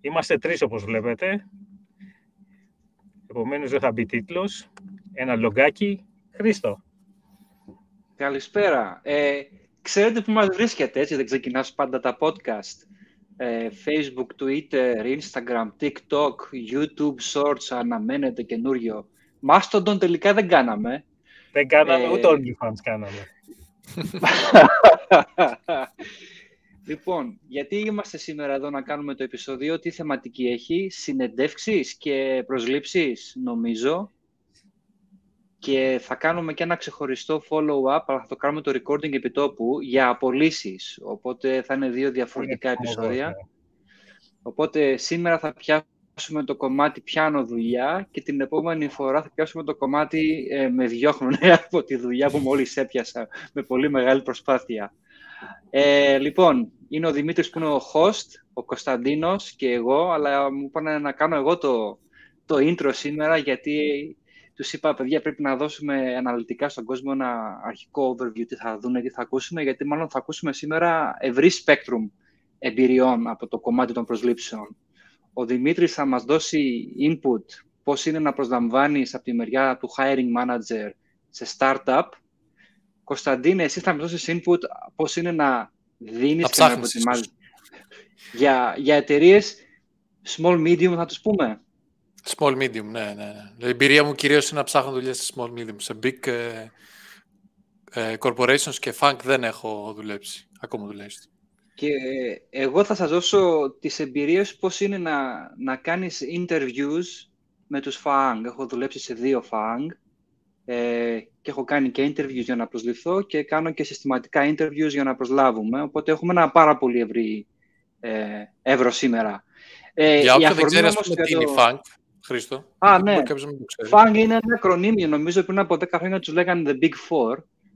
Είμαστε 3 όπως βλέπετε. Επομένως δεν θα μπει τίτλος. Ένα λογκάκι. Χρήστο. Καλησπέρα. Ξέρετε που μας βρίσκεται, έτσι, δεν ξεκινάς πάντα τα podcast. Facebook, Twitter, Instagram, TikTok, YouTube, Shorts, αναμένεται καινούριο. Mastodon τελικά δεν κάναμε. Δεν κάναμε, ούτε OnlyFans κάναμε. Λοιπόν, γιατί είμαστε σήμερα εδώ να κάνουμε το επεισόδιο, τι θεματική έχει, συνεντεύξεις και προσλήψεις, νομίζω. Και θα κάνουμε και ένα ξεχωριστό follow-up, αλλά θα το κάνουμε το recording επιτόπου για απολύσεις. Οπότε θα είναι 2 διαφορετικά επεισόδια. Οπότε σήμερα θα πιάσουμε το κομμάτι πιάνω δουλειά και την επόμενη φορά θα πιάσουμε το κομμάτι με διώχνουν από τη δουλειά που μόλις έπιασα με πολύ μεγάλη προσπάθεια. Λοιπόν, είναι ο Δημήτρης που είναι ο host, ο Κωνσταντίνος και εγώ, αλλά μου είπαν να κάνω εγώ το intro σήμερα γιατί τους είπα, παιδιά, πρέπει να δώσουμε αναλυτικά στον κόσμο ένα αρχικό overview, τι θα δουν, τι θα ακούσουμε, γιατί μάλλον θα ακούσουμε σήμερα ευρύ spectrum εμπειριών από το κομμάτι των προσλήψεων. Ο Δημήτρης θα μας δώσει input πώς είναι να προσλαμβάνεις από τη μεριά του hiring manager σε startup. Κωνσταντίνε, εσύ θα μας δώσεις input πώς είναι να δίνεις και να προετοιμάζεις για εταιρείες small-medium, θα τους πούμε. Small-medium, ναι. Η εμπειρία μου κυρίως είναι να ψάχνω δουλειές σε small-medium. Σε big corporations και funk δεν έχω δουλέψει, ακόμα τουλάχιστον. Και εγώ θα σας δώσω τις εμπειρίες πώς είναι να κάνεις interviews με τους FAANG. Έχω δουλέψει σε 2 FAANG και έχω κάνει και interviews για να προσληφθώ και κάνω και συστηματικά interviews για να προσλάβουμε. Οπότε έχουμε ένα πάρα πολύ ευρύ εύρος σήμερα. Για όποιον δεν ξέρει, ας πούμε, τι είναι η FAANG, Χρήστο. Ναι. FAANG είναι ένα ακρονίμιο. Νομίζω πριν από 10 χρόνια τους λέγανε The Big Four.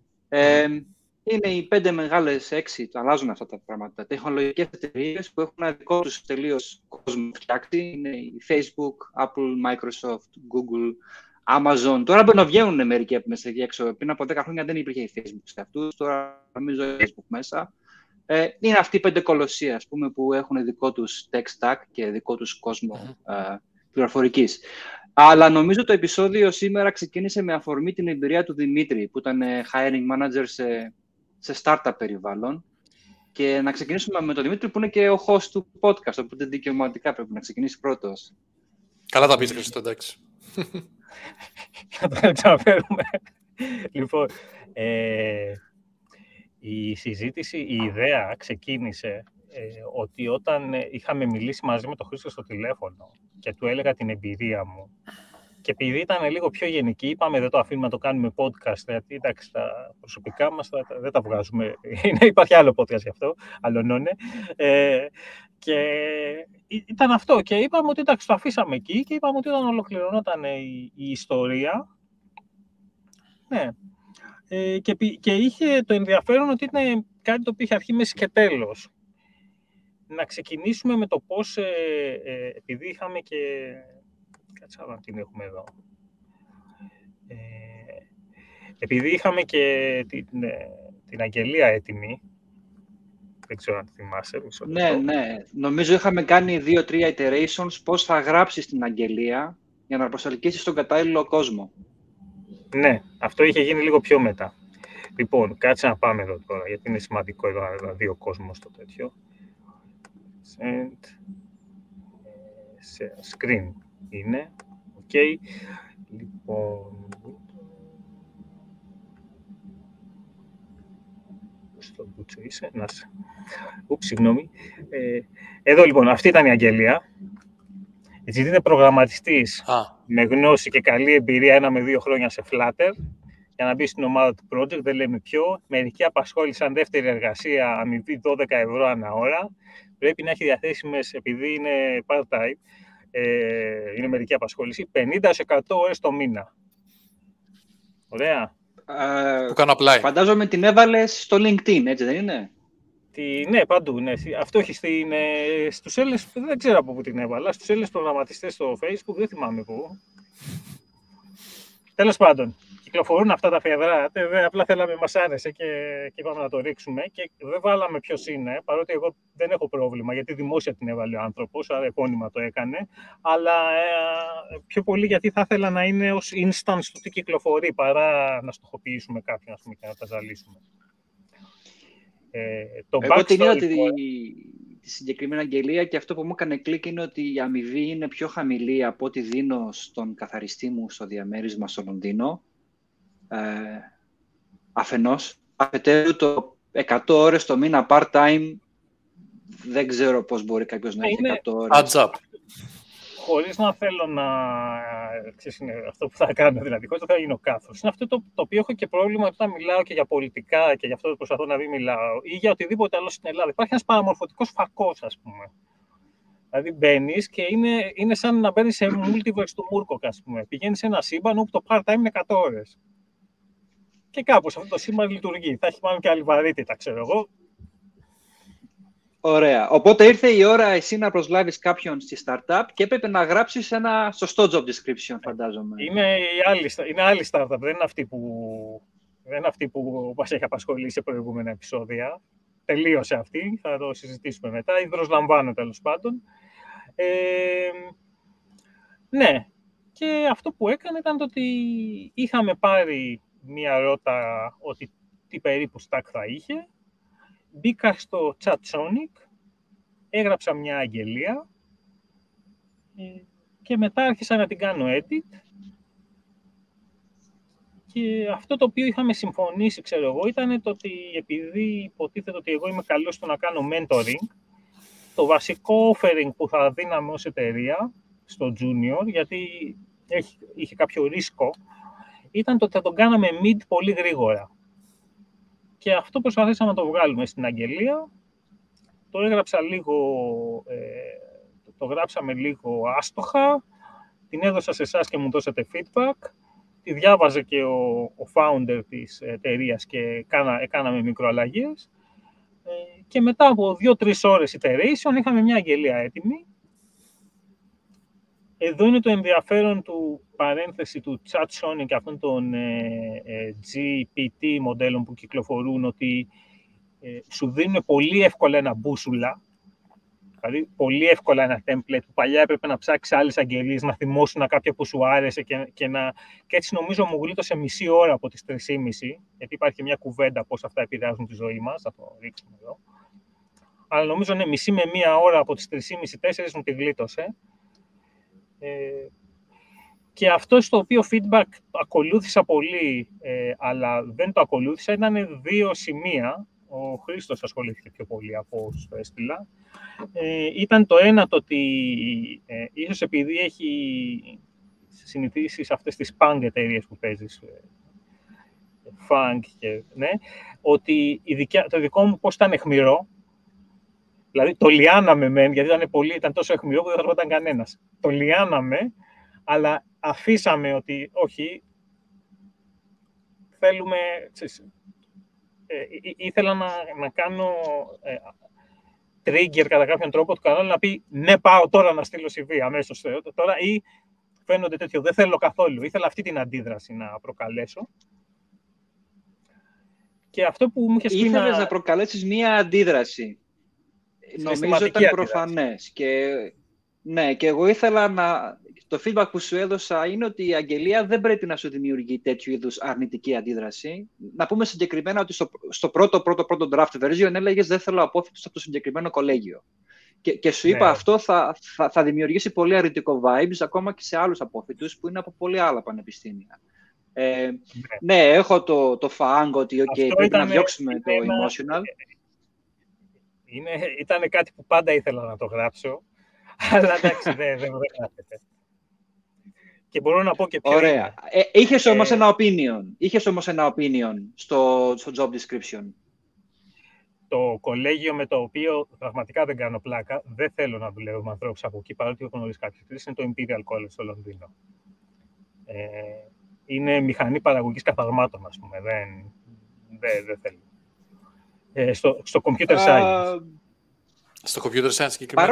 Είναι οι 5 μεγάλες 6, αλλάζουν αυτά τα πράγματα. Τεχνολογικές εταιρείες που έχουν ένα δικό τους τελείως κόσμο φτιάξει. Είναι η Facebook, Apple, Microsoft, Google, Amazon. Τώρα μπαινοβγαίνουν μερικοί μέσα εκεί έξω. Πριν από 10 χρόνια δεν υπήρχε η Facebook σε αυτούς. Τώρα νομίζω η Facebook μέσα. Είναι αυτοί οι 5 κολοσσοί, ας πούμε, που έχουν δικό τους tech stack και δικό τους κόσμο πληροφορικής. Αλλά νομίζω το επεισόδιο σήμερα ξεκίνησε με αφορμή την εμπειρία του Δημήτρη, που ήταν hiring manager σε startup περιβάλλον. Και να ξεκινήσουμε με τον Δημήτρη, που είναι και ο host του podcast, οπότε δικαιωματικά πρέπει να ξεκινήσει πρώτος. Καλά τα πεις, Χρήστο, εντάξει. Θα το ξαναφέρουμε. Λοιπόν, η συζήτηση, η ιδέα ξεκίνησε ότι όταν είχαμε μιλήσει μαζί με τον Χρήστο στο τηλέφωνο και του έλεγα την εμπειρία μου και επειδή ήταν λίγο πιο γενική, είπαμε δεν το αφήνουμε να το κάνουμε podcast, γιατί εντάξει, τα προσωπικά μας δεν τα βγάζουμε. Υπάρχει άλλο podcast γι' αυτό, αλλονώνε. Και ήταν αυτό και είπαμε ότι εντάξει, το αφήσαμε εκεί και είπαμε ότι όταν ολοκληρωνόταν η ιστορία, ναι, και είχε το ενδιαφέρον ότι ήταν κάτι το οποίο είχε αρχή, μέση και τέλος. Να ξεκινήσουμε με το πώς, επειδή είχαμε και... Κάτσε να την έχουμε εδώ. Επειδή είχαμε και την αγγελία έτοιμη, δεν ξέρω αν τη θυμάσαι. Ναι. Νομίζω είχαμε κάνει 2-3 iterations πώς θα γράψεις την αγγελία για να προσελκύσεις τον κατάλληλο κόσμο. Ναι, αυτό είχε γίνει λίγο πιο μετά. Λοιπόν, κάτσε να πάμε εδώ τώρα, γιατί είναι σημαντικό εδώ να δει ο κόσμος το τέτοιο. Send. Screen είναι. Οκ. Λοιπόν... Στο μπούτσο είσαι. Συγγνώμη. Εδώ λοιπόν, αυτή ήταν η αγγελία. Έτσι είναι προγραμματιστής με γνώση και καλή εμπειρία 1 με 2 χρόνια σε Flutter για να μπει στην ομάδα του project, δεν λέμε ποιο. Μερικοί απασχόλησαν δεύτερη εργασία, αμοιβή 12 ευρώ ανά ώρα. Πρέπει να έχει διαθέσιμες, επειδή είναι part-time, είναι μερική απασχόληση, 50-100 ώρες το μήνα. Ωραία. Που κάνω apply. Φαντάζομαι την έβαλες στο LinkedIn, έτσι δεν είναι? Ναι, παντού. Ναι. Αυτό έχει στους Έλληνες, δεν ξέρω από πού την έβαλα. Στους Έλληνες προγραμματιστές στο Facebook, δεν θυμάμαι πού. Τέλος πάντων, κυκλοφορούν αυτά τα φεδρά. Απλά θέλαμε, μας άρεσε και είπαμε να το ρίξουμε. Και δεν βάλαμε ποιος είναι, παρότι εγώ δεν έχω πρόβλημα, γιατί δημόσια την έβαλε ο άνθρωπος, άρα επώνυμα το έκανε. Αλλά πιο πολύ γιατί θα ήθελα να είναι ως instant στο τι κυκλοφορεί, παρά να στοχοποιήσουμε κάποιον, ας πούμε, και να τα ζαλίσουμε. Εγώ την είδα τη συγκεκριμένη αγγελία και αυτό που μου έκανε κλικ είναι ότι η αμοιβή είναι πιο χαμηλή από ό,τι δίνω στον καθαριστή μου στο διαμέρισμα στο Λονδίνο. Αφενός. Αφετέρου, το 100 ώρες το μήνα part-time, δεν ξέρω πώς μπορεί κάποιος να έχει 100 ώρες. Adds up. Χωρίς να θέλω να... Ξέρεις, είναι αυτό που θα κάνω, δηλαδή, χωρίς να θα γίνω κάθος. Είναι αυτό το οποίο έχω και πρόβλημα όταν μιλάω και για πολιτικά και για αυτό που προσπαθώ να μην μιλάω ή για οτιδήποτε άλλο στην Ελλάδα. Υπάρχει ένας παραμορφωτικός φακός, ας πούμε. Δηλαδή μπαίνεις και είναι σαν να μπαίνεις σε multiverse του Μούρκοκ, ας πούμε. Πηγαίνεις σε ένα σύμπαν όπου το part-time είναι 100 ώρες. Και κάπως αυτό το σύμπαν λειτουργεί. Θα έχει μάλλον και άλλη βαρύτητα, ξέρω εγώ. Ωραία. Οπότε ήρθε η ώρα εσύ να προσλάβεις κάποιον στη startup και έπρεπε να γράψεις ένα σωστό job description, φαντάζομαι. Είναι άλλη startup, δεν είναι αυτή που μας έχει απασχολήσει σε προηγούμενα επεισόδια. Τελείωσε αυτή, θα το συζητήσουμε μετά. Ή προσλαμβάνω, τέλος πάντων. Ναι. Και αυτό που έκανε ήταν ότι είχαμε πάρει μία ρότα ότι τι περίπου stack θα είχε. Μπήκα στο ChatSonic, έγραψα μια αγγελία και μετά άρχισα να την κάνω edit. Και αυτό το οποίο είχαμε συμφωνήσει, ξέρω εγώ, ήταν το ότι επειδή υποτίθεται ότι εγώ είμαι καλός στο να κάνω mentoring, το βασικό offering που θα δίναμε ως εταιρεία στο junior, γιατί είχε κάποιο ρίσκο, ήταν το ότι θα τον κάναμε mid πολύ γρήγορα. Και αυτό προσπαθήσαμε να το βγάλουμε στην αγγελία. Το έγραψα λίγο, το γράψαμε λίγο άστοχα, την έδωσα σε εσάς και μου δώσατε feedback. Τη διάβαζε και ο founder της εταιρείας και κάναμε μικροαλλαγές. Και μετά από 2-3 ώρες iteration είχαμε μια αγγελία έτοιμη. Εδώ είναι το ενδιαφέρον του παρένθεση του ChatSonic και αυτών των GPT μοντέλων που κυκλοφορούν, ότι σου δίνουν πολύ εύκολα ένα μπούσουλα, δηλαδή πολύ εύκολα ένα template που παλιά έπρεπε να ψάξεις άλλες αγγελίες, να θυμώσουν κάποια που σου άρεσε και έτσι νομίζω μου γλίτωσε μισή ώρα από τις 3,5, γιατί υπάρχει μια κουβέντα πώς αυτά επηρεάζουν τη ζωή μας, θα το ρίξουμε εδώ. Αλλά νομίζω είναι μισή με μία ώρα από τις 3,5-4 μου τη γλίτωσε. Και αυτό στο οποίο feedback ακολούθησα πολύ, αλλά δεν το ακολούθησα, ήταν 2 σημεία. Ο Χρήστος ασχολήθηκε πιο πολύ από όσο το έστειλα. Ήταν το ένα το ότι ίσως επειδή έχει συνηθίσει σε αυτές τις punk εταιρείες που παίζεις, funk και ναι, ότι το δικό μου πώς ήταν αιχμηρό. Δηλαδή το λιάναμε μεν, γιατί ήταν τόσο αιχμηρό που δεν θα έρχονταν κανένας. Το λιάναμε, αλλά αφήσαμε ότι όχι, θέλουμε... ήθελα να κάνω trigger κατά κάποιον τρόπο του κανάλι να πει ναι, πάω τώρα να στείλω CV αμέσως τώρα, ή φαίνονται τέτοιο, δεν θέλω καθόλου. Ήθελα αυτή την αντίδραση να προκαλέσω. Και αυτό που μου είχες πει ήθελες να προκαλέσεις μία αντίδραση. Νομίζω ήταν προφανές. Ναι, και εγώ ήθελα να... Το feedback που σου έδωσα είναι ότι η αγγελία δεν πρέπει να σου δημιουργεί τέτοιου είδους αρνητική αντίδραση. Να πούμε συγκεκριμένα ότι στο πρώτο draft version έλεγες δεν θέλω απόφοιτους από το συγκεκριμένο κολέγιο. Και σου είπα αυτό θα δημιουργήσει πολύ αρνητικό vibes ακόμα και σε άλλους απόφοιτους που είναι από πολύ άλλα πανεπιστήμια. Ναι, έχω το φάγκο ότι πρέπει να διώξουμε το emotional. Ήταν κάτι που πάντα ήθελα να το γράψω, αλλά εντάξει, δεν γράφεται. Και μπορώ να πω και ποιο. Ωραία. Είχες όμως ένα opinion στο job description. Το κολέγιο με το οποίο πραγματικά δεν κάνω πλάκα, δεν θέλω να δουλεύω με ανθρώπους από εκεί, παρότι έχω γνωρίσει κάποιους, είναι το Imperial College στο Λονδίνο. Είναι μηχανή παραγωγής καθαρμάτων, ας πούμε. Δεν θέλω. Στο computer science. Στο computer science συγκεκριμένα.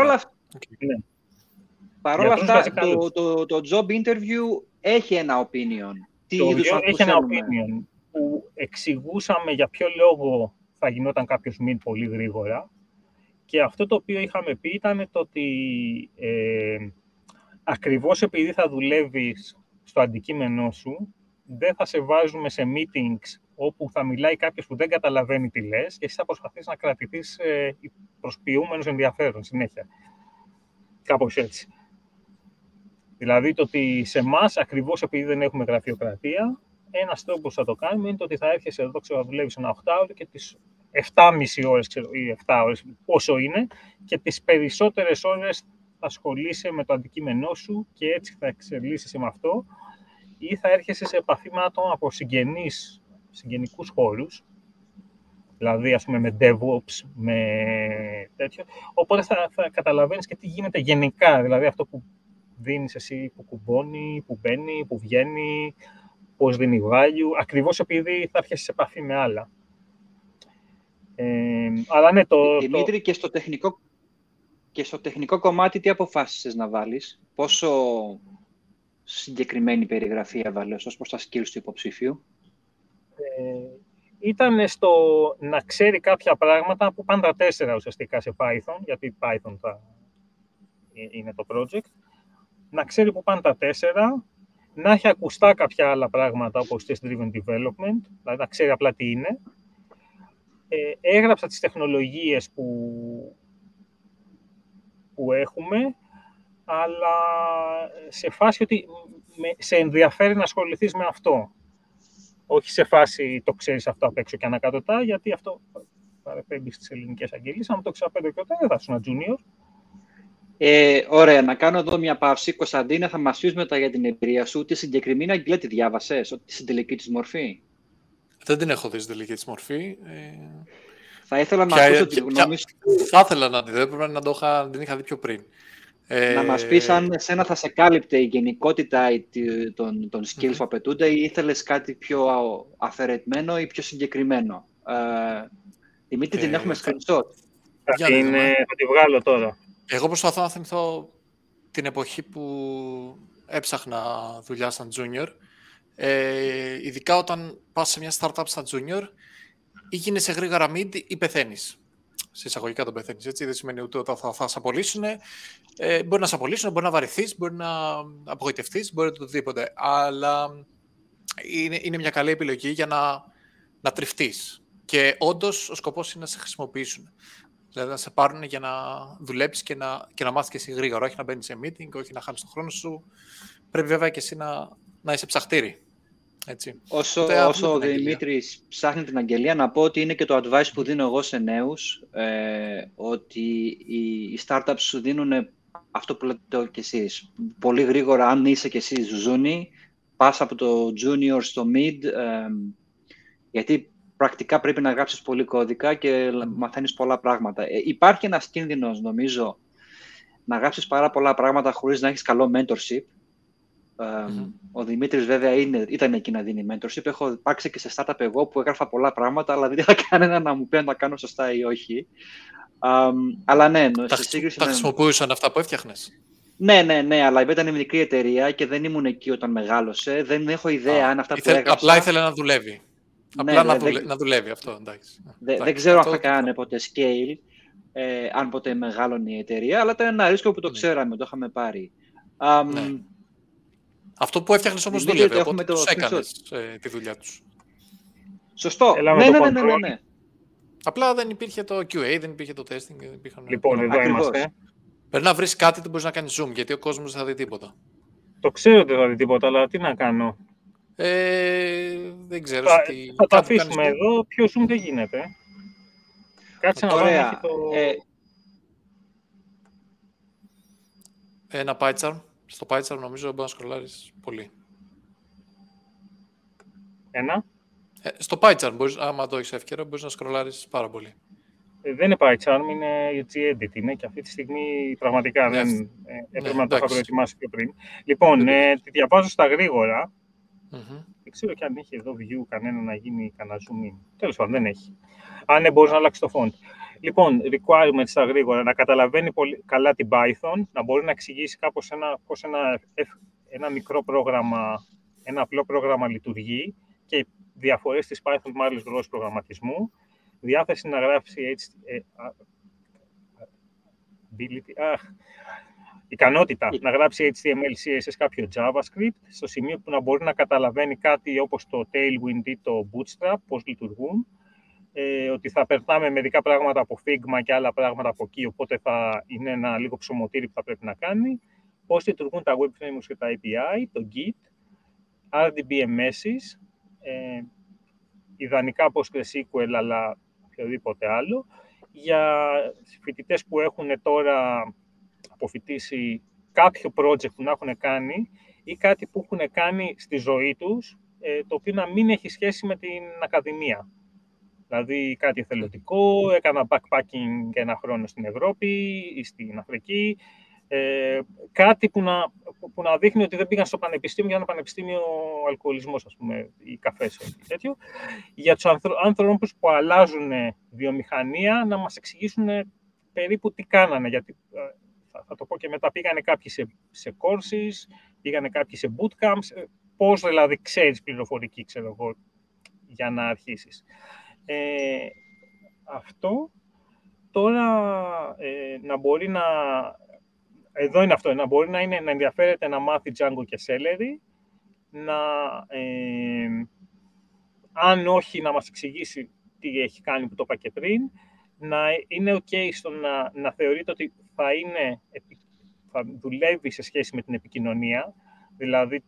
Παρ' όλα αυτά, το job interview έχει ένα opinion. τι Το είδους view output έχει ένα θέλουμε. opinion που εξηγούσαμε για ποιο λόγο θα γινόταν κάποιος mint πολύ γρήγορα. Και αυτό το οποίο είχαμε πει ήταν το ότι ακριβώς επειδή θα δουλεύεις στο αντικείμενό σου, δεν θα σε βάζουμε σε meetings όπου θα μιλάει κάποιος που δεν καταλαβαίνει τι λες και εσύ θα προσπαθείς να κρατηθείς προσποιούμενος ενδιαφέρον συνέχεια. Κάπως έτσι. Δηλαδή το ότι σε εμάς, ακριβώς επειδή δεν έχουμε γραφειοκρατία, ένας τρόπος που θα το κάνουμε είναι το ότι θα έρχεσαι εδώ, ξέρω, να δουλεύεις ένα 8ωρο και τις 7,5 ώρες, ξέρω, ή 7 ώρες, πόσο είναι, και τις περισσότερες ώρες θα ασχολείσαι με το αντικείμενό σου και έτσι θα εξελίσσεσαι με αυτό, ή θα έρχεσαι σε επαφή με άτομα από συγγενικούς χώρους, δηλαδή ας πούμε με DevOps, με τέτοιο, οπότε θα καταλαβαίνεις και τι γίνεται γενικά, δηλαδή αυτό που δίνεις εσύ, που κουμπώνει, που μπαίνει, που βγαίνει, πώς δίνει value, ακριβώς επειδή θα έρχεσαι σε επαφή με άλλα. Αλλά ναι, Δημήτρη, και στο τεχνικό κομμάτι τι αποφάσισες να βάλεις, πόσο συγκεκριμένη περιγραφή έβαλες ως προς τα skills του υποψήφιου? Ήταν στο να ξέρει κάποια πράγματα που πάνε τα 4 ουσιαστικά σε Python, γιατί Python είναι το project. Να ξέρει που πάνε τα 4, να έχει ακουστά κάποια άλλα πράγματα όπως test-driven development, δηλαδή να ξέρει απλά τι είναι. Έγραψα τις τεχνολογίες που έχουμε, αλλά σε φάση ότι σε ενδιαφέρει να ασχοληθείς με αυτό. Όχι σε φάση το ξέρεις αυτό απ' έξω και ανακατοτά, γιατί αυτό παραπέμπει στις ελληνικές αγγελίες. Αν το ξέρεις απ' έξω δεν θα ήσουν junior. Ωραία, να κάνω εδώ μια παύση. Κωνσταντίνα, θα μας πεις μετά για την εμπειρία σου. Τη συγκεκριμένη αγγελία τη διάβασες, ότι στην τελική της μορφή? Δεν την έχω δει στην τελική της μορφή. Θα ήθελα να ακούσω τη γνώμη σου. Θα ήθελα να τη δω, πρέπει να την είχα δει πιο πριν. Να μας πεις αν εσένα θα σε κάλυπτε η γενικότητα των skills που απαιτούνται ή ήθελες κάτι πιο αφαιρετμένο ή πιο συγκεκριμένο. Δημήτρη, την έχουμε screenshot. Θα τη βγάλω τώρα. Εγώ προσπαθώ να θυμηθώ την εποχή που έψαχνα δουλειά σαν junior. Ειδικά όταν πας σε μια startup σαν junior, ή γίνεσαι γρήγορα mid ή πεθαίνεις. Σε εισαγωγικά τον πεθαίνεις, έτσι. Δεν σημαίνει ούτε ότι θα σε απολύσουν. Μπορεί να σε απολύσουν, μπορεί να βαρεθείς, μπορεί να απογοητευτείς, μπορεί οτιδήποτε. Αλλά είναι μια καλή επιλογή για να τριφτείς. Και όντως ο σκοπός είναι να σε χρησιμοποιήσουν. Δηλαδή να σε πάρουν για να δουλέψεις και να μάθεις και εσύ γρήγορα. Όχι να μπαίνεις σε meeting, όχι να χάνεις τον χρόνο σου. Πρέπει βέβαια και εσύ να είσαι ψαχτήρι. Έτσι. Όσο ο Δημήτρης ψάχνει την αγγελία, να πω ότι είναι και το advice που δίνω εγώ σε νέους, ότι οι startups σου δίνουν αυτό που λέτε και εσείς. Πολύ γρήγορα, αν είσαι και εσύ ζουζούνι, πας από το junior στο mid, γιατί πρακτικά πρέπει να γράψεις πολύ κώδικα και μαθαίνεις πολλά πράγματα. Υπάρχει ένας κίνδυνος, νομίζω, να γράψεις πάρα πολλά πράγματα χωρίς να έχεις καλό mentorship. Ο Δημήτρης βέβαια ήταν εκεί να δίνει mentorship. Έχω υπάρξει και σε startup εγώ που έγραφα πολλά πράγματα, αλλά δεν είχα κανένα να μου πει αν τα κάνω σωστά ή όχι. Αλλά ναι, σε σύγκριση τα χρησιμοποιούσαν αυτά που έφτιαχνες? Ναι, αλλά ήταν μικρή εταιρεία και δεν ήμουν εκεί όταν μεγάλωσε. Δεν έχω ιδέα αν αυτά που έγραψα... Απλά ήθελε να δουλεύει. Απλά να δουλεύει αυτό, εντάξει. Δεν ξέρω αν θα κάνανε ποτέ scale, αν ποτέ μεγάλωνε η εταιρεία, αλλά ήταν ένα ρίσκο που το ξέραμε, το είχαμε πάρει. Αυτό που έφτιαχνες όμως δούλευε, οπότε τους έκανες τη δουλειά τους. Σωστό. Ναι. Απλά δεν υπήρχε το QA, δεν υπήρχε το testing. Λοιπόν, εδώ είμαστε. Πρέπει να βρεις κάτι που μπορείς να κάνεις zoom, γιατί ο κόσμος δεν θα δει τίποτα. Το ξέρω ότι δεν θα δει τίποτα, αλλά τι να κάνω. Δεν ξέρω. Θα το αφήσουμε εδώ, πιο zoom δεν γίνεται. Κάτσε να δούμε το... Ένα PyCharm. Στο PyCharm νομίζω μπορεί να σκρολάρεις πολύ. Ένα? Στο PyCharm, άμα το έχεις εύκαιρο, μπορείς να σκρολάρεις πάρα πολύ. Δεν είναι PyCharm, είναι Gedit είναι και αυτή τη στιγμή πραγματικά δεν έπρεπε να το είχα προετοιμάσει πιο πριν. Λοιπόν, τη διαβάζω στα γρήγορα. Δεν ξέρω και αν έχει εδώ view κανένα να γίνει κανένα zoom in. Τέλος πάντων, δεν έχει. Αν ναι, μπορείς να αλλάξει το font. Λοιπόν, requirements στα γρήγορα, να καταλαβαίνει πολύ καλά την Python, να μπορεί να εξηγήσει κάπως πώς ένα μικρό πρόγραμμα ένα απλό πρόγραμμα λειτουργεί και διαφορές της Python με άλλες γλώσσες προγραμματισμού, διάθεση να γράψει ικανότητα να γράψει HTML, CSS, κάποιο JavaScript, στο σημείο που να μπορεί να καταλαβαίνει κάτι όπως το Tailwind ή το Bootstrap, πώς λειτουργούν, ότι θα περνάμε μερικά πράγματα από Figma και άλλα πράγματα από εκεί, οπότε θα είναι ένα λίγο ψωμοτήρι που θα πρέπει να κάνει, πώς λειτουργούν τα Web Frameworks και τα API, το Git, RDBMSs, ιδανικά PostgreSQL, αλλά οποιοδήποτε άλλο, για φοιτητές που έχουν τώρα αποφοιτήσει κάποιο project που να έχουν κάνει ή κάτι που έχουν κάνει στη ζωή τους, το οποίο να μην έχει σχέση με την ακαδημία. Δηλαδή κάτι εθελοντικό, έκανα backpacking ένα χρόνο στην Ευρώπη ή στην Αφρική, κάτι που να δείχνει ότι δεν πήγαν στο πανεπιστήμιο για ένα πανεπιστήμιο αλκοολισμός, ας πούμε, ή καφές ή τέτοιο. Για τους άνθρωπους που αλλάζουν βιομηχανία, να μας εξηγήσουν περίπου τι κάνανε, γιατί θα το πω και μετά, πήγανε κάποιοι σε courses, πήγανε κάποιοι σε bootcamps, πώς δηλαδή ξέρεις πληροφορική, ξέρω εγώ, για να αρχίσεις. Αυτό τώρα να μπορεί να... Εδώ είναι αυτό, να μπορεί να ενδιαφέρεται να μάθει Django και Celery, αν όχι να μας εξηγήσει τι έχει κάνει που το είπα και πριν, να είναι OK στο να θεωρείται ότι θα δουλεύει σε σχέση με την επικοινωνία, δηλαδή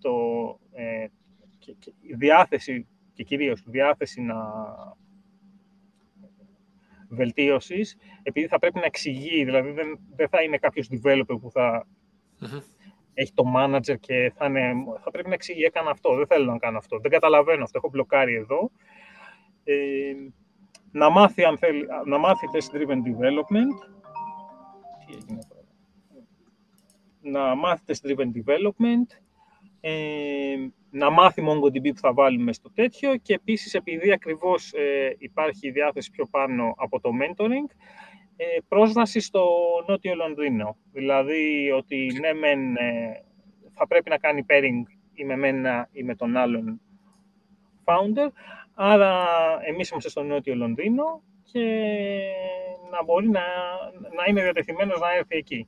η διάθεση και κυρίως η διάθεση βελτίωσης, επειδή θα πρέπει να εξηγεί, δηλαδή δεν θα είναι κάποιος developer που θα έχει το manager και θα πρέπει να εξηγεί, έκανα αυτό, δεν θέλω να κάνω αυτό, δεν καταλαβαίνω αυτό, έχω μπλοκάρει εδώ. Να μάθει, αν θέλει, να μάθει test-driven development. Τι έγινε τώρα. Να μάθει test-driven development, να μάθει MongoDB που θα βάλουμε στο τέτοιο και επίσης, επειδή ακριβώς υπάρχει διάθεση πιο πάνω από το mentoring, πρόσβαση στο Νότιο Λονδίνο. Δηλαδή ότι ναι, θα πρέπει να κάνει pairing ή με μένα ή με τον άλλον founder, άρα εμείς είμαστε στο Νότιο Λονδίνο και να μπορεί να είναι διατεθειμένος να έρθει εκεί.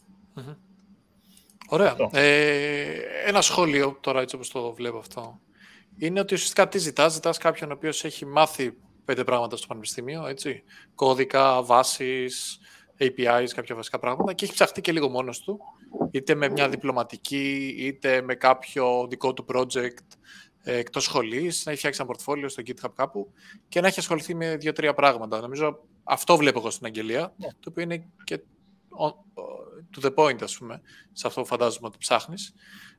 Ωραία. Ένα σχόλιο τώρα, έτσι όπως το βλέπω αυτό, είναι ότι ουσιαστικά τι ζητάς κάποιον ο οποίος έχει μάθει 5 πράγματα στο πανεπιστήμιο, έτσι, κώδικα, βάσεις, APIs, κάποια βασικά πράγματα και έχει ψαχτεί και λίγο μόνος του, είτε με μια διπλωματική, είτε με κάποιο δικό του project εκτός σχολής, να έχει φτιάξει ένα πορτφόλιο στο GitHub κάπου και να έχει ασχοληθεί με 2-3 πράγματα. Νομίζω αυτό βλέπω εγώ στην αγγελία, το οποίο είναι και to the point, ας πούμε, σε αυτό που φαντάζομαι ότι ψάχνεις.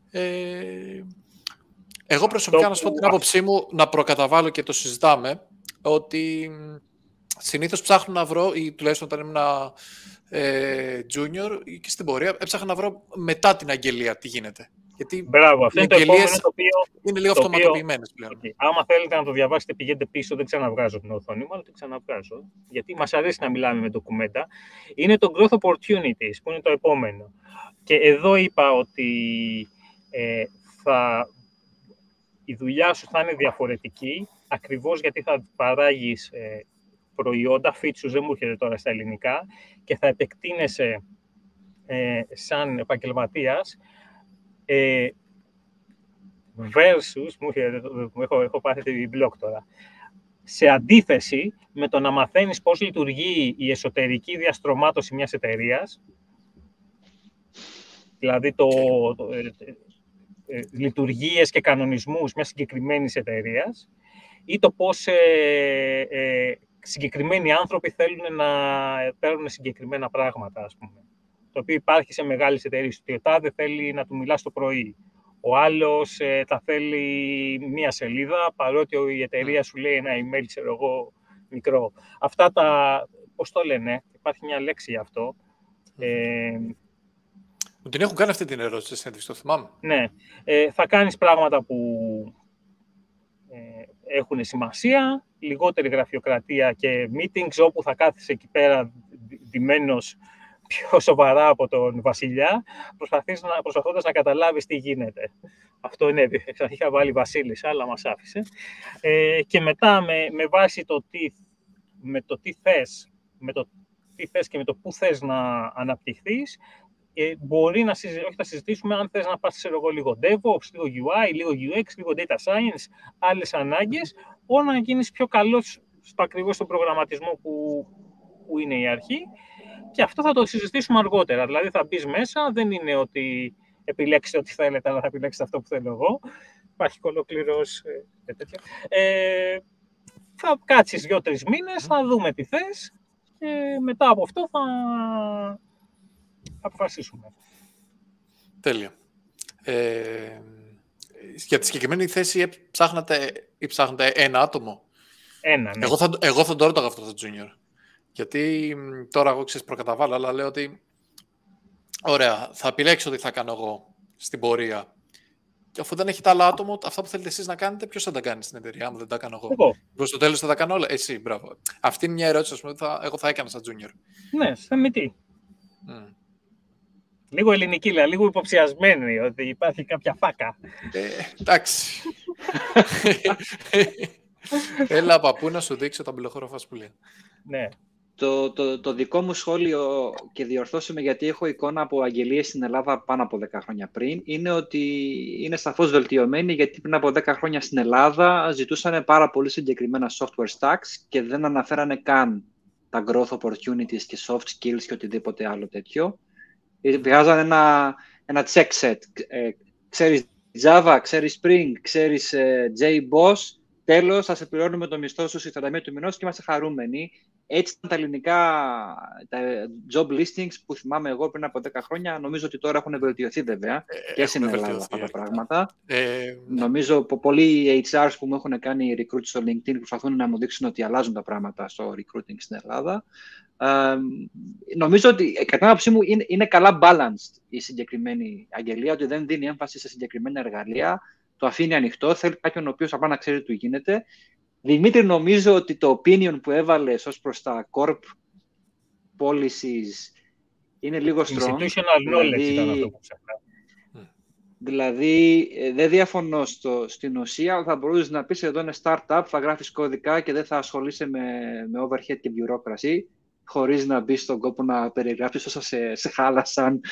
Εγώ προσωπικά, να σου πω την άποψή μου, να προκαταβάλω και το συζητάμε, ότι συνήθως ψάχνω να βρω, ή τουλάχιστον όταν ήμουν junior και στην πορεία, έψαχνα να βρω μετά την αγγελία τι γίνεται. Γιατί μπράβο, αυτό είναι το επόμενο το οποίο είναι λίγο αυτοματοποιημένες πλέον. Okay. Άμα θέλετε να το διαβάσετε, πηγαίνετε πίσω, δεν ξαναβγάζω την οθόνη μου, αλλά την ξαναβγάζω, γιατί μας αρέσει να μιλάμε με ντοκουμέντα. Είναι το Growth Opportunities, που είναι το επόμενο. Και εδώ είπα ότι η δουλειά σου θα είναι διαφορετική, ακριβώς γιατί θα παράγεις προϊόντα, features, δεν μου έρχεται τώρα στα ελληνικά, και θα επεκτείνεσαι σαν επαγγελματίας, versus, έχω πάθει την blog τώρα, σε αντίθεση με το να μαθαίνεις πώς λειτουργεί η εσωτερική διαστρωμάτωση μιας εταιρείας, δηλαδή λειτουργίες και κανονισμούς μιας συγκεκριμένης εταιρείας, ή το πώς συγκεκριμένοι άνθρωποι θέλουν να παίρνουν συγκεκριμένα πράγματα, ας πούμε. Το οποίο υπάρχει σε μεγάλες εταιρείες. Ότι ο τάδε θέλει να του μιλάς το πρωί. Ο άλλος θα θέλει μία σελίδα, παρότι η εταιρεία σου λέει ένα email, ξέρω εγώ, μικρό. Αυτά πώς το λένε, υπάρχει μια λέξη για αυτό. Μου την έχουν κάνει αυτή την ερώτηση, συνέντευξη, το θυμάμαι. Ναι. Θα κάνεις πράγματα που έχουν σημασία, λιγότερη γραφειοκρατία και meetings, όπου θα κάθεσαι εκεί πέρα ντυμένος πιο σοβαρά από τον βασιλιά, προσπαθώντας να καταλάβεις τι γίνεται. Αυτό ναι, είχα βάλει Βασίλισσα, αλλά μας άφησε. Και μετά με βάση το τι θες και με το πού θες να αναπτυχθείς, μπορεί να συζητήσουμε αν θες να πας, ξέρω εγώ, λίγο DevOps, λίγο UI, λίγο UX, λίγο Data Science, άλλες ανάγκες, ώστε να γίνεις πιο καλός ακριβώς στον προγραμματισμό που είναι η αρχή. Και αυτό θα το συζητήσουμε αργότερα. Δηλαδή θα μπεις μέσα, δεν είναι ότι επιλέξετε ό,τι θέλετε, αλλά θα επιλέξετε αυτό που θέλω εγώ. Υπάρχει ολόκληρος τέτοιο. Θα κάτσεις 2-3 μήνες, θα δούμε τι θες και μετά από αυτό θα αποφασίσουμε. Τέλεια. Για τη συγκεκριμένη θέση ψάχνατε ένα άτομο. Ένα, ναι. Εγώ θα το ρώταγα αυτό το junior. Γιατί τώρα εγώ προκαταβάλω, αλλά λέω ότι ωραία, θα επιλέξω τι θα κάνω εγώ στην πορεία. Και αφού δεν έχετε άλλο άτομο, αυτά που θέλετε εσείς να κάνετε, ποιος θα τα κάνει στην εταιρεία, άμα δεν τα κάνω εγώ. Προς το τέλος θα τα κάνω όλα. Εσύ, μπράβο. Αυτή είναι μια ερώτηση, ας πούμε, εγώ θα έκανα σαν junior. Ναι, θεμητή. Λίγο ελληνική, λίγο υποψιασμένη, ότι υπάρχει κάποια φάκα. Εντάξει. Έλα, παππού, να σου δείξω τα μπυλοχώροφα σπουλία. Ναι. Το δικό μου σχόλιο, και διορθώσε με γιατί έχω εικόνα από αγγελίες στην Ελλάδα πάνω από 10 χρόνια πριν, είναι ότι είναι σαφώς βελτιωμένη, γιατί πριν από 10 χρόνια στην Ελλάδα ζητούσαν πάρα πολύ συγκεκριμένα software stacks και δεν αναφέρανε καν τα growth opportunities και soft skills και οτιδήποτε άλλο τέτοιο. Βγάζαν ένα check set. Ξέρεις Java, ξέρεις Spring, ξέρεις JBoss, τέλος θα σε πληρώνουμε το μισθό σου στις 31 του μηνός και είμαστε χαρούμενοι. Έτσι ήταν τα ελληνικά τα job listings που θυμάμαι εγώ πριν από 10 χρόνια. Νομίζω ότι τώρα έχουν βελτιωθεί βέβαια και στην Ελλάδα αυτά τα πράγματα. Νομίζω πολλοί HRs που μου έχουν κάνει recruit στο LinkedIn προσπαθούν να μου δείξουν ότι αλλάζουν τα πράγματα στο recruiting στην Ελλάδα. Νομίζω ότι κατά την άποψή μου είναι καλά balanced η συγκεκριμένη αγγελία, ότι δεν δίνει έμφαση σε συγκεκριμένα εργαλεία, το αφήνει ανοιχτό, θέλει κάποιον ο οποίος απλά να ξέρει τι γίνεται. Δημήτρη, νομίζω ότι το opinion που έβαλες ως προς τα corp policies είναι λίγο strong. Institutional knowledge ήταν αυτό που ξαφνά. Δηλαδή, δεν διαφωνώ στην ουσία, αλλά θα μπορούσες να πεις εδώ είναι startup, θα γράφεις κωδικά και δεν θα ασχολείσαι με overhead και bureaucracy, χωρίς να μπεις στον κόπο να περιγράψεις όσα σε χάλασαν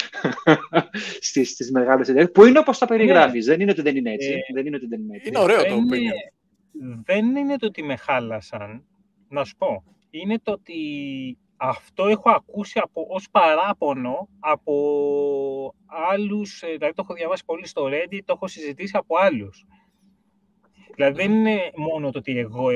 στις μεγάλες εταιρείες, που είναι όπως τα περιγράφεις. Δεν είναι ότι δεν είναι έτσι. Είναι ωραίο το opinion. Δεν είναι το ότι με χάλασαν, να σου πω. Είναι το ότι αυτό έχω ακούσει ως παράπονο από άλλους, δηλαδή το έχω διαβάσει πολύ στο Reddit, το έχω συζητήσει από άλλους. Δηλαδή δεν είναι μόνο το ότι εγώ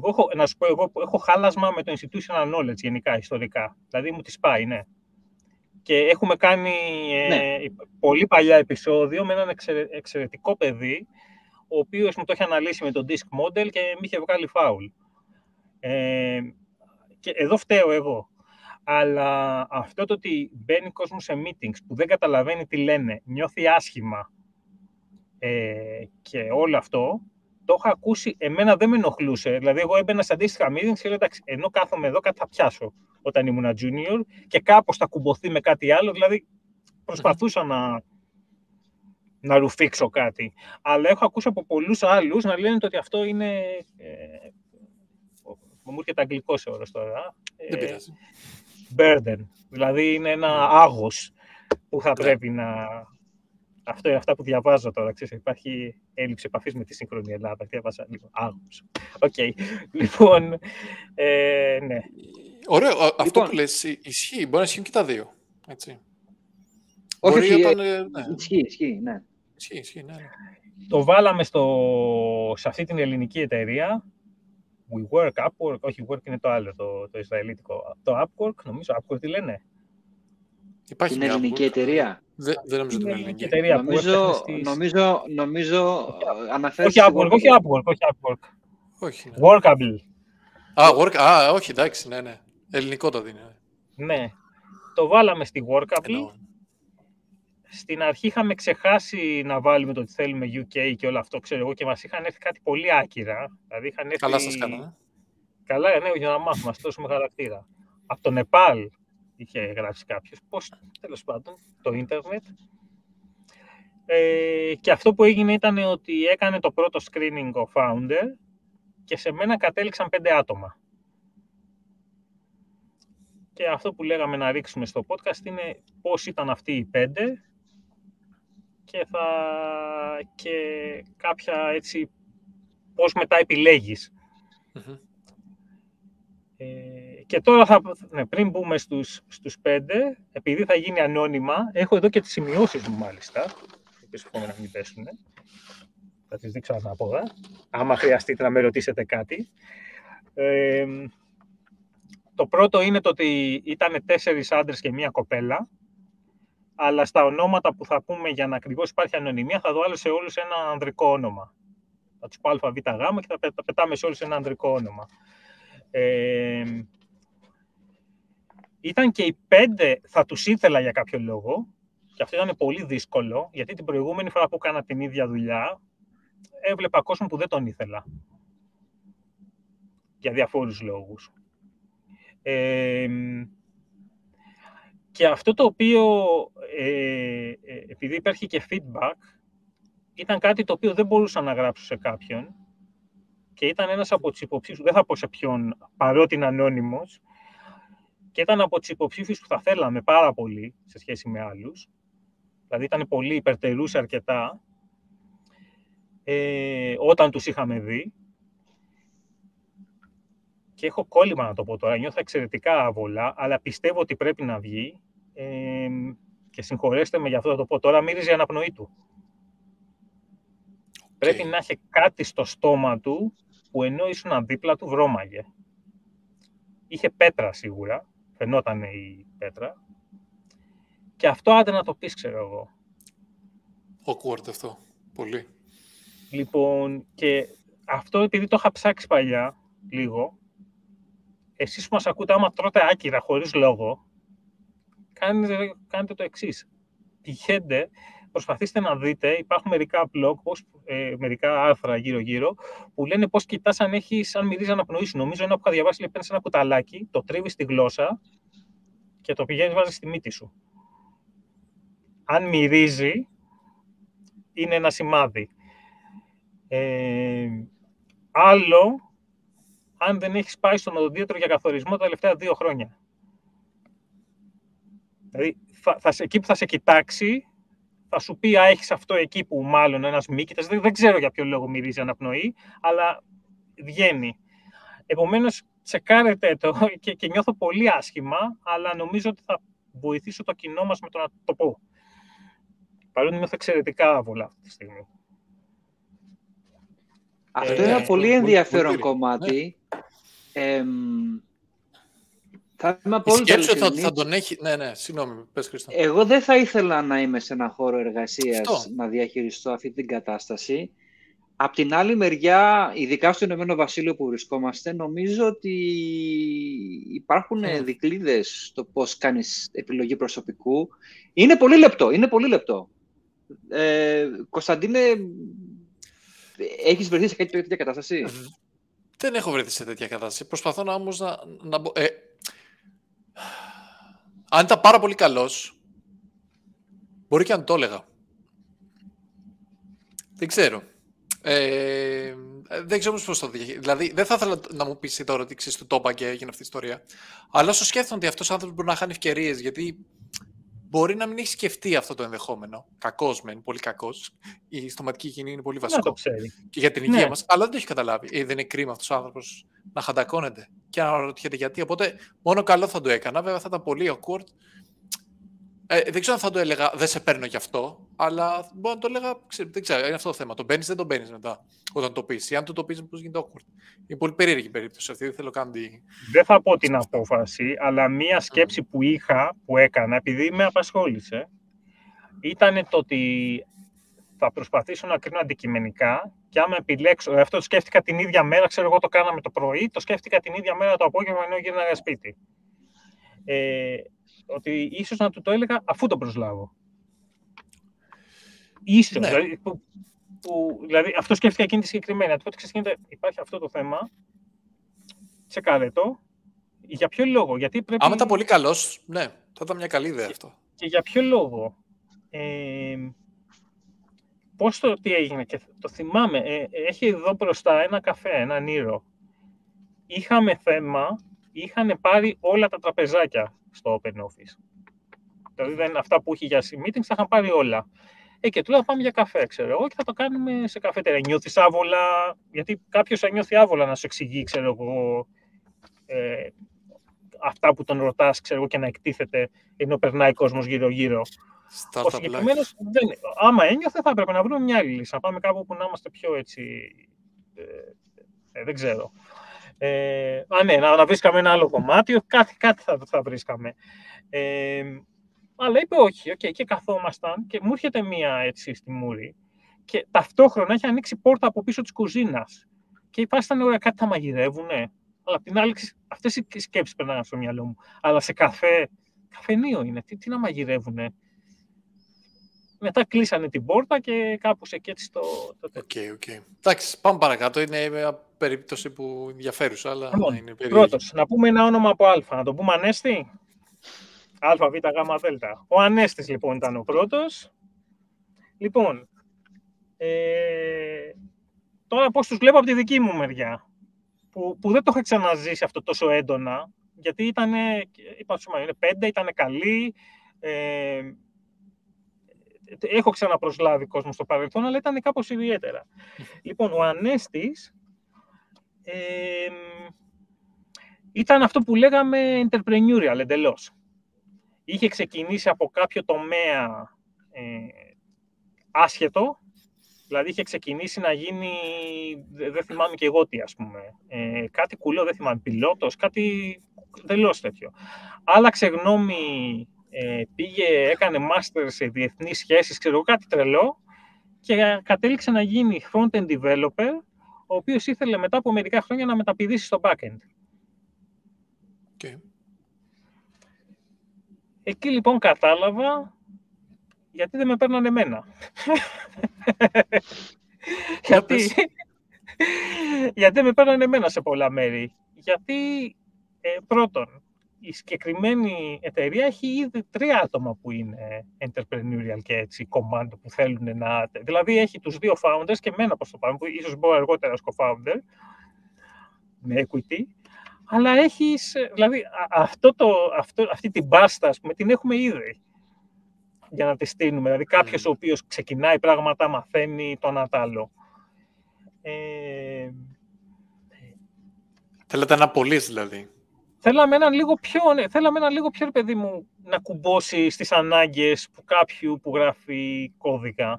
έχω χάλασμα με το institutional knowledge γενικά, ιστορικά. Δηλαδή μου τις πάει, ναι. Και έχουμε κάνει πολύ παλιά επεισόδιο με έναν εξαιρετικό παιδί, ο οποίος μου το είχε αναλύσει με το disk model και με είχε βγάλει foul. Και εδώ φταίω εγώ. Αλλά αυτό το ότι μπαίνει κόσμο σε meetings που δεν καταλαβαίνει τι λένε, νιώθει άσχημα και όλο αυτό, το έχω ακούσει, εμένα δεν με ενοχλούσε. Δηλαδή, εγώ έμπαινα σε αντίστοιχα meetings και λέω, εντάξει, ενώ κάθομαι εδώ, κάτι θα πιάσω όταν ήμουν junior και κάπως θα κουμποθεί με κάτι άλλο. Δηλαδή, προσπαθούσα να ρουφήξω κάτι. Αλλά έχω ακούσει από πολλούς άλλους να λένε ότι αυτό είναι... μου έρχεται αγγλικός όρος τώρα. Δεν πειράζει. Burden. Δηλαδή, είναι ένα άγος που θα πρέπει να... Αυτό είναι αυτά που διαβάζω τώρα. Ξέρεις, υπάρχει έλλειψη επαφής με τη σύγχρονη Ελλάδα. Διαβάζα λίγο άγος. Οκ. Λοιπόν, ναι. Ωραίο. Αυτό που λες ισχύει. Μπορεί να ισχύουν και τα δύο. Έτσι. Όχι, ισχύει, ναι. Ισχύει, ναι. Το βάλαμε σε αυτή την ελληνική εταιρεία. WeWork, Upwork, όχι, WeWork είναι το άλλο, το ισραηλίτικο. Το Upwork, νομίζω, Upwork τι λένε. Υπάρχει μια ελληνική εταιρεία. Δεν νομίζω την ελληνική εταιρεία. Νομίζω αναφέρεις... Όχι Upwork. Όχι. Workable. Όχι, εντάξει, ναι. Ελληνικό το δίνει. Ναι. Το βάλαμε στη Workable. Στην αρχή είχαμε ξεχάσει να βάλουμε το ότι θέλουμε UK και όλο αυτό, ξέρω εγώ, και μας είχαν έρθει κάτι πολύ άκυρα. Δηλαδή είχαν έρθει... Καλά σας κάνανε. Καλά, ναι, για να μάθουμε, να σας δώσουμε χαρακτήρα. Από το Νεπάλ είχε γράψει κάποιος. Πώς, τέλος πάντων, το ίντερνετ. Και αυτό που έγινε ήταν ότι έκανε το πρώτο screening ο founder και σε μένα κατέληξαν 5 άτομα. Και αυτό που λέγαμε να ρίξουμε στο podcast είναι πώς ήταν αυτοί οι 5 και κάποια έτσι, πώς μετά επιλέγεις. Mm-hmm. Και τώρα, πριν μπούμε στους 5, επειδή θα γίνει ανώνυμα, έχω εδώ και τις σημειώσεις μου μάλιστα, οι οποίες φοβάμαι να μην πέσουν. Θα τις δείξω ανάποδα, άμα χρειαστείτε να με ρωτήσετε κάτι. Το πρώτο είναι το ότι ήταν 4 άντρες και 1 κοπέλα, αλλά στα ονόματα που θα πούμε για να ακριβώς υπάρχει ανωνυμία, θα δω σε όλους ένα ανδρικό όνομα. Θα τους πω ΑΒΓ και θα πετάμε σε όλους ένα ανδρικό όνομα. Ήταν και οι 5, θα τους ήθελα για κάποιο λόγο, και αυτό ήταν πολύ δύσκολο, γιατί την προηγούμενη φορά που έκανα την ίδια δουλειά, έβλεπα κόσμο που δεν τον ήθελα. Για διαφόρους λόγους. Και αυτό το οποίο, επειδή υπάρχει και feedback, ήταν κάτι το οποίο δεν μπορούσα να γράψω σε κάποιον και ήταν ένας από τους υποψήφιους, δεν θα πω σε ποιον, παρότι είναι ανώνυμος, και ήταν από τους υποψήφιους που θα θέλαμε πάρα πολύ σε σχέση με άλλους. Δηλαδή ήταν πολύ, υπερτερούσε αρκετά όταν τους είχαμε δει. Και έχω κόλλημα να το πω τώρα, νιώθω εξαιρετικά άβολα, αλλά πιστεύω ότι πρέπει να βγει και συγχωρέστε με για αυτό θα το πω τώρα, μύριζε η αναπνοή του. Πρέπει να έχει κάτι στο στόμα του που ενώ ήσουν δίπλα του βρώμαγε. Είχε πέτρα σίγουρα, φαινόταν η πέτρα. Και αυτό άντε να το πεις, ξέρω εγώ. Awkward αυτό, πολύ. Λοιπόν, και αυτό επειδή το είχα ψάξει παλιά, λίγο, εσείς που μας ακούτε, άμα τρώτε άκυρα χωρίς λόγο, κάνετε το εξής. Τυχαίνετε, προσπαθήστε να δείτε, υπάρχουν μερικά blog, μερικά άρθρα γύρω-γύρω, που λένε πώς κοιτάς αν μυρίζει αναπνοή σου. Νομίζω ένα που είχα διαβάσει, λέει, παίρνεις ένα κουταλάκι, το τρίβεις στη γλώσσα και το πηγαίνεις, βάζεις στη μύτη σου. Αν μυρίζει, είναι ένα σημάδι. Άλλο, αν δεν έχεις πάει στον οδοντίατρο για καθορισμό τα τελευταία 2 χρόνια. Δηλαδή, εκεί που θα σε κοιτάξει, θα σου πει, έχεις αυτό εκεί που μάλλον ένας μύκητας, δεν ξέρω για ποιο λόγο μυρίζει αναπνοή, αλλά βγαίνει. Επομένως, τσεκάρετε το και νιώθω πολύ άσχημα, αλλά νομίζω ότι θα βοηθήσω το κοινό μας με το να το πω. Παρότι νιώθω εξαιρετικά άβολα αυτή τη στιγμή. Αυτό είναι ένα πολύ ενδιαφέρον κομμάτι. Θα είμαι απόλυτα ειλικρινής. Θα τον έχει... Ναι, συγγνώμη, πες Χρήστο. Εγώ δεν θα ήθελα να είμαι σε ένα χώρο εργασίας να διαχειριστώ αυτή την κατάσταση. Απ' την άλλη μεριά, ειδικά στο Ηνωμένο Βασίλειο που βρισκόμαστε, νομίζω ότι υπάρχουν δικλείδες στο πώς κάνεις επιλογή προσωπικού. Είναι πολύ λεπτό, Κωνσταντίνε, έχεις βρεθεί σε κάτι τέτοια κατάσταση? Δεν έχω βρεθεί σε τέτοια κατάσταση. Προσπαθώ όμως να αν ήταν πάρα πολύ καλός, μπορεί και αν το έλεγα. Δεν ξέρω. Δεν ξέρω πώς το διαχειρίζεται. Δηλαδή, δεν θα ήθελα να μου πεις τώρα ότι ξέρεις του τόπα και έγινε αυτή η ιστορία. Αλλά όσο σκέφτομαι ότι αυτός ο άνθρωπος μπορεί να χάνει ευκαιρίες, γιατί μπορεί να μην έχει σκεφτεί αυτό το ενδεχόμενο. Κακός μεν, πολύ κακός. Η στοματική υγιεινή είναι πολύ βασικό. Και για την υγεία μας. Αλλά δεν το έχει καταλάβει. Δεν είναι κρίμα αυτός ο άνθρωπος να χαντακώνεται και να ρωτιέται γιατί. Οπότε, μόνο καλό θα το έκανα. Βέβαια, θα ήταν πολύ awkward. Δεν ξέρω αν θα το έλεγα, δεν σε παίρνω γι' αυτό, αλλά μπορώ να το έλεγα, δεν ξέρω, είναι αυτό το θέμα. Το παίρνεις, δεν το παίρνεις μετά, όταν το πεις. Ή αν το πεις, πώς γίνεται awkward. Είναι πολύ περίεργη περίπτωση αυτή, δεν θέλω καν Δεν θα πω την απόφαση, αλλά μία σκέψη που έκανα, επειδή με απασχόλησε, ήταν το ότι θα προσπαθήσω να κρίνω αντικειμενικά και άμα επιλέξω, αυτό το σκέφτηκα την ίδια μέρα, ξέρω εγώ το κάναμε το πρωί, το σκέφτηκα την ίδια μέρα το απόγευμα ενώ γύρναγα σπίτι. Ότι ίσως να του το έλεγα αφού τον προσλάβω. Ίσως, ναι. Δηλαδή αυτό σκέφτηκα εκείνη τη συγκεκριμένη. Να του πω ότι υπάρχει αυτό το θέμα, τσεκάρε το. Για ποιο λόγο, γιατί πρέπει... Άμα ήταν πολύ καλός, ναι, θα ήταν μια καλή ιδέα αυτό. Και για ποιο λόγο. τι έγινε και το θυμάμαι. Έχει εδώ μπροστά ένα καφέ, ένα Νίρο. Είχαμε θέμα, είχαν πάρει όλα τα τραπεζάκια στο Open Office. Δηλαδή αυτά που είχε για meetings τα είχαν πάρει όλα. Και του λέω πάμε για καφέ, ξέρω εγώ, και θα το κάνουμε σε καφετέρια. Νιώθεις άβολα, γιατί κάποιος θα νιώθει άβολα να σου εξηγεί, ξέρω εγώ, αυτά που τον ρωτάς, ξέρω εγώ, και να εκτίθεται ενώ περνάει κόσμος γύρω-γύρω. Ο συγκεκριμένος, άμα ένιωθε, θα έπρεπε να βρούμε μια άλλη λύση. Να πάμε κάπου που να είμαστε πιο έτσι. Δεν ξέρω. Ναι, να βρίσκαμε ένα άλλο δωμάτιο, κάτι θα βρίσκαμε. Αλλά είπε όχι, και καθόμασταν και μου έρχεται μία έτσι στη μούρη και ταυτόχρονα έχει ανοίξει πόρτα από πίσω της κουζίνας. Και η φάση ήταν ωραία, κάτι θα μαγειρεύουνε. Αλλά απ' την άλλη, αυτές οι σκέψεις περνάγαν στο μυαλό μου. Αλλά σε καφενείο είναι, τι να μαγειρεύουνε. Μετά κλείσανε την πόρτα και κάπως εκεί έτσι το τέτοιο. Οκ. Εντάξει, πάμε παρακάτω. Είναι μια περίπτωση που ενδιαφέρουσα, αλλά Λοιπόν, είναι περίεργη. Πρώτος, να πούμε ένα όνομα από Α. Να το πούμε Ανέστη. Α, Β, Γ, Δ. Ο Ανέστης, λοιπόν, ήταν ο πρώτος. Λοιπόν, τώρα πώς τους βλέπω από τη δική μου μεριά, που δεν το είχα ξαναζήσει αυτό τόσο έντονα, γιατί είναι 5, ήταν καλοί, έχω ξαναπροσλάβει κόσμο στο παρελθόν, αλλά ήταν κάπως ιδιαίτερα. Λοιπόν, ο Ανέστης ήταν αυτό που λέγαμε entrepreneurial εντελώς. Είχε ξεκινήσει από κάποιο τομέα άσχετο, δηλαδή είχε ξεκινήσει να γίνει, δεν θυμάμαι και εγώ τι, ας πούμε, κάτι κουλό, δεν θυμάμαι, πιλότος, κάτι εντελώς τέτοιο. Άλλαξε γνώμη, πήγε, έκανε master σε διεθνείς σχέσεις, ξέρω, κάτι τρελό, και κατέληξε να γίνει front-end developer, ο οποίος ήθελε μετά από μερικά χρόνια να μεταπηδήσει στο back-end. Okay. Εκεί λοιπόν κατάλαβα γιατί δεν με παίρνανε εμένα. Γιατί δεν με παίρνανε εμένα σε πολλά μέρη. Γιατί πρώτον, η συγκεκριμένη εταιρεία έχει ήδη 3 άτομα που είναι entrepreneurial και έτσι command που θέλουν να... Δηλαδή έχει τους 2 founders και εμένα προς το πάνω, που ίσως μπορώ αργότερα ως co-founder, με equity. Αλλά έχεις, δηλαδή, αυτή την πάστα, ας πούμε, την έχουμε ήδη για να τη στείλουμε. Δηλαδή, κάποιος ο οποίος ξεκινάει πράγματα, μαθαίνει το ένα τ' άλλο. Θέλετε ένα πολύς, δηλαδή. Θέλαμε έναν λίγο πιο, παιδί μου, να κουμπώσει στις ανάγκες κάποιου που γράφει κώδικα.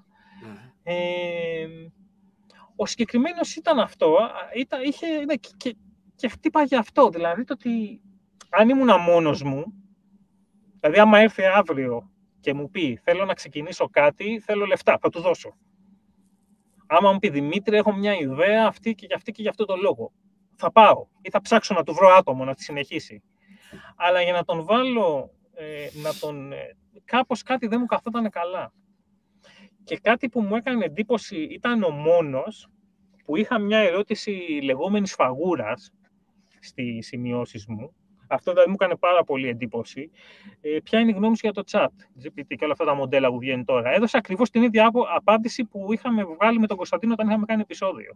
Ο συγκεκριμένος ήταν αυτό, και χτύπαγε αυτό, δηλαδή το ότι αν ήμουν μόνος μου, δηλαδή άμα έρθει αύριο και μου πει θέλω να ξεκινήσω κάτι, θέλω λεφτά, θα του δώσω. Άμα μου πει Δημήτρη, έχω μια ιδέα αυτή και για αυτό το λόγο, θα πάω ή θα ψάξω να του βρω άτομο να τη συνεχίσει. Αλλά για να τον βάλω, κάπως κάτι δεν μου καθόταν καλά. Και κάτι που μου έκανε εντύπωση ήταν ο μόνος που είχα μια ερώτηση λεγόμενης φαγούρας στις σημειώσεις μου. Αυτό δηλαδή μου έκανε πάρα πολύ εντύπωση. Ποια είναι η γνώμη σου για το chat, GPT και όλα αυτά τα μοντέλα που βγαίνουν τώρα. Έδωσα ακριβώς την ίδια απάντηση που είχαμε βγάλει με τον Κωνσταντίνο όταν είχαμε κάνει επεισόδιο.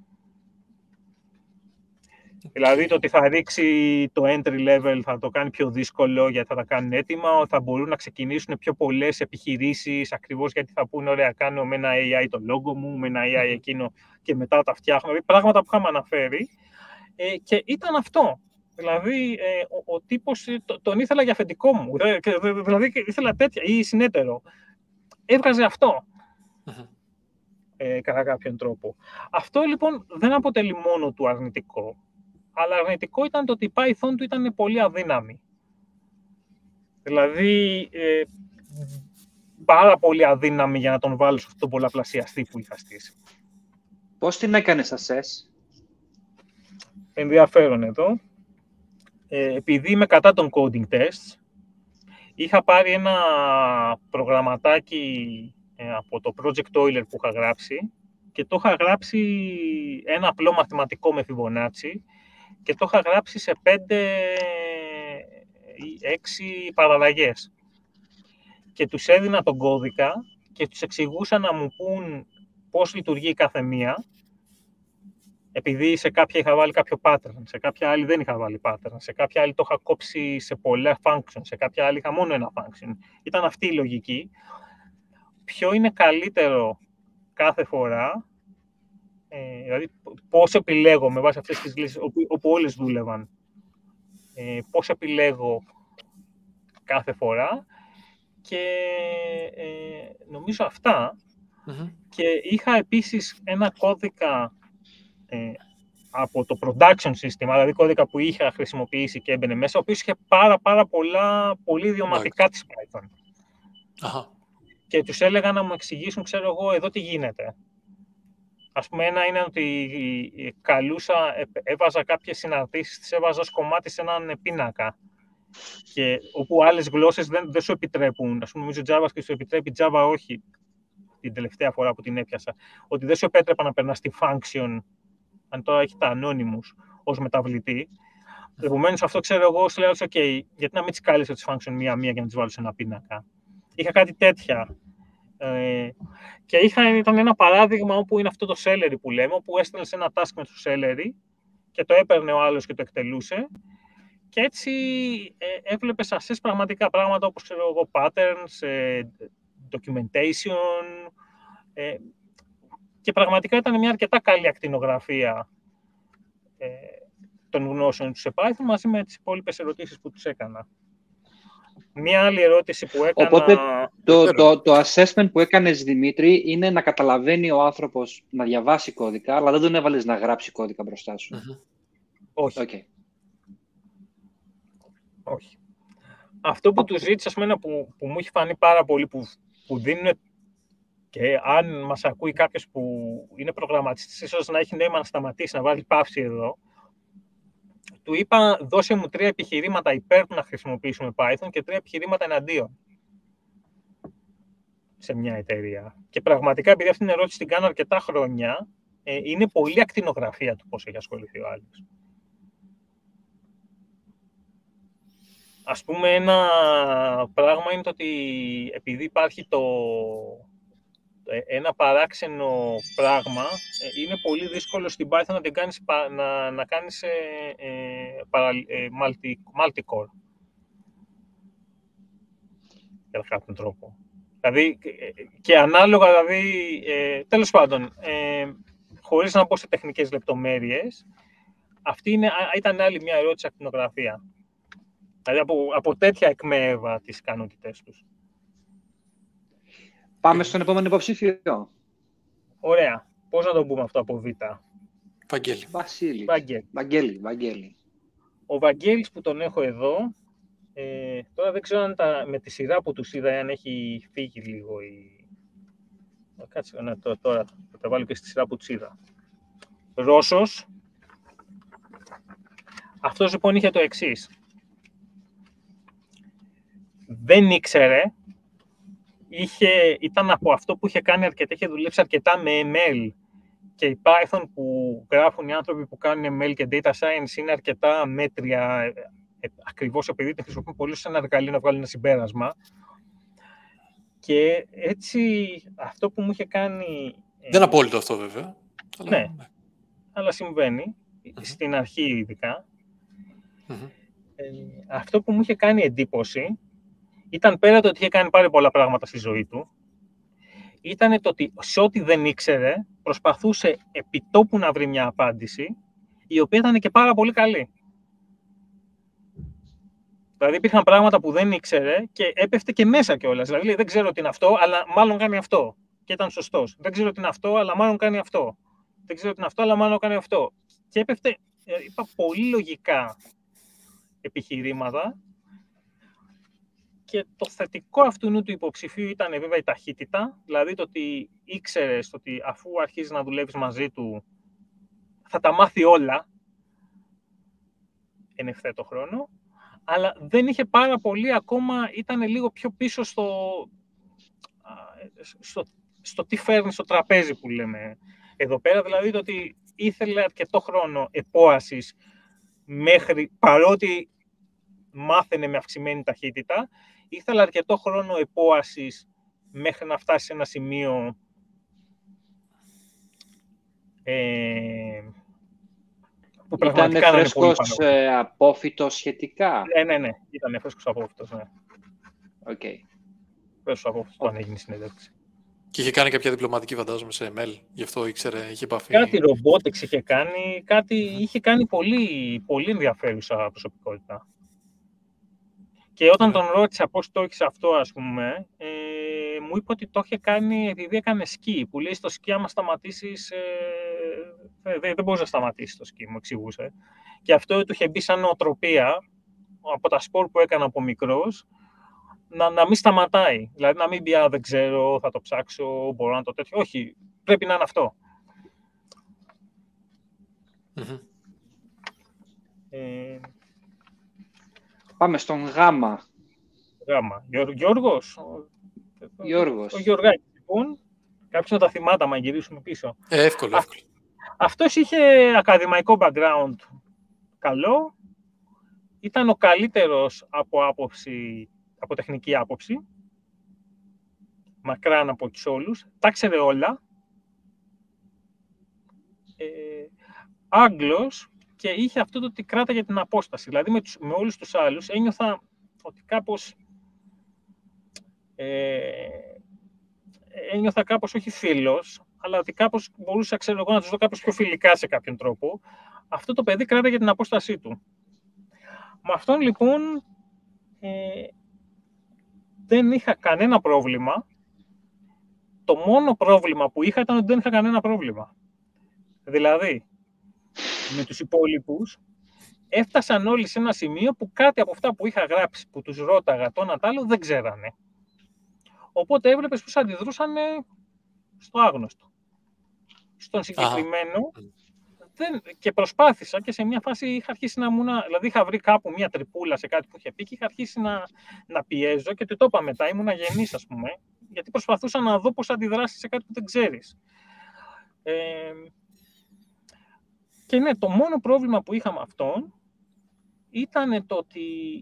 Δηλαδή το ότι θα ρίξει το entry level, θα το κάνει πιο δύσκολο γιατί θα τα κάνουν έτοιμα, θα μπορούν να ξεκινήσουν πιο πολλές επιχειρήσεις ακριβώς γιατί θα πούνε ωραία, κάνω με ένα AI το logo μου, με ένα AI εκείνο και μετά τα φτιάχνω. Πράγματα που είχαμε αναφέρει και ήταν αυτό. Δηλαδή ο τύπος τον ήθελα για αφεντικό μου, δηλαδή ήθελα τέτοια ή συνέτερο. Έβγαζε αυτό. Κατά κάποιον τρόπο. Αυτό λοιπόν δεν αποτελεί μόνο του αρνητικό. Αλλά αρνητικό ήταν το ότι η Python του ήταν πολύ αδύναμη. Δηλαδή, πάρα πολύ αδύναμη για να τον βάλω σε αυτόν τον πολλαπλασιαστή που είχα στήσει. Πώς την έκανες assess? Ενδιαφέρον εδώ. Επειδή είμαι κατά των coding tests, είχα πάρει ένα προγραμματάκι από το Project Euler που είχα γράψει και το είχα γράψει ένα απλό μαθηματικό με Fibonacci και το είχα γράψει σε 5 ή 6 παραλλαγές. Και τους έδινα τον κώδικα και τους εξηγούσα να μου πούν πώς λειτουργεί η κάθε μία, επειδή σε κάποια είχα βάλει κάποιο pattern, σε κάποια άλλη δεν είχα βάλει pattern, σε κάποια άλλη το είχα κόψει σε πολλά functions, σε κάποια άλλη είχα μόνο ένα function. Ήταν αυτή η λογική. Ποιο είναι καλύτερο κάθε φορά, δηλαδή πώς επιλέγω με βάση αυτές τις λύσεις όπου όλες δούλευαν, πώς επιλέγω κάθε φορά και νομίζω αυτά. Και είχα επίσης ένα κώδικα από το production system, δηλαδή κώδικα που είχα χρησιμοποιήσει και έμπαινε μέσα, ο οποίος είχε πάρα πολλά πολύ ιδιωματικά της Python. Και τους έλεγα να μου εξηγήσουν, ξέρω εγώ, εδώ τι γίνεται. Ας πούμε, ένα είναι ότι έβαζα κάποιες συναρτήσεις, τις έβαζα ως κομμάτι σε έναν πίνακα. Και όπου άλλες γλώσσες δεν σου επιτρέπουν, ας πούμε, νομίζω JavaScript σου επιτρέπει, Java όχι, την τελευταία φορά που την έπιασα, ότι δεν σου επέτρεπα να περνάς τη function, αν τώρα έχει τα anonymous, ως μεταβλητή. Επομένως, αυτό ξέρω εγώ, σου λέω, OK, γιατί να μην τις κάλεσε τις function μία-μία για να τις βάλω σε ένα πίνακα. Είχα κάτι τέτοια. Και ήταν ένα παράδειγμα όπου είναι αυτό το celery που λέμε, όπου έστελνες ένα task με το celery και το έπαιρνε ο άλλος και το εκτελούσε. Και έτσι έβλεπες ασές πραγματικά πράγματα όπως, ξέρω εγώ, patterns, documentation, και πραγματικά ήταν μια αρκετά καλή ακτινογραφία των γνώσεων του σε Python μαζί με τις υπόλοιπες ερωτήσεις που τους έκανα. Μία άλλη ερώτηση που έκανα... Οπότε το assessment που έκανες, Δημήτρη, είναι να καταλαβαίνει ο άνθρωπος να διαβάσει κώδικα, αλλά δεν τον έβαλες να γράψει κώδικα μπροστά σου. Όχι. Okay. Όχι. Αυτό που του ζήτησα, που μου έχει φανεί πάρα πολύ, που δίνουν, και αν μας ακούει κάποιος που είναι προγραμματιστής, ίσως να έχει νόημα να σταματήσει, να βάλει παύση εδώ, του είπα, δώσε μου 3 επιχειρήματα υπέρ του να χρησιμοποιήσουμε Python και 3 επιχειρήματα εναντίον σε μια εταιρεία. Και πραγματικά, επειδή αυτή την ερώτηση την κάνω αρκετά χρόνια, είναι πολύ ακτινογραφία του πώς έχει ασχοληθεί ο άλλος. Ας πούμε, ένα πράγμα είναι το ότι επειδή υπάρχει ένα παράξενο πράγμα, είναι πολύ δύσκολο στην Python να κάνεις multi-core. Για κάποιον τρόπο. Δηλαδή, και ανάλογα, τέλος πάντων, χωρίς να πω σε τεχνικές λεπτομέρειες, αυτή ήταν άλλη μια ερώτηση ακτινογραφία. Δηλαδή, από τέτοια εκμέευα τις ικανότητές τους. Πάμε στον επόμενο υποψήφιο. Ωραία. Πώς να το πούμε αυτό από Β? Βαγγέλη. Βαγγέλη. Ο Βαγγέλης που τον έχω εδώ, τώρα δεν ξέρω αν με τη σειρά που τους είδα, αν έχει φύγει λίγο Κάτσε, τώρα θα τα βάλω και στη σειρά που τους είδα. Ρώσος. Αυτός λοιπόν είχε το εξής. Δεν ήξερε, ήταν από αυτό που είχε κάνει αρκετά, είχε δουλέψει αρκετά με ML και η Python που γράφουν οι άνθρωποι που κάνουν ML και Data Science είναι αρκετά μέτρια, ακριβώς επειδή την χρησιμοποιούν πολύ σε ένα εργαλείο να βγάλουν ένα συμπέρασμα. Και έτσι αυτό που μου είχε κάνει... Δεν είναι απόλυτο αυτό βέβαια. Ναι, αλλά συμβαίνει, στην αρχή ειδικά. Αυτό που μου είχε κάνει εντύπωση ήταν, πέρα το ότι είχε κάνει πάρα πολλά πράγματα στη ζωή του, ήταν το ότι σε ό,τι δεν ήξερε προσπαθούσε επιτόπου να βρει μια απάντηση, η οποία ήταν και πάρα πολύ καλή. Δηλαδή υπήρχαν πράγματα που δεν ήξερε και έπεφτε και μέσα κιόλας. Δηλαδή δεν ξέρω τι είναι αυτό, αλλά μάλλον κάνει αυτό. Και ήταν σωστός. Δεν ξέρω τι είναι αυτό, αλλά μάλλον κάνει αυτό. Δεν ξέρω τι είναι αυτό, αλλά μάλλον κάνει αυτό. Και έπεφτε, είπα, πολύ λογικά επιχειρήματα. Και το θετικό αυτού του υποψηφίου ήταν βέβαια η ταχύτητα. Δηλαδή το ότι ήξερες ότι αφού αρχίζεις να δουλεύεις μαζί του, θα τα μάθει όλα εν ευθέτω χρόνο. Αλλά δεν είχε πάρα πολύ ακόμα, ήταν λίγο πιο πίσω στο τι φέρνει στο τραπέζι που λέμε εδώ πέρα. Δηλαδή το ότι ήθελε αρκετό χρόνο επόασης μέχρι, παρότι μάθαινε με αυξημένη ταχύτητα, ήθελε αρκετό χρόνο επόασης μέχρι να φτάσει σε ένα σημείο που πραγματικά ήταν είναι πολύ φρέσκος απόφυτος σχετικά. Ναι, ήταν φρέσκος απόφυτος, ναι. Okay. Φρέσκος απόφυτος όταν έγινε η συνέντευξη. Και είχε κάνει κάποια διπλωματική, φαντάζομαι, σε ML, γι' αυτό ήξερε, είχε επαφή. Κάτι robotics είχε κάνει, είχε κάνει πολύ, πολύ ενδιαφέρουσα προσωπικότητα. Και όταν τον ρώτησα πώς το έχεις αυτό, ας πούμε, μου είπε ότι το είχε κάνει επειδή έκανε σκι, που λέει στο σκι άμα σταματήσεις, δεν μπορείς να σταματήσεις το σκι, μου εξηγούσε. Και αυτό του είχε μπει σαν νοοτροπία, από τα σπορ που έκανα από μικρός, να μην σταματάει. Δηλαδή να μην πει, δεν ξέρω, θα το ψάξω, μπορώ να το τέτοιο. Όχι, πρέπει να είναι αυτό. Mm-hmm. Πάμε στον Γάμα. Γιώργος. Ο Γιωργάκης, λοιπόν. Κάποιος να τα θυμάται, άμα γυρίσουμε πίσω. Εύκολο. Αυτός είχε ακαδημαϊκό background καλό. Ήταν ο καλύτερος από τεχνική άποψη. Μακράν από τους όλους. Τα ξέρε όλα. Άγγλος και είχε αυτό το ότι κράταγε την απόσταση. Δηλαδή με όλους τους άλλους ένιωθα ότι κάπως όχι φίλος, αλλά ότι κάπως μπορούσα, ξέρω εγώ, να τους δω κάπως πιο φιλικά σε κάποιον τρόπο. Αυτό το παιδί κράταγε την απόστασή του. Με αυτόν λοιπόν δεν είχα κανένα πρόβλημα. Το μόνο πρόβλημα που είχα ήταν ότι δεν είχα κανένα πρόβλημα. Δηλαδή, με τους υπόλοιπους, έφτασαν όλοι σε ένα σημείο που κάτι από αυτά που είχα γράψει, που τους ρώταγα το ένα τ' άλλο, δεν ξέρανε. Οπότε έβλεπες πώς αντιδρούσαν στο άγνωστο. Στον συγκεκριμένο, και προσπάθησα και σε μια φάση είχα αρχίσει δηλαδή είχα βρει κάπου μια τρυπούλα σε κάτι που είχε πει και είχα αρχίσει να πιέζω και το είπα μετά, ήμουνα γενής, ας πούμε, γιατί προσπαθούσα να δω πώς αντιδράσει σε κάτι που δεν ξέρεις. Και ναι, το μόνο πρόβλημα που είχα με αυτόν ήταν το ότι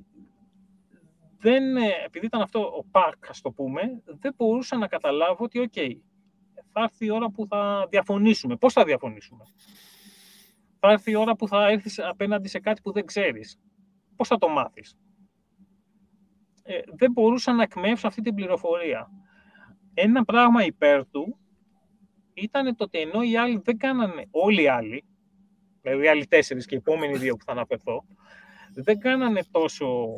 επειδή ήταν αυτό ο ΠΑΚ, ας το πούμε, δεν μπορούσα να καταλάβω ότι θα έρθει η ώρα που θα διαφωνήσουμε. Πώς θα διαφωνήσουμε? Θα έρθει η ώρα που θα έρθεις απέναντι σε κάτι που δεν ξέρεις. Πώς θα το μάθεις? Δεν μπορούσα να εκμεύσω αυτή την πληροφορία. Ένα πράγμα υπέρ του ήταν το ότι ενώ οι άλλοι δεν κάνανε, όλοι οι άλλοι, δηλαδή οι άλλοι 4 και οι επόμενοι 2 που θα αναφερθώ, δεν κάνανε τόσο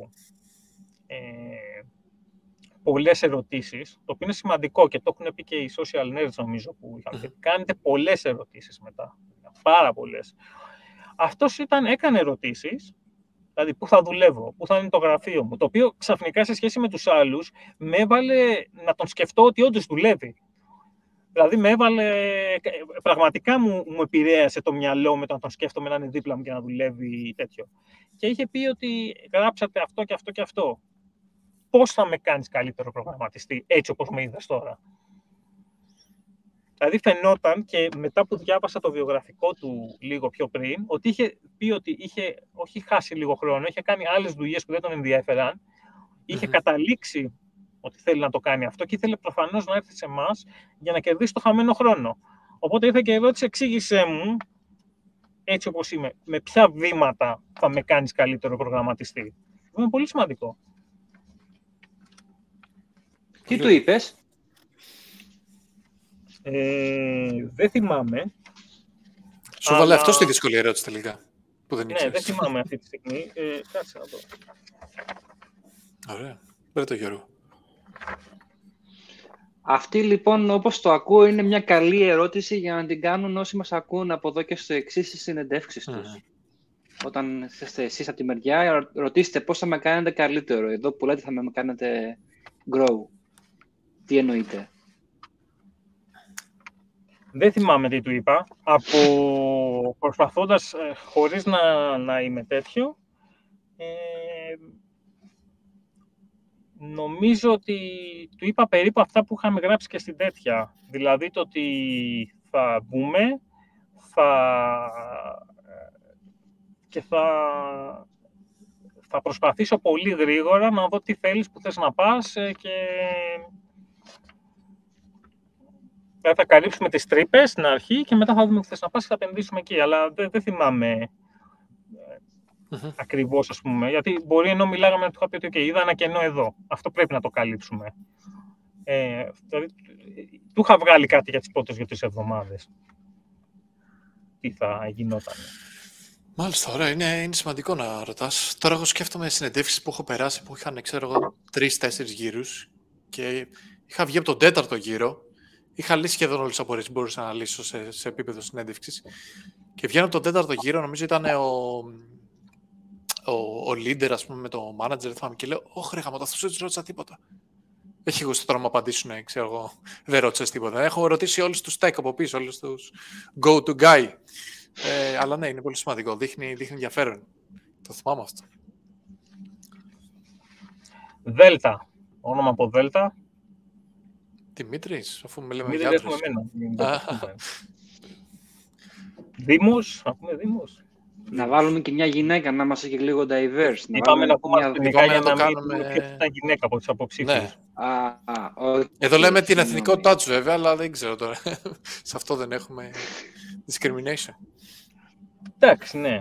πολλές ερωτήσεις, το οποίο είναι σημαντικό και το έχουν πει και οι social nerds, νομίζω, που είχαν. Κάνετε πολλές ερωτήσεις μετά, πάρα πολλές. Αυτός έκανε ερωτήσεις, δηλαδή πού θα δουλεύω, πού θα είναι το γραφείο μου, το οποίο ξαφνικά σε σχέση με τους άλλους με έβαλε να τον σκεφτώ ότι όντως δουλεύει. Δηλαδή πραγματικά μου επηρέασε το μυαλό με το να τον σκέφτομαι να είναι δίπλα μου και να δουλεύει τέτοιο. Και είχε πει ότι γράψατε αυτό και αυτό και αυτό. Πώς θα με κάνεις καλύτερο προγραμματιστή, έτσι όπως με είδες τώρα? Δηλαδή φαινόταν και μετά που διάβασα το βιογραφικό του λίγο πιο πριν, ότι είχε πει ότι είχε όχι χάσει λίγο χρόνο, είχε κάνει άλλες δουλειές που δεν τον ενδιαφέραν, είχε καταλήξει ότι θέλει να το κάνει αυτό και ήθελε προφανώς να έρθει σε εμάς για να κερδίσει το χαμένο χρόνο. Οπότε ήρθε και ρώτησε, εξήγησέ μου, έτσι όπως είμαι, με ποια βήματα θα με κάνεις καλύτερο προγραμματιστή? Είναι πολύ σημαντικό. Τι του είπες? Δεν θυμάμαι. Σου βάλε αυτό στη δύσκολη ερώτηση τελικά, που δεν ήξερες. Ναι, δεν θυμάμαι αυτή τη στιγμή. Κάτσε να δω. Ωραία. Πέρα το Γιώργο. Αυτή λοιπόν, όπως το ακούω, είναι μια καλή ερώτηση για να την κάνουν όσοι μας ακούν από εδώ και στο εξής στις συνεντεύξεις τους. Όταν είστε εσείς από τη μεριά, ρωτήστε πώς θα με κάνετε καλύτερο. Εδώ που λέτε θα με κάνετε grow. Τι εννοείτε? Δεν θυμάμαι τι του είπα. Προσπαθώντας, χωρίς να είμαι τέτοιο, νομίζω ότι του είπα περίπου αυτά που είχαμε γράψει και στην τέτοια. Δηλαδή το ότι θα μπούμε, θα προσπαθήσω πολύ γρήγορα να δω τι θέλεις, που θες να πας και... Θα καλύψουμε τις τρύπες στην αρχή και μετά θα δούμε που θες να πας και θα επενδύσουμε εκεί. Αλλά δεν θυμάμαι ακριβώς, ας πούμε. Γιατί μπορεί ενώ μιλάγαμε να του είχα πει ότι είδα ένα κενό εδώ. Αυτό πρέπει να το καλύψουμε. Δηλαδή, του είχα βγάλει κάτι για τις πρώτες 2-3 εβδομάδες. Τι θα γινόταν. Μάλιστα, ωραία. Είναι σημαντικό να ρωτάς. Τώρα εγώ σκέφτομαι συνεντεύξεις που έχω περάσει που είχαν, ξέρω εγώ, 3-4 γύρους και είχα βγει από τον 4ο γύρο. Είχα λύσει σχεδόν όλες τις απορίες που μπορούσα να λύσω σε επίπεδο συνέντευξης. Και βγαίνω από τον 4ο γύρο, νομίζω ήταν ο leader, ας πούμε, με το manager, δεν θυμάμαι, και λέω: «Ωχ, ρε γαμώτο, αυτός δεν τους ρώτησα τίποτα». Έχει γουστό τώρα να μου απαντήσουν, ξέρω εγώ, δεν ρώτησες τίποτα. Έχω ρωτήσει όλους τους tech από πίσω, όλους τους go-to guy. Αλλά ναι, είναι πολύ σημαντικό. Δείχνει ενδιαφέρον. Το θυμάμαι αυτό. Δέλτα. Όνομα από Δέλτα. Δημήτρης, αφού με λέμε Δημήτρη, Γιάντρης. Δήμος, να πούμε Δήμος. Να βάλουμε και μια γυναίκα, να είμαστε και λίγο diverse. Είπαμε να πούμε αστυνομικά για να μην κάνουμε... ήταν γυναίκα από τους αποψήφιους. Ναι. Εδώ λέμε την εθνικότητά τους βέβαια, αλλά δεν ξέρω τώρα. Σε αυτό δεν έχουμε discrimination. Εντάξει, ναι.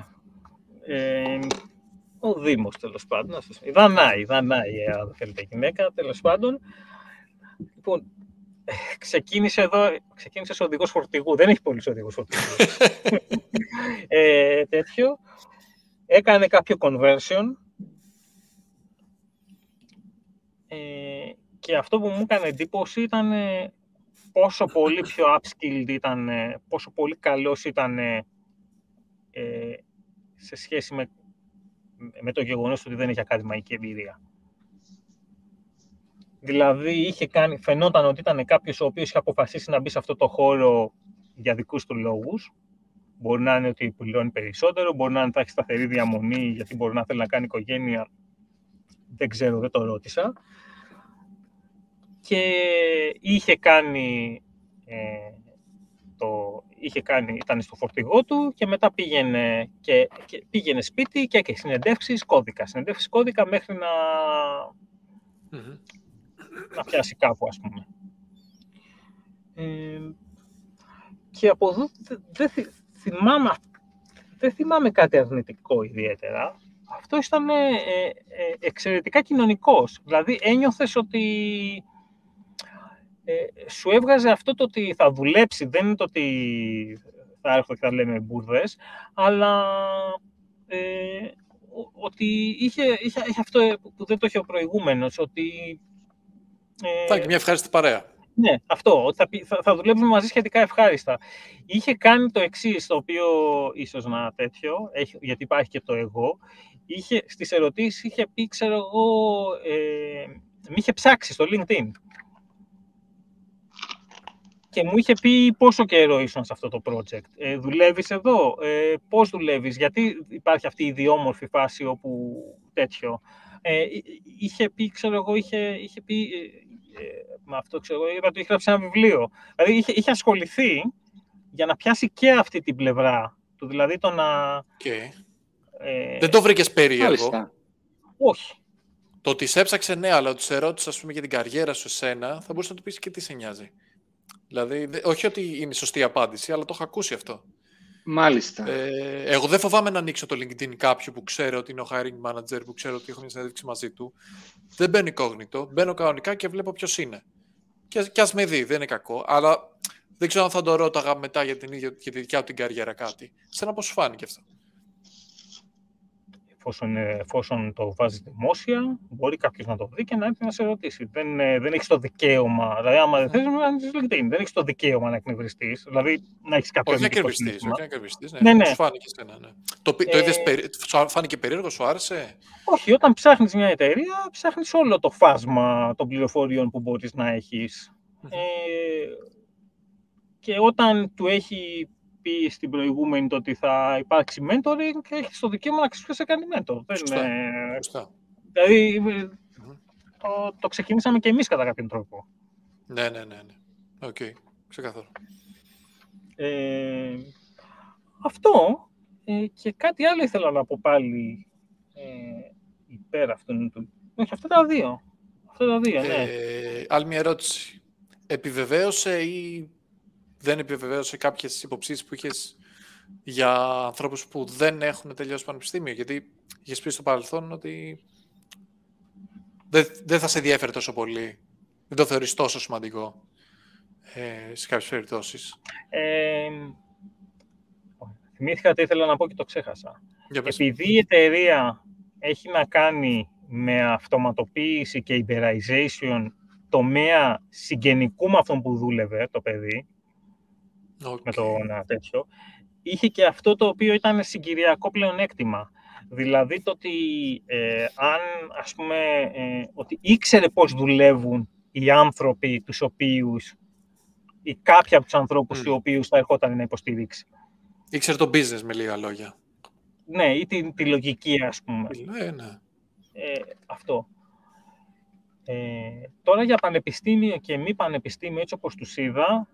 Ο Δήμος, τέλος πάντων. Η Δανάη, αν θέλετε γυναίκα, τέλος πάντων. Λοιπόν, ξεκίνησε ως οδηγός φορτηγού. Δεν έχει πολλούς οδηγούς φορτηγού. Τέτοιο. Έκανε κάποιο conversion. Και αυτό που μου έκανε εντύπωση ήταν πόσο πολύ πιο upskilled ήταν, πόσο πολύ καλός ήταν σε σχέση με το γεγονός ότι δεν είχε ακαδημαϊκή εμπειρία. Δηλαδή, φαινόταν ότι ήταν κάποιος ο οποίος είχε αποφασίσει να μπει σε αυτό το χώρο για δικούς του λόγους. Μπορεί να είναι ότι πληρώνει περισσότερο, μπορεί να είναι ότι θα έχει σταθερή διαμονή, γιατί μπορεί να θέλει να κάνει οικογένεια. Δεν ξέρω, δεν το ρώτησα. Και ήταν στο φορτηγό του και μετά πήγαινε σπίτι και έκανε συνεντεύξεις κώδικα μέχρι να πιάσει κάπου, ας πούμε. Και από εδώ δεν θυμάμαι κάτι αρνητικό ιδιαίτερα. Αυτό ήταν εξαιρετικά κοινωνικός. Δηλαδή ένιωθες ότι σου έβγαζε αυτό το ότι θα δουλέψει. Δεν είναι το ότι θα έρχονται και θα λέμε μπουρδες, αλλά ότι είχε αυτό που δεν το είχε ο προηγούμενος, ότι... Θα έχει μια ευχάριστη παρέα. Ναι, αυτό, ότι θα δουλεύουμε μαζί σχετικά ευχάριστα. Είχε κάνει το εξής, το οποίο ίσως να τέτοιο, γιατί υπάρχει και το εγώ, στις ερωτήσεις είχε πει, ξέρω εγώ, με είχε ψάξει στο LinkedIn. Και μου είχε πει πόσο καιρό ήσουν σε αυτό το project. Δουλεύεις εδώ, πώς δουλεύεις, γιατί υπάρχει αυτή η ιδιόμορφη φάση όπου τέτοιο. Είχε πει, ξέρω εγώ, είχε πει... με αυτό, ξέρω εγώ, είπα ότι είχε γράψει ένα βιβλίο. Δηλαδή, είχε ασχοληθεί για να πιάσει και αυτή την πλευρά του. Δηλαδή, το να... Δεν το βρήκες περίεργο. Όχι. Το ότι σε έψαξε, ναι, αλλά ότι σε ρώτησε, ας πούμε, για την καριέρα σου εσένα, θα μπορούσε να του πεις και τι σε νοιάζει. Δηλαδή, όχι ότι είναι η σωστή απάντηση, αλλά το έχω ακούσει αυτό. Μάλιστα. Εγώ δεν φοβάμαι να ανοίξω το LinkedIn κάποιου που ξέρω ότι είναι ο hiring manager, που ξέρω ότι έχω μια συνέντευξη μαζί του. Δεν μπαίνω incognito, μπαίνω κανονικά και βλέπω ποιος είναι. Και ας με δει, δεν είναι κακό, αλλά δεν ξέρω αν θα το ρώταγα μετά για τη δικιά του την καριέρα κάτι. Σένα πώς σου φάνηκε αυτό? Εφόσον το βάζεις δημόσια, μπορεί κάποιος να το δει και να έρθει να σε ρωτήσει. Δεν έχεις το δικαίωμα. Δηλαδή, άμα δεν θες να ανοίξεις LinkedIn, δεν έχεις το δικαίωμα να εκνευριστείς. Δηλαδή, να έχεις κάποιο αρνητικό συναίσθημα. Όχι να εκνευριστείς, ναι. Πώς φάνηκε εσένα, ναι. Το φάνηκε περίεργο, σου άρεσε? Όχι, όταν ψάχνεις μια εταιρεία, ψάχνεις όλο το φάσμα των πληροφοριών που μπορείς να έχεις. Και όταν του έχει πει στην προηγούμενη το ότι θα υπάρξει mentoring, έχεις το δικαίωμα να ξέρεις ποιος θα κάνει mentor. Σωστά. Δηλαδή, το ξεκινήσαμε και εμείς κατά κάποιον τρόπο. Ναι. Οκ, ξεκάθαρο. Αυτό και κάτι άλλο ήθελα να πω πάλι υπέρ αυτών του. Όχι, αυτά τα δύο, ναι. Άλλη μια ερώτηση. Επιβεβαίωσε ή δεν επιβεβαίωσε κάποιες υποψίες που είχες για ανθρώπους που δεν έχουν τελειώσει πανεπιστήμιο? Γιατί είχες πει στο παρελθόν ότι δεν θα σε ενδιαφέρει τόσο πολύ, δεν το θεωρείς τόσο σημαντικό σε κάποιες περιπτώσεις. Θυμήθηκα τι ήθελα να πω και το ξέχασα. Επειδή η εταιρεία έχει να κάνει με αυτοματοποίηση και υπεραϊζation τομέα συγγενικού με αυτόν που δούλευε το παιδί, με το ένα τέτοιο, είχε και αυτό το οποίο ήταν συγκυριακό πλεονέκτημα. Δηλαδή το ότι αν, ας πούμε, ότι ήξερε πώς δουλεύουν οι άνθρωποι τους οποίους, ή κάποιοι από τους ανθρώπους οι οποίους θα ερχόταν να υποστηρίξει. Ήξερε το business, με λίγα λόγια. Ναι, ή τη λογική, ας πούμε. Ναι. Αυτό. Τώρα για πανεπιστήμιο και μη πανεπιστήμιο, έτσι όπως τους είδα,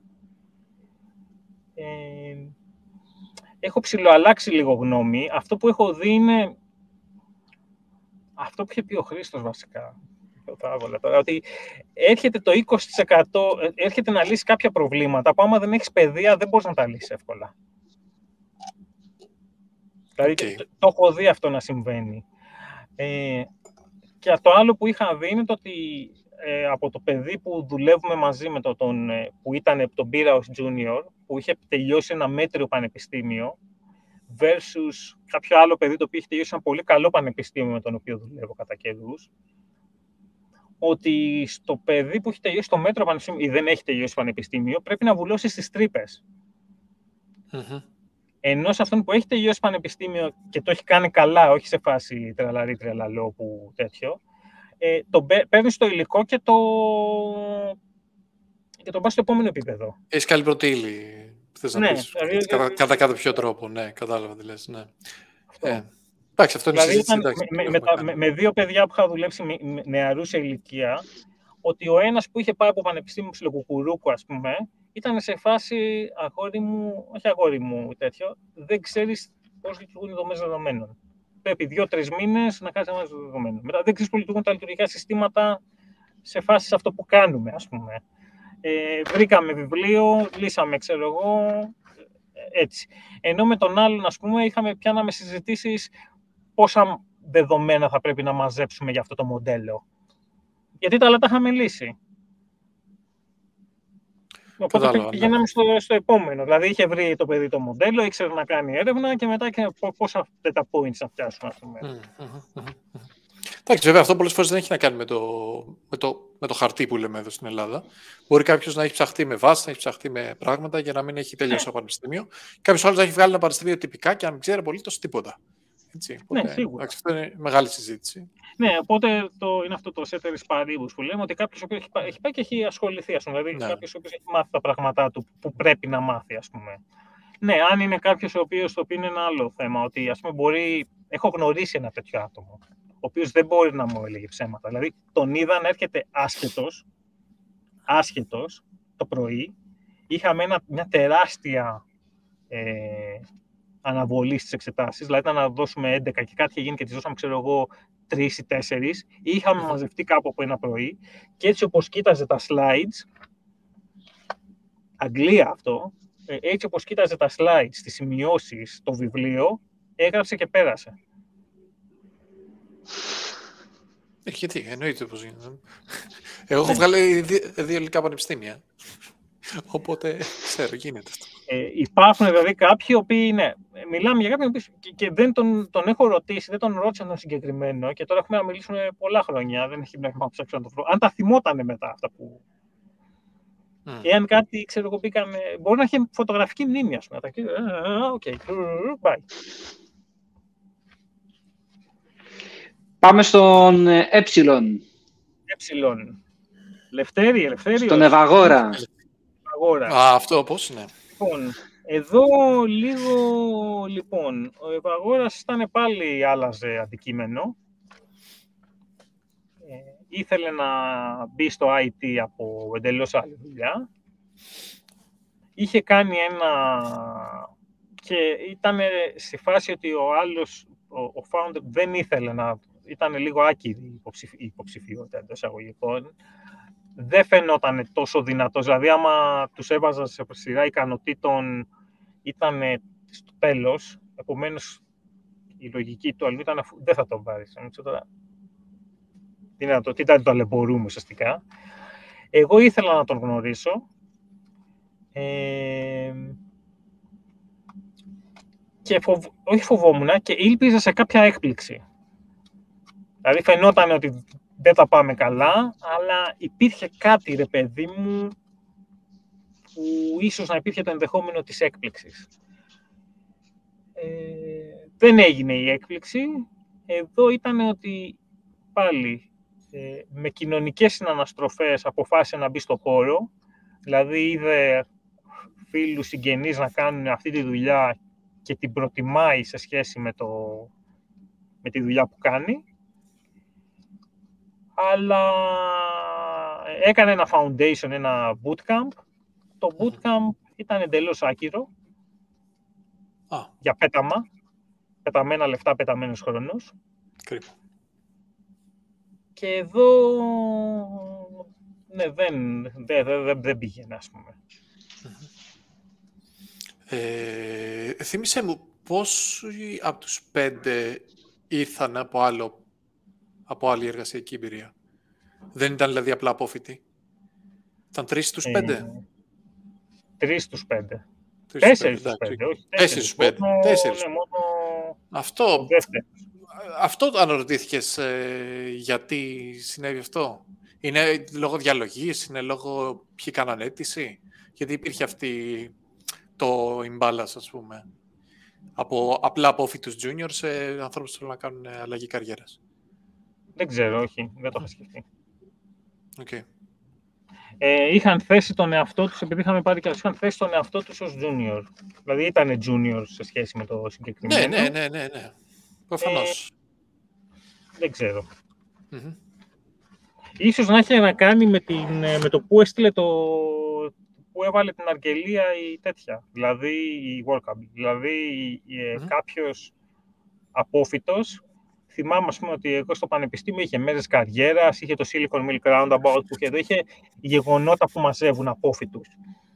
έχω ψιλοαλλάξει λίγο γνώμη. Αυτό που έχω δει είναι αυτό που είχε πει ο Χρήστος βασικά. Τώρα, ότι έρχεται το 20%, έρχεται να λύσει κάποια προβλήματα που άμα δεν έχεις παιδεία δεν μπορείς να τα λύσεις εύκολα. Δηλαδή το έχω δει αυτό να συμβαίνει. Και το άλλο που είχα δει είναι το ότι από το παιδί που δουλεύουμε μαζί με που τον πήρα ως junior, που είχε τελειώσει ένα μέτριο πανεπιστήμιο, versus κάποιο άλλο παιδί το οποίο είχε τελειώσει ένα πολύ καλό πανεπιστήμιο με τον οποίο δουλεύω κατά καιρούς, ότι στο παιδί που έχει τελειώσει το μέτριο πανεπιστήμιο ή δεν έχει τελειώσει πανεπιστήμιο, πρέπει να βουλώσει στις τρύπες. Ενώ σε αυτόν που έχει τελειώσει πανεπιστήμιο και το έχει κάνει καλά, όχι σε φάση τρελαρή τρελαλό που τέτοιο, παίρνει το υλικό και τον πας στο επόμενο επίπεδο. Έχεις καλή πρώτη ύλη, θες να πεις. Κατά κάποιο τρόπο, ναι, κατάλαβα τι λες, ναι. Εντάξει, αυτό είναι συζήτηση. Με δύο παιδιά που είχα δουλέψει με νεαρού σε ηλικία, ότι ο ένας που είχε πάει από πανεπιστήμιο ψιλοκουκουρούκου, ας πούμε, ήταν σε φάση αγόρι μου τέτοιο, δεν ξέρεις πώς λειτουργούν οι δομές δεδομένων. Πρέπει 2-3 μήνες να κάνεις δομές δεδομένων. Μετά δεν ξέρεις πώς λειτουργούν τα λειτουργικά συστήματα σε φάση σε αυτό που κάνουμε, ας πούμε. Βρήκαμε βιβλίο, λύσαμε, ξέρω εγώ, έτσι. Ενώ με τον άλλον, ας πούμε, πιάναμε συζητήσεις πόσα δεδομένα θα πρέπει να μαζέψουμε για αυτό το μοντέλο. Γιατί τα άλλα τα είχαμε λύσει. Οπότε πηγαίναμε στο επόμενο. Δηλαδή, είχε βρει το παιδί το μοντέλο, ήξερε να κάνει έρευνα και μετά και πόσα data points να πιάσουμε, ας πούμε. Εντάξει, βέβαια, αυτό πολλές φορές δεν έχει να κάνει με το χαρτί που λέμε εδώ στην Ελλάδα. Μπορεί κάποιος να έχει ψαχτεί με βάση, να έχει ψαχτεί με πράγματα για να μην έχει τελειώσει το πανεπιστήμιο. Κάποιος άλλος να έχει βγάλει ένα πανεπιστήμιο τυπικά και να μην ξέρει απολύτως τίποτα. Έτσι, οπότε, σίγουρα. Αυτό είναι μεγάλη συζήτηση. Ναι, οπότε είναι αυτό το ceteris paribus που λέμε, ότι κάποιος ο οποίος έχει πάει και έχει ασχοληθεί, ας πούμε. Δηλαδή, κάποιος ο οποίος έχει μάθει τα πράγματά του που πρέπει να μάθει, ας πούμε. Ναι, αν είναι κάποιος ο οποίος, το οποίο είναι ένα άλλο θέμα, ότι ας πούμε έχω γνωρίσει ένα τέτοιο άτομο, ο οποίος δεν μπορεί να μου έλεγε ψέματα. Δηλαδή, τον είδα να έρχεται άσχετος το πρωί. Είχαμε μια τεράστια αναβολή στις εξετάσεις, δηλαδή ήταν να δώσουμε 11 και κάτι είχε γίνει και τις δώσαμε, ξέρω εγώ, 3 ή 4. Είχαμε μαζευτεί κάπου από ένα πρωί και έτσι όπως κοίταζε τα slides, Αγγλία αυτό, έτσι όπως κοίταζε τα slides, τις σημειώσεις, το βιβλίο, έγραψε και πέρασε. Γιατί, εννοείται πως γίνεται. Εγώ έχω βγάλει 2 ελληνικά πανεπιστήμια. Οπότε, ξέρω, γίνεται αυτό. Υπάρχουν δηλαδή κάποιοι οποίοι είναι. Μιλάμε για κάποιον και δεν τον έχω ρωτήσει, δεν τον ρώτησα τον συγκεκριμένο και τώρα έχουμε να μιλήσουμε πολλά χρόνια. Δεν έχει νόημα να ψάξω να το βρω. Αν τα θυμότανε μετά αυτά που. Εάν κάτι, ξέρω εγώ, μπήκαμε. Μπορεί να έχει φωτογραφική μνήμη, ας πούμε. Οκ, bye. Πάμε στον Λευτέρη. Στον Ευαγόρα. Αυτό πώς είναι. Λοιπόν, εδώ λοιπόν, ο Ευαγόρας ήταν πάλι άλλαζε αντικείμενο. Ήθελε να μπει στο IT από εντελώς άλλη δουλειά. Είχε κάνει και ήταν στη φάση ότι ο άλλος, ο founder, δεν ήθελε να. Ήταν λίγο άκυρη η υποψηφιότητα εντός εισαγωγικών. δεν φαινόταν τόσο δυνατός. Δηλαδή, άμα τους έβαζα σε σειρά ικανοτήτων, ήταν στο τέλος. Επομένως, η λογική του αλλού ήταν δεν θα τον πάρεις. Τι ήταν το ταλαιπωρούμε ουσιαστικά. Εγώ ήθελα να τον γνωρίσω. Και όχι φοβόμουν και ήλπιζα σε κάποια έκπληξη. Δηλαδή φαινόταν ότι δεν τα πάμε καλά, αλλά υπήρχε κάτι, ρε παιδί μου, που ίσως να υπήρχε το ενδεχόμενο της έκπληξης. Δεν έγινε η έκπληξη. Εδώ ήταν ότι πάλι με κοινωνικές συναναστροφές αποφάσισε να μπει στο χώρο. Δηλαδή είδε φίλους, συγγενείς να κάνουν αυτή τη δουλειά και την προτιμάει σε σχέση με τη δουλειά που κάνει. Αλλά έκανε ένα foundation, ένα bootcamp. Το bootcamp ήταν εντελώς άκυρο. Για πέταμα. Πεταμένα λεφτά, πεταμένος χρόνος. Κρίμα. Και εδώ ναι, δεν πήγαινε, ας πούμε. Θύμισε μου, πόσοι από τους 5 ήρθαν από άλλη εργασιακή εμπειρία? Δεν ήταν δηλαδή απλά απόφοιτοι? Ήταν 3 στους 5? 3 στους 5. 4 στους 5, όχι 4 στους 5. Αυτό αναρωτήθηκες γιατί συνέβη αυτό? Είναι λόγω διαλογής, είναι λόγω ποιοι κάναν αίτηση? Γιατί υπήρχε αυτή το imbalance, ας πούμε, από απλά απόφοιτους junior σε ανθρώπους που θέλουν να κάνουν αλλαγή καριέρας? Δεν ξέρω, όχι, δεν το είχα σκεφτεί. Okay. Είχαν θέσει τον εαυτό τους, επειδή είχαμε πάρει και είχαν θέσει τον εαυτό τους ως junior. Δηλαδή ήταν junior σε σχέση με το συγκεκριμένο. Ναι. Προφανώς. Δεν ξέρω. Ίσως να έχει να κάνει με το που έστειλε που έβαλε την αγγελία η τέτοια. Δηλαδή η Workable. Δηλαδή κάποιος απόφοιτος. Θυμάμαι, ας πούμε, ότι εγώ στο πανεπιστήμιο είχε μέρες καριέρας, είχε το Silicon Milk Roundabout που είχε γεγονότα που μαζεύουν απόφοιτους.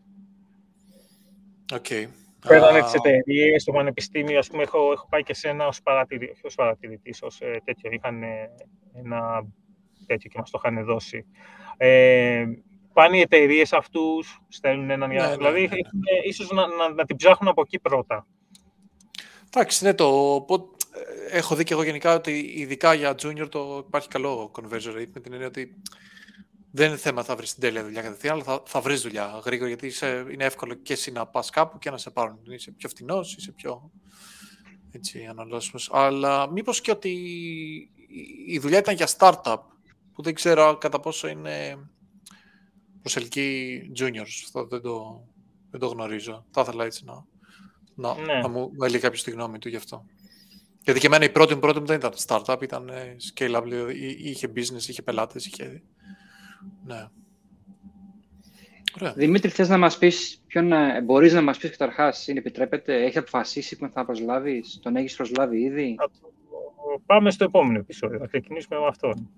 Πέρανε τις εταιρείες στο πανεπιστήμιο, ας πούμε, έχω πάει και σε ένα ως παρατηρητής, ως τέτοιο. Είχαν ένα τέτοιο και μας το είχαν δώσει. Πάνε οι εταιρείες αυτούς, στέλνουν έναν... Δηλαδή, ίσως να την ψάχνουν από εκεί πρώτα. Εντάξει, ναι, έχω δει και εγώ γενικά ότι ειδικά για junior υπάρχει καλό conversion rate, με την έννοια ότι δεν είναι θέμα θα βρεις την τέλεια δουλειά κατευθείαν, αλλά θα βρεις δουλειά γρήγορα, γιατί είναι εύκολο και εσύ να πας κάπου και να σε πάρουν. Είσαι πιο φτηνός, είσαι πιο αναλώσιμος. Αλλά μήπως και ότι η δουλειά ήταν για startup, που δεν ξέρω κατά πόσο είναι προσελκύει juniors. Αυτό δεν το γνωρίζω. Θα ήθελα έτσι να μου έλεγε κάποιος τη γνώμη του γι' αυτό. Γιατί και εμένα η πρώτη μου δεν ήταν startup, ήταν scale-up, είχε business, είχε πελάτες, είχε... Ναι. Ωραία. Δημήτρη, θες να μας πεις μπορείς να μας πεις καταρχάς, επιτρέπεται, έχει αποφασίσει που θα προσλάβεις, τον έχεις προσλάβει ήδη? Πάμε στο επόμενο επεισόδιο, θα ξεκινήσουμε με αυτόν.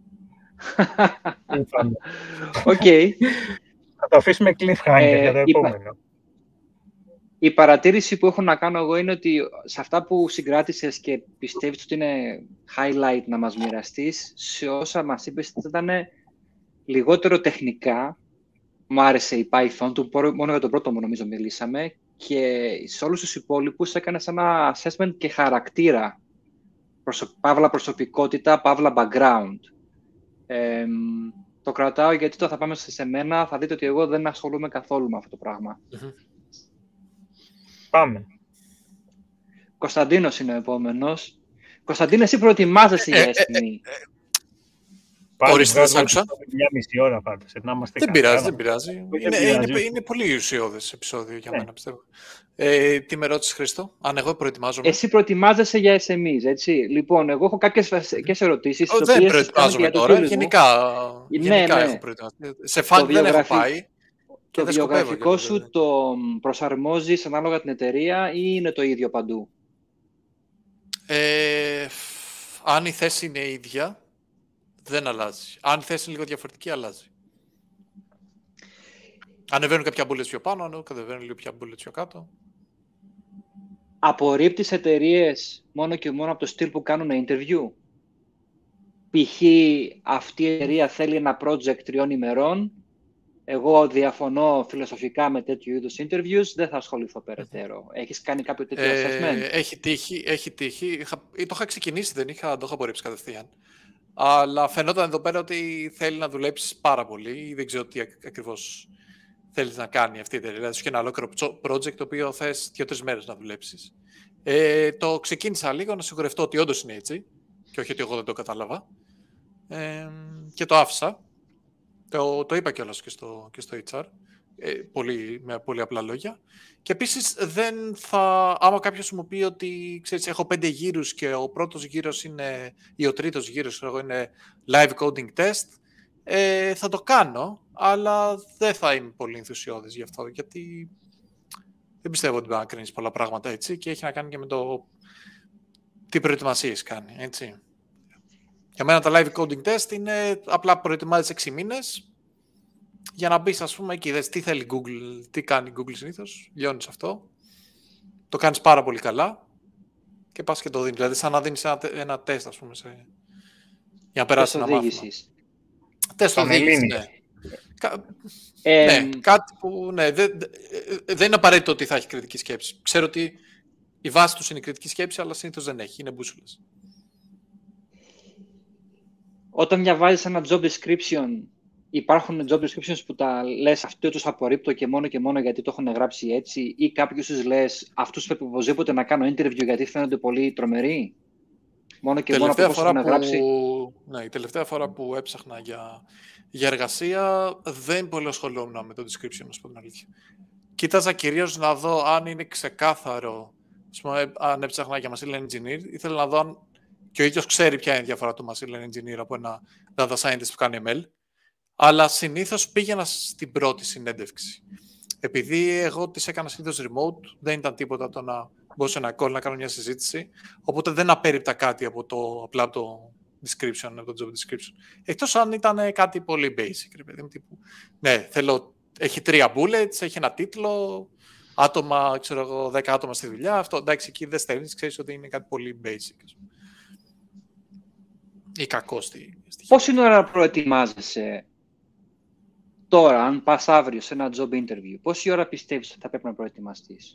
Οκ. Θα το αφήσουμε cliffhanger για το επόμενο. Η παρατήρηση που έχω να κάνω εγώ είναι ότι σε αυτά που συγκράτησες και πιστεύεις ότι είναι highlight να μας μοιραστείς, σε όσα μας είπες ήταν λιγότερο τεχνικά. Μου άρεσε η Python, μόνο για τον πρώτο μου νομίζω μιλήσαμε, και σε όλους τους υπόλοιπους έκανες ένα assessment και χαρακτήρα, παύλα προσωπικότητα, παύλα background. Το κρατάω γιατί τώρα θα πάμε σε μένα, θα δείτε ότι εγώ δεν ασχολούμαι καθόλου με αυτό το πράγμα. Πάμε. Κωνσταντίνος είναι ο επόμενος. Κωνσταντίνε, εσύ προετοιμάζεσαι για SME. Ορίστε, δεν σ' άκουσα. Μια μισή ώρα πάντως. Δεν πειράζει. Είναι πολύ ουσιώδες επεισόδιο για μένα, πιστεύω. Τι με ρώτησες, Χρήστο, αν εγώ προετοιμάζομαι? Εσύ προετοιμάζεσαι για SMEs, έτσι. Λοιπόν, εγώ έχω κάποιες βασικές ερωτήσεις. Δεν προετοιμάζομαι τώρα, γενικά έχω προετοιμάσει. Σε φαν δεν έχω πάει. Το βιογραφικό σου το προσαρμόζεις ανάλογα την εταιρεία ή είναι το ίδιο παντού? Αν η θέση είναι ίδια, δεν αλλάζει. Αν η θέση είναι λίγο διαφορετική, αλλάζει. Ανεβαίνουν κάποια bullets πιο πάνω, κατεβαίνουν λίγο πια bullets πιο κάτω. Απορρίπτεις εταιρείες μόνο και μόνο από το στυλ που κάνουν interview. Π.χ. αυτή η εταιρεία θέλει ένα project 3 ημερών. Εγώ διαφωνώ φιλοσοφικά με τέτοιου είδους interviews, δεν θα ασχοληθώ περαιτέρω. Έχεις κάνει κάποιο τέτοιο assessment? Έχει τύχει. Το είχα ξεκινήσει, δεν το είχα απορρίψει κατευθείαν. Αλλά φαινόταν εδώ πέρα ότι θέλει να δουλέψεις πάρα πολύ ή δεν ξέρω τι ακριβώς θέλεις να κάνει αυτή η εταιρεία. Δηλαδή, σου έχει ένα ολόκληρο project το οποίο θες 2-3 μέρες να δουλέψεις. Το ξεκίνησα λίγο να σιγουρευτώ ότι όντως είναι έτσι και όχι ότι εγώ δεν το κατάλαβα. Και το άφησα. Το είπα κιόλας και στο HR. Με πολύ απλά λόγια. Και επίσης άμα κάποιος μου πει ότι ξέρεις, έχω 5 γύρους και ο πρώτος γύρος είναι, ή ο τρίτος γύρος είναι live coding test, θα το κάνω, αλλά δεν θα είμαι πολύ ενθουσιώδης γι' αυτό, γιατί δεν πιστεύω ότι μπορεί να κρίνεις πολλά πράγματα έτσι και έχει να κάνει και με το τι προετοιμασίες κάνει, έτσι. Για μένα τα live coding test είναι απλά προετοιμάζεις 6 μήνες για να μπεις, ας πούμε, εκεί δες τι θέλει Google, τι κάνει Google συνήθως, λιώνεις αυτό, το κάνεις πάρα πολύ καλά και πας και το δίνεις. Δηλαδή, σαν να δίνεις ένα τεστ, ας πούμε, για να περάσεις ένα μάθημα. Τεστ οδήγησης, ναι. Ναι, κάτι που δεν είναι απαραίτητο ότι θα έχει κριτική σκέψη. Ξέρω ότι η βάση τους είναι η κριτική σκέψη, αλλά συνήθως δεν έχει, είναι μπούσουλες. Όταν διαβάζεις ένα job description, υπάρχουν job descriptions που τα λες αυτό τους απορρίπτω και μόνο γιατί το έχουν γράψει έτσι, ή κάποιους τους λες αυτούς πρέπει οπωσδήποτε να κάνω interview γιατί φαίνονται πολύ τρομεροί? Μόνο και μόνο από πώς έχουν γράψει. Ναι, η τελευταία φορά που έψαχνα για εργασία δεν πολύ ασχολούμουν με το description, να σου πω την αλήθεια. Κοίταζα κυρίως να δω αν είναι ξεκάθαρο. Ας πούμε, αν έψαχνα για machine learning engineer, ήθελα να δω αν και ο ίδιος ξέρει ποια είναι η διαφορά του machine learning engineer από ένα data scientist που κάνει ML. Αλλά συνήθως πήγαινα στην πρώτη συνέντευξη. Επειδή εγώ τις έκανα συνήθως remote, δεν ήταν τίποτα το να μπω σε ένα call να κάνω μια συζήτηση, οπότε δεν απέριπτα κάτι από απλά από το description, από το job description. Εκτός αν ήταν κάτι πολύ basic, ρε παιδί μου, τύπου, ναι, έχει 3 bullets, έχει ένα τίτλο, άτομα, ξέρω εγώ, 10 άτομα στη δουλειά, αυτό, εντάξει, εκεί δεν στέλνεις, ξέρεις ότι είναι κάτι πολύ basic. Ή κακό στη Πόση ώρα προετοιμάζεσαι τώρα, αν πας αύριο σε ένα job interview, πόση ώρα πιστεύεις ότι θα πρέπει να προετοιμαστείς?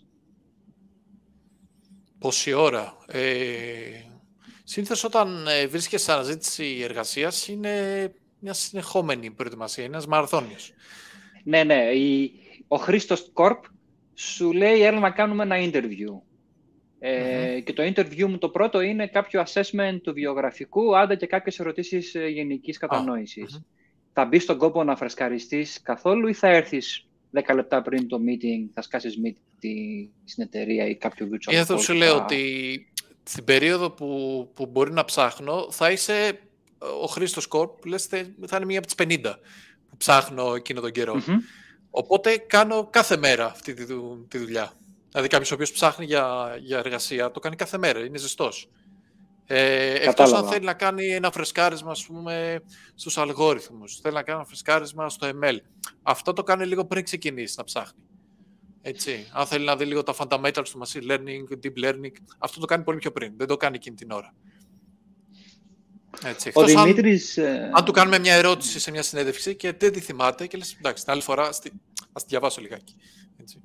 Πόση ώρα? Συνήθως όταν βρίσκεσαι σε αναζήτηση εργασίας είναι μια συνεχόμενη προετοιμασία, είναι ένας μαραθώνιος. Ναι. Ο Χρήστος Κορπ σου λέει έλα να κάνουμε ένα interview. Και το interview μου το πρώτο είναι κάποιο assessment του βιογραφικού, άντα και κάποιες ερωτήσεις γενικής κατανόησης. Θα μπεις στον κόπο να φρεσκαριστείς καθόλου ή θα έρθεις 10 λεπτά πριν το meeting, θα σκάσεις meeting στην εταιρεία ή κάποιο virtual call? Αυτό σου λέω ότι στην περίοδο που μπορεί να ψάχνω θα είσαι ο Χρήστος Κορπ, λες, θα είναι μία από τις 50 που ψάχνω εκείνο τον καιρό. Οπότε κάνω κάθε μέρα αυτή τη δουλειά. Δηλαδή κάποιος ο οποίος ψάχνει για εργασία το κάνει κάθε μέρα, είναι ζεστός. Εκτός αν θέλει να κάνει ένα φρεσκάρισμα, ας πούμε, στους αλγόριθμους, θέλει να κάνει ένα φρεσκάρισμα στο ML. Αυτό το κάνει λίγο πριν ξεκινήσει να ψάχνει. Έτσι. Αν θέλει να δει λίγο τα fundamentals του machine learning, deep learning, αυτό το κάνει πολύ πιο πριν, δεν το κάνει εκείνη την ώρα. Έτσι. Εκτός αν του κάνουμε μια ερώτηση σε μια συνέντευξη και δεν τη θυμάται και λες, εντάξει, την άλλη φορά ας τη διαβάσω λιγάκι. Έτσι.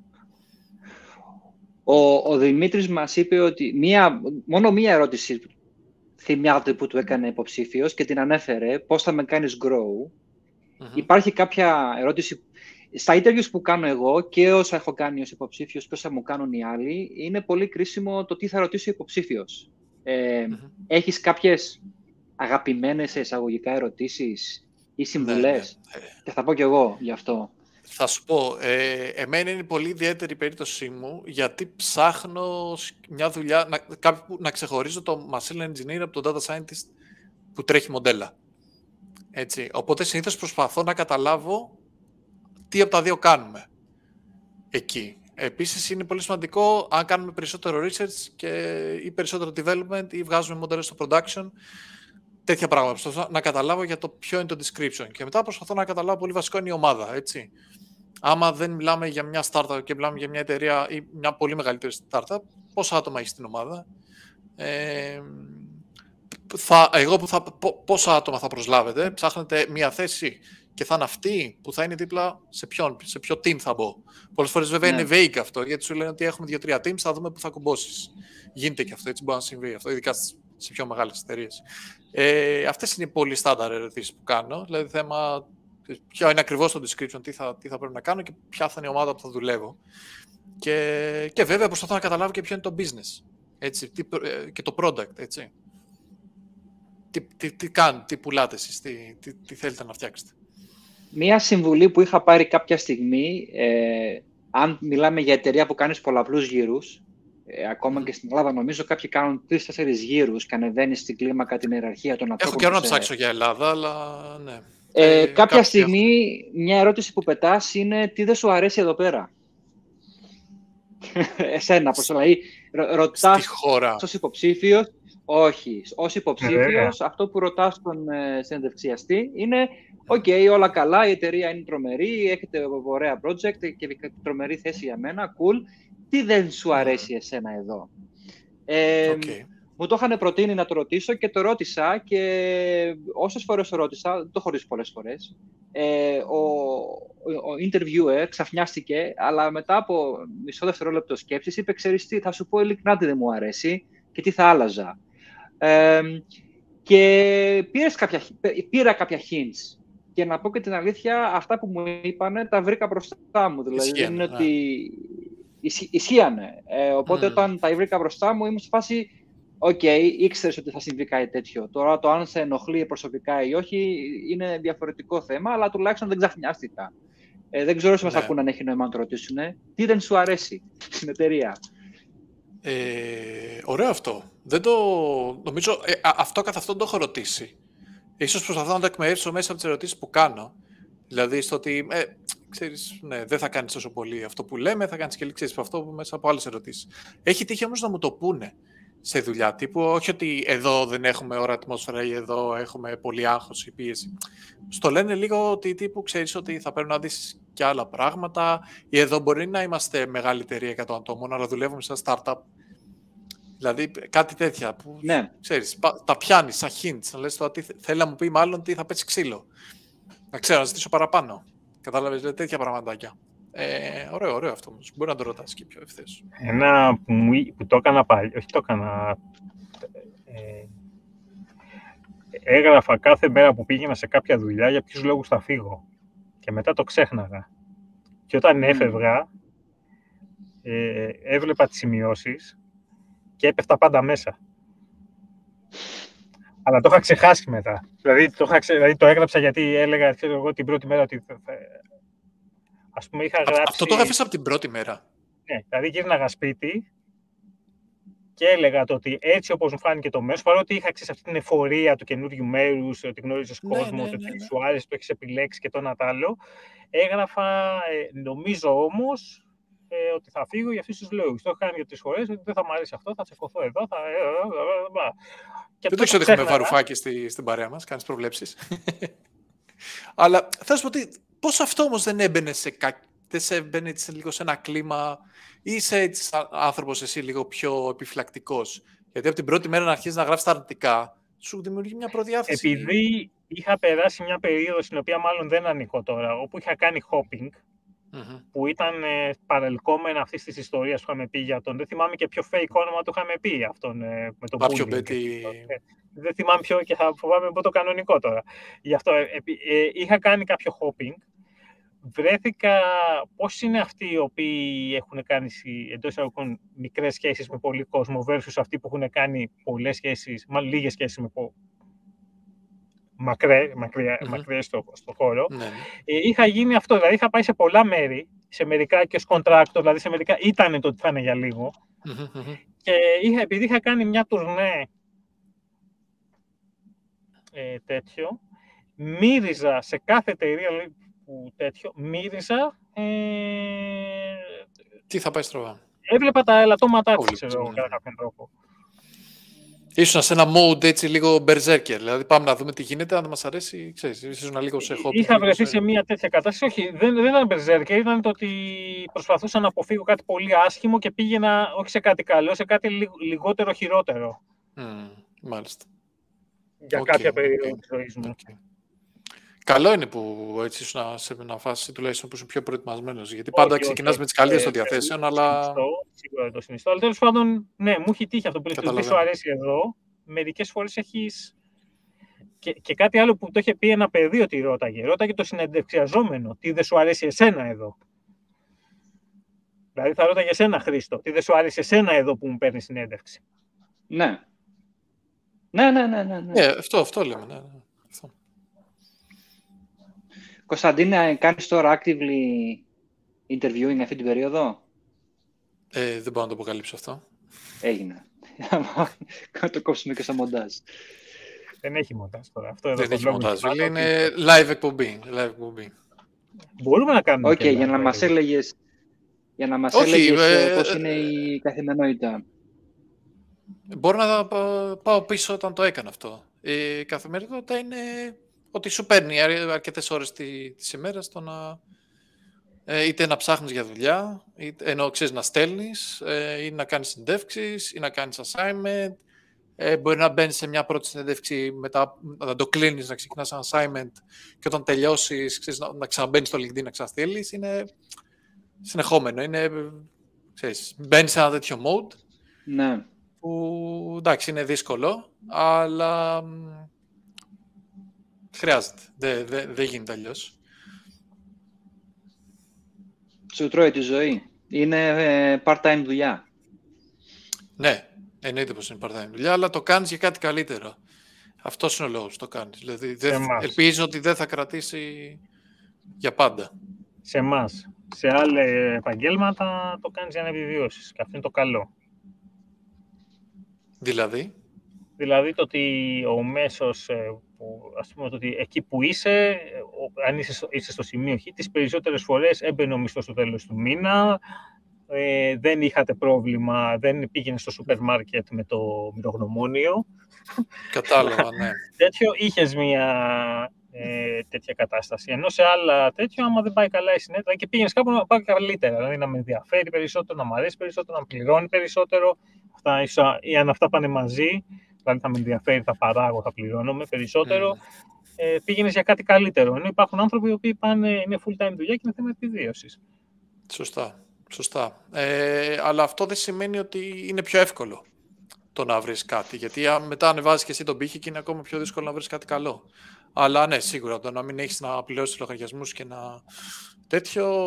Ο Δημήτρης μας είπε ότι μόνο μία ερώτηση θυμάται που του έκανε υποψήφιος και την ανέφερε, πώς θα με κάνεις grow. Υπάρχει κάποια ερώτηση, στα interviews που κάνω εγώ και όσα έχω κάνει ως υποψήφιος και όσα μου κάνουν οι άλλοι, είναι πολύ κρίσιμο το τι θα ρωτήσει ο υποψήφιος. Έχεις κάποιες αγαπημένες εισαγωγικά ερωτήσεις ή συμβουλές? Και θα πω κι εγώ γι' αυτό. Θα σου πω, εμένα είναι πολύ ιδιαίτερη η περίπτωσή μου, γιατί ψάχνω μια δουλειά, να ξεχωρίζω το machine learning engineer από τον data scientist που τρέχει μοντέλα. Έτσι. Οπότε συνήθως προσπαθώ να καταλάβω τι από τα δύο κάνουμε εκεί. Επίσης είναι πολύ σημαντικό αν κάνουμε περισσότερο research ή περισσότερο development ή βγάζουμε μοντέλα στο production, τέτοια πράγματα. Προσπαθώ να καταλάβω για το ποιο είναι το description. Και μετά προσπαθώ να καταλάβω, πολύ βασικό είναι η ομάδα. Έτσι. Άμα δεν μιλάμε για μια startup και μιλάμε για μια εταιρεία ή μια πολύ μεγαλύτερη startup, πόσα άτομα έχει στην ομάδα, πόσα άτομα θα προσλάβετε, ψάχνετε μια θέση και θα είναι αυτή που θα είναι δίπλα σε ποιο team θα μπω. Πολλές φορές βέβαια είναι vague αυτό, γιατί σου λένε ότι έχουμε 2-3 teams, θα δούμε που θα κουμπώσεις. Γίνεται και αυτό, έτσι μπορεί να συμβεί αυτό, ειδικά σε πιο μεγάλες εταιρείες. Αυτές είναι οι πολύ στάνταρ ερωτήσεις που κάνω, δηλαδή θέμα ποιο είναι ακριβώς το description, τι θα πρέπει να κάνω και ποια θα είναι η ομάδα που θα δουλεύω. Και βέβαια προσπαθώ να καταλάβω και ποιο είναι το business, έτσι, και το product, έτσι. Τι κάνετε, τι πουλάτε εσείς, τι θέλετε να φτιάξετε. Μία συμβουλή που είχα πάρει κάποια στιγμή, αν μιλάμε για εταιρεία που κάνεις πολλαπλούς γύρους, ακόμα και στην Ελλάδα νομίζω κάποιοι κάνουν 3-4 γύρους και ανεβαίνεις στην κλίμακα την ιεραρχία των ανθρώπων. Έχω καιρό να ψάξω για Ελλάδα, αλλά ναι. Κάποια στιγμή μια ερώτηση που πετάς είναι τι δεν σου αρέσει εδώ πέρα. Εσένα, δηλαδή ρωτάς ως υποψήφιος. Όχι. Ως υποψήφιος, αυτό που ρωτάς τον συνεντευξιαστή είναι «ΟΚ, όλα καλά, η εταιρεία είναι τρομερή, έχετε ωραία project και τρομερή θέση για μένα, cool. Τι δεν σου αρέσει εσένα εδώ?» Μου το είχαν προτείνει να το ρωτήσω και το ρώτησα και όσες φορές το ρώτησα, το χωρίς πολλές φορές, ο interviewer ξαφνιάστηκε, αλλά μετά από μισό δευτερόλεπτο σκέψης είπε «Ξέρεις τι, θα σου πω ειλικρινά τι δεν μου αρέσει και τι θα άλλαζα». Και πήρα κάποια hints. Και να πω και την αλήθεια, αυτά που μου είπανε τα βρήκα μπροστά μου. Δηλαδή δεν είναι ότι ισχύανε. Οπότε όταν τα βρήκα μπροστά μου ήμουν στη φάση «ΟΚ, ήξερες ότι θα συμβεί κάτι τέτοιο». Τώρα το αν σε ενοχλεί προσωπικά ή όχι είναι διαφορετικό θέμα, αλλά τουλάχιστον δεν ξαφνιάστηκα. Δεν ξέρω όσοι μας ακούνε αν έχει νόημα να το ρωτήσουν. Τι δεν σου αρέσει στην εταιρεία? Ωραίο αυτό. Νομίζω αυτό καθ' αυτό το έχω ρωτήσει. Ίσως προσπαθώ να το εκμερίσω μέσα από τις ερωτήσεις που κάνω. Δηλαδή στο ότι, ξέρεις, ναι, δεν θα κάνεις τόσο πολύ αυτό που λέμε, θα κάνεις και ξέρεις αυτό μέσα από άλλες ερωτήσεις. Έχει τύχει όμως να μου το πούνε σε δουλειά τύπου, όχι ότι εδώ δεν έχουμε ωραία ατμόσφαιρα ή εδώ έχουμε πολύ άγχος ή πίεση. Στο λένε λίγο ότι τύπου ξέρεις ότι θα πρέπει να δεις και άλλα πράγματα ή εδώ μπορεί να είμαστε μεγάλη εταιρεία 100 ατόμων, αλλά δουλεύουμε σε ένα startup. Δηλαδή κάτι τέτοια που ξέρεις, τα πιάνεις σαν hints, να λες το θέλει να μου πει μάλλον ότι θα πέσει ξύλο. Να ξέρω, να ζητήσω παραπάνω. Κατάλαβες, τέτοια πραγματάκια. Ωραίο αυτό όμως. Μπορεί να το ρωτάς και πιο ευθέως. Ένα που το έκανα πάλι, όχι το έκανα, έγραφα κάθε μέρα που πήγαινα σε κάποια δουλειά για ποιους λόγους θα φύγω. Και μετά το ξέχναγα. Και όταν έφευγα, έβλεπα τις σημειώσεις και έπεφτα πάντα μέσα. Αλλά το είχα ξεχάσει μετά. Δηλαδή το έγραψα γιατί έλεγα εγώ την πρώτη μέρα ότι ας πούμε είχα γράψει... Αυτό το έγραφες από την πρώτη μέρα? Ναι, δηλαδή γύρναγα σπίτι και έλεγα το ότι έτσι όπως μου φάνηκε το μέρος, παρότι είχα αυτή την εφορία του καινούριου μέρους, ότι γνώριζες κόσμο, ότι σου άρεσε, το έχεις επιλέξει και το ένα τ' άλλο, έγραφα, νομίζω όμως ότι θα φύγω για αυτούς τους λόγους. Το έχω κάνει για 3 φορές, ότι δεν θα μου αρέσει αυτό, θα τσεκωθώ εδώ, δεν το ξέρω ότι έχουμε βαρουφάκι στην παρέα μας, κάνεις προβλέψεις. Αλλά θα σου πω ότι πώς αυτό όμως δεν έμπαινε λίγο σε ένα κλίμα ή είσαι έτσι άνθρωπος εσύ λίγο πιο επιφυλακτικός? Γιατί από την πρώτη μέρα να αρχίσεις να γράφεις τα αρνητικά, σου δημιουργεί μια προδιάθεση. Επειδή είχα περάσει μια περίοδο στην οποία μάλλον δεν ανήκω τώρα, όπου είχα κάνει hopping, που ήταν παρελκόμενα αυτής της ιστορίας που είχαμε πει για τον... Δεν θυμάμαι και ποιο fake όνομα του είχαμε πει αυτόν με τον bullying. Δεν θυμάμαι ποιο και θα φοβάμαι πω το κανονικό τώρα. Γι' αυτό είχα κάνει κάποιο hopping. Βρέθηκα πώς είναι αυτοί οι οποίοι έχουν κάνει εντός εισαγωγικών μικρές σχέσεις με πολύ κόσμο versus αυτοί που έχουν κάνει πολλές σχέσεις, μάλλον λίγες σχέσεις με μακριές στο χώρο. Είχα γίνει αυτό, δηλαδή είχα πάει σε πολλά μέρη, σε μερικά και ως contractor, δηλαδή σε μερικά ήταν το ότι θα είναι για λίγο. Και επειδή είχα κάνει μια τουρνέ τέτοιο, μύριζα σε κάθε εταιρεία που τέτοιο, μύριζα... Τι θα πάει στραβά? Έβλεπα τα ελαττώματά της, ξέρω, κατά κάποιον τρόπο. Ήσουν σε ένα mode έτσι λίγο berserker, δηλαδή πάμε να δούμε τι γίνεται, αν μας αρέσει, ξέρεις, ήσουν λίγο σε hobby. Είχα βρεθεί σε μια τέτοια κατάσταση, όχι, δεν ήταν berserker, ήταν το ότι προσπαθούσα να αποφύγω κάτι πολύ άσχημο και πήγαινα όχι σε κάτι καλό, σε κάτι λιγότερο χειρότερο. Μάλιστα. Για κάποια περίοδο της ζωής μου. Καλό είναι που έτσι ήσουν σε μια φάση τουλάχιστον που είσαι πιο προετοιμασμένος. Γιατί πάντα ξεκινάς με τις καλύτερες των διαθέσεων, αλλά. Σίγουρα το συνιστώ. Αλλά τέλος πάντων, ναι, μου έχει τύχει αυτό που λες. Δεν σου αρέσει εδώ. Μερικές φορές έχεις. Και κάτι άλλο που το είχε πει ένα παιδί ότι ρώταγε το συνεντευξιαζόμενο. Τι δεν σου αρέσει εσένα εδώ. Δηλαδή θα ρώταγε εσένα, Χρήστο, τι δεν σου άρεσε εσένα εδώ που μου παίρνει συνέντευξη. Ναι. Αυτό λέμε. Ναι. Αυτό. Κωνσταντίνε, κάνεις τώρα actively interviewing αυτή την περίοδο? Δεν μπορώ να το αποκαλύψω αυτό. Έγινε. Να το κόψουμε και στο μοντάζ. Δεν έχει μοντάζ τώρα. Αυτό δεν έχει μοντάζ. Είναι live εκπομπή. Μπορούμε να κάνουμε και για να μας έλεγες πώς είναι η καθημερινότητα. Μπορώ να πάω πίσω όταν το έκανα αυτό. Η καθημερινότητα είναι ότι σου παίρνει αρκετές ώρες της ημέρας το να είτε να ψάχνεις για δουλειά, ενώ ξέρεις να στέλνεις, ή να κάνεις συνεντεύξεις, ή να κάνεις assignment. Μπορεί να μπαίνεις σε μια πρώτη συνέντευξη, μετά να το κλείνεις, να ξεκινάς ένα assignment και όταν τελειώσεις, ξέρεις, να ξαναμπαίνεις στο LinkedIn, να ξαναστείλεις. Είναι συνεχόμενο. Ξέρεις, μπαίνεις σε ένα τέτοιο mode. Ναι. Που εντάξει, είναι δύσκολο, αλλά χρειάζεται. Δεν γίνεται αλλιώς. Σου τρώει τη ζωή. Είναι part-time δουλειά. Ναι, εννοείται πως είναι part-time δουλειά, αλλά το κάνεις για κάτι καλύτερο. Αυτός είναι ο λόγος που το κάνεις. Δηλαδή, ελπίζω ότι δεν θα κρατήσει για πάντα. Σε εμάς. Σε άλλα επαγγέλματα το κάνεις για να επιβιώσεις. Και αυτό είναι το καλό. Δηλαδή το ότι ο μέσος, ας πούμε, ότι εκεί που είσαι, αν είσαι στο σημείο Χ, τις περισσότερες φορές έμπαινε ο μισθός στο τέλος του μήνα, δεν είχατε πρόβλημα, δεν πήγαινε στο σούπερ μάρκετ με το μυρογνωμόνιο. Κατάλαβα, ναι. Είχες μια τέτοια κατάσταση. Ενώ σε άλλα τέτοιο, άμα δεν πάει καλά η συνέντευξη, και πήγαινες κάπου να πάει καλύτερα, δηλαδή να με ενδιαφέρει περισσότερο, να μου αρέσει περισσότερο, να πληρώνει περισσότερο. Ή αν αυτά πάνε μαζί, δηλαδή θα με ενδιαφέρει, θα παράγω, θα πληρώνομαι περισσότερο, πήγαινες για κάτι καλύτερο. Ενώ υπάρχουν άνθρωποι οι οποίοι είναι full-time δουλειά και είναι θέμα επιβίωσης. Σωστά. Αλλά αυτό δεν σημαίνει ότι είναι πιο εύκολο το να βρεις κάτι. Γιατί μετά ανεβάζεις και εσύ τον πύχη και είναι ακόμα πιο δύσκολο να βρεις κάτι καλό. Αλλά ναι, σίγουρα το να μην έχεις να πληρώσεις λογαριασμούς και να τέτοιο.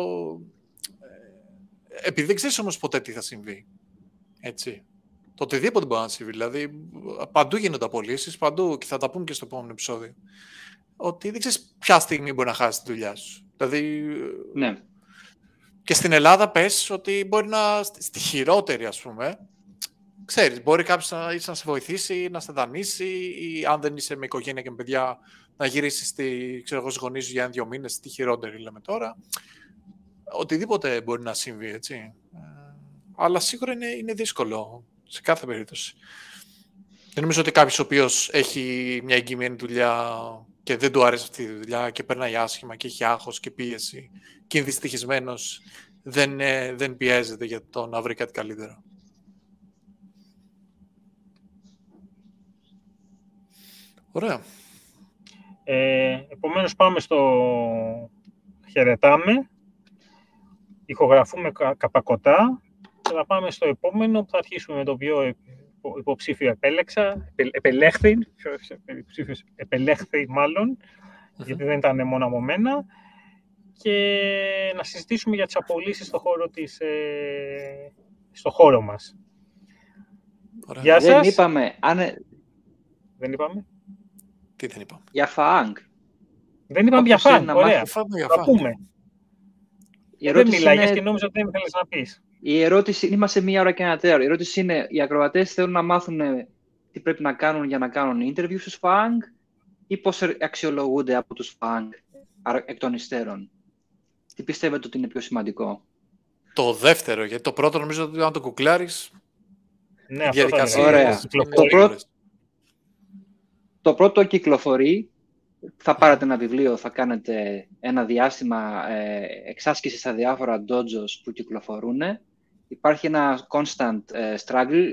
Επειδή δεν ξέρεις όμως ποτέ τι θα συμβεί. Έτσι. Το οτιδήποτε μπορεί να συμβεί. Δηλαδή, παντού γίνονται απολύσεις, παντού, και θα τα πούμε και στο επόμενο επεισόδιο. Ότι δεν ξέρεις ποια στιγμή μπορεί να χάσεις τη δουλειά σου. Δηλαδή. Ναι. Και στην Ελλάδα πες ότι μπορεί να. Στη χειρότερη, ας πούμε. Ξέρεις, μπορεί κάποιος να σε βοηθήσει, να σε δανείσει, ή αν δεν είσαι με οικογένεια και με παιδιά, να γυρίσεις στους γονείς σου για 1-2 μήνες, τη χειρότερη λέμε τώρα. Οτιδήποτε μπορεί να συμβεί, έτσι. Αλλά σίγουρα είναι δύσκολο σε κάθε περίπτωση. Δεν νομίζω ότι κάποιος ο οποίος έχει μια εγγυημένη δουλειά και δεν του αρέσει αυτή τη δουλειά και περνάει άσχημα και έχει άγχος και πίεση και είναι δυστυχισμένος, δεν πιέζεται για το να βρει κάτι καλύτερο. Ωραία. Επομένως πάμε στο χαιρετάμε, ηχογραφούμε καπακωτά και θα πάμε στο επόμενο που θα αρχίσουμε με το πιο υποψήφιο επελέχθη μάλλον, γιατί δεν ήταν μόνο από μένα, και να συζητήσουμε για τις απολύσεις στο χώρο μας. Ωραία. Γεια σας. Δεν είπαμε. Τι δεν είπαμε? Για φαάγκ. Δεν είπαμε για φαάγκ, ωραία. Θα πούμε. Δεν μιλάγες και νόμιζα ότι δεν ήθελες να πεις. Η ερώτηση, είμαστε 1 ώρα και 1 τέταρτο. Η ερώτηση είναι, οι ακροατές θέλουν να μάθουν τι πρέπει να κάνουν για να κάνουν interview στους φαάγκ ή πώς αξιολογούνται από τους φαάγκ εκ των υστέρων. Τι πιστεύετε ότι είναι πιο σημαντικό? Το δεύτερο, γιατί το πρώτο νομίζω ότι αν το κουκλάρεις, ναι, διαδικασία. Ωραία. Το πρώτο κυκλοφορεί. Θα πάρετε ένα βιβλίο, θα κάνετε ένα διάστημα εξάσκηση στα διάφορα dojos που κυκλοφορούν. Υπάρχει ένα constant struggle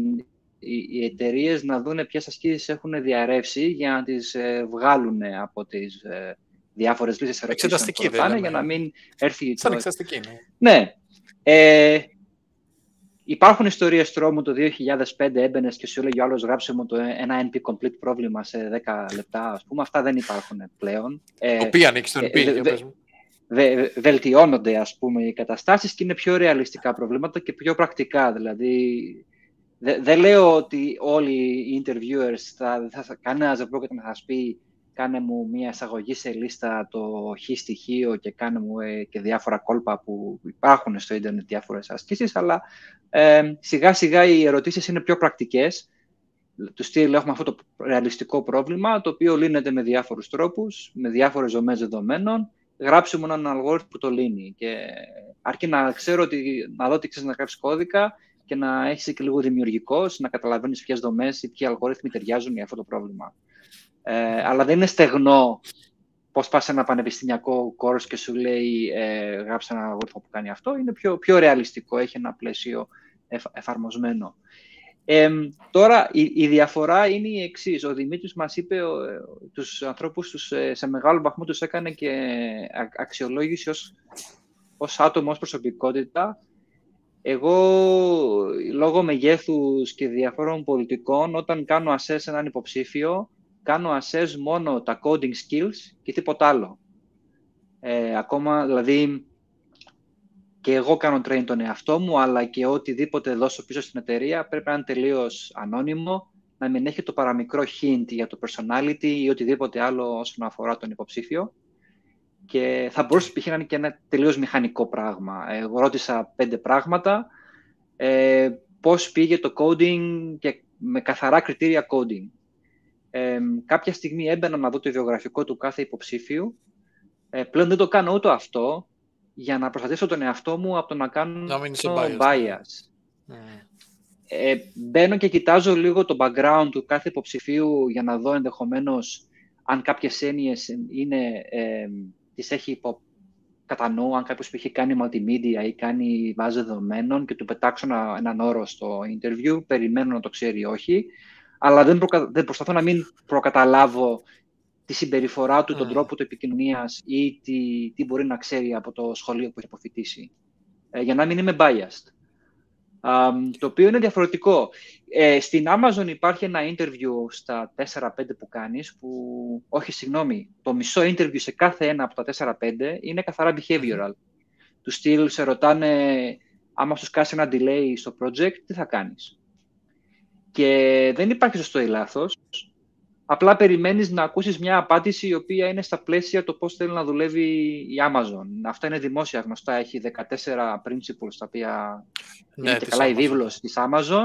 οι εταιρείες να δουν ποιες ασκήσεις έχουν διαρρεύσει για να τις βγάλουν από τις διάφορες λύσεις ερωτήσεων που ρωτάνε, για να μην έρθει... Σαν εξεταστική, ναι. Ναι. Υπάρχουν ιστορίες τρόμου. Το 2005 έμπαινες και σου έλεγε ο άλλος γράψε μου ένα NP complete πρόβλημα σε 10 λεπτά, ας πούμε. Αυτά δεν υπάρχουν πλέον. Το πει ανοίξει το NP, βελτιώνονται, ας πούμε, οι καταστάσεις και είναι πιο ρεαλιστικά προβλήματα και πιο πρακτικά. Δηλαδή, δεν λέω ότι όλοι οι interviewers, κανένας δεν πρόκειται να σας πει κάνε μου μια εισαγωγή σε λίστα το χ στοιχείο και κάνε μου και διάφορα κόλπα που υπάρχουν στο ίντερνετ, διάφορες ασκήσεις, αλλά σιγά σιγά οι ερωτήσεις είναι πιο πρακτικές. Του στυλ έχουμε αυτό το ρεαλιστικό πρόβλημα, το οποίο λύνεται με διάφορους τρόπους, με διάφορες δομές δεδομένων. Γράψε μου έναν αλγόριθμο που το λύνει. Και αρκεί να ξέρω να δω ότι ξέρεις να γράψεις κώδικα και να έχεις και λίγο δημιουργικός, να καταλαβαίνεις ποιες δομές ή ποιοι αλγόριθμοι ταιριάζουν για αυτό το πρόβλημα. Αλλά δεν είναι στεγνό πώς πας σε ένα πανεπιστημιακό course και σου λέει γράψε ένα αλγόριθμο που κάνει αυτό. Είναι πιο ρεαλιστικό, έχει ένα πλαίσιο εφαρμοσμένο. Τώρα η διαφορά είναι η εξής. Ο Δημήτρης μας είπε τους ανθρώπους σε μεγάλο βαθμό τους έκανε και αξιολόγηση ως άτομο, ως προσωπικότητα. Εγώ, λόγω μεγέθους και διαφόρων πολιτικών, όταν κάνω assess έναν υποψήφιο, κάνω assess μόνο τα coding skills και τίποτα άλλο. Ακόμα, δηλαδή, και εγώ κάνω train τον εαυτό μου, αλλά και οτιδήποτε δώσω πίσω στην εταιρεία πρέπει να είναι τελείως ανώνυμο, να μην έχει το παραμικρό hint για το personality ή οτιδήποτε άλλο όσον αφορά τον υποψήφιο. Και θα μπορούσε π.χ. να είναι και ένα τελείως μηχανικό πράγμα. Εγώ ρώτησα 5 πράγματα, πώς πήγε το coding και με καθαρά κριτήρια coding. Κάποια στιγμή έμπαινα να δω το βιογραφικό του κάθε υποψήφιου. Πλέον δεν το κάνω ούτε αυτό, για να προστατεύσω τον εαυτό μου από το να κάνω bias. Μπαίνω και κοιτάζω λίγο το background του κάθε υποψηφίου για να δω ενδεχομένως αν κάποιες έννοιες τις έχει κατά νου, αν κάποιος που έχει κάνει multimedia ή κάνει βάση δεδομένων και του πετάξω έναν όρο στο interview, περιμένω να το ξέρει ή όχι, αλλά δεν προσπαθώ να μην προκαταλάβω τη συμπεριφορά του, τον τρόπο του επικοινωνίας ή τι μπορεί να ξέρει από το σχολείο που έχει αποφοιτήσει, για να μην είμαι biased. Το οποίο είναι διαφορετικό. Στην Amazon υπάρχει ένα interview στα 4-5 που κάνεις, το μισό interview σε κάθε ένα από τα 4-5 είναι καθαρά behavioral. Του στυλ σε ρωτάνε, άμα σου σκάσει ένα delay στο project, τι θα κάνεις. Και δεν υπάρχει σωστό ή λάθος. Απλά περιμένεις να ακούσεις μια απάντηση η οποία είναι στα πλαίσια το πώς θέλει να δουλεύει η Amazon. Αυτά είναι δημόσια γνωστά. Έχει 14 principles, τα οποία είναι και καλά η βίβλος της Amazon.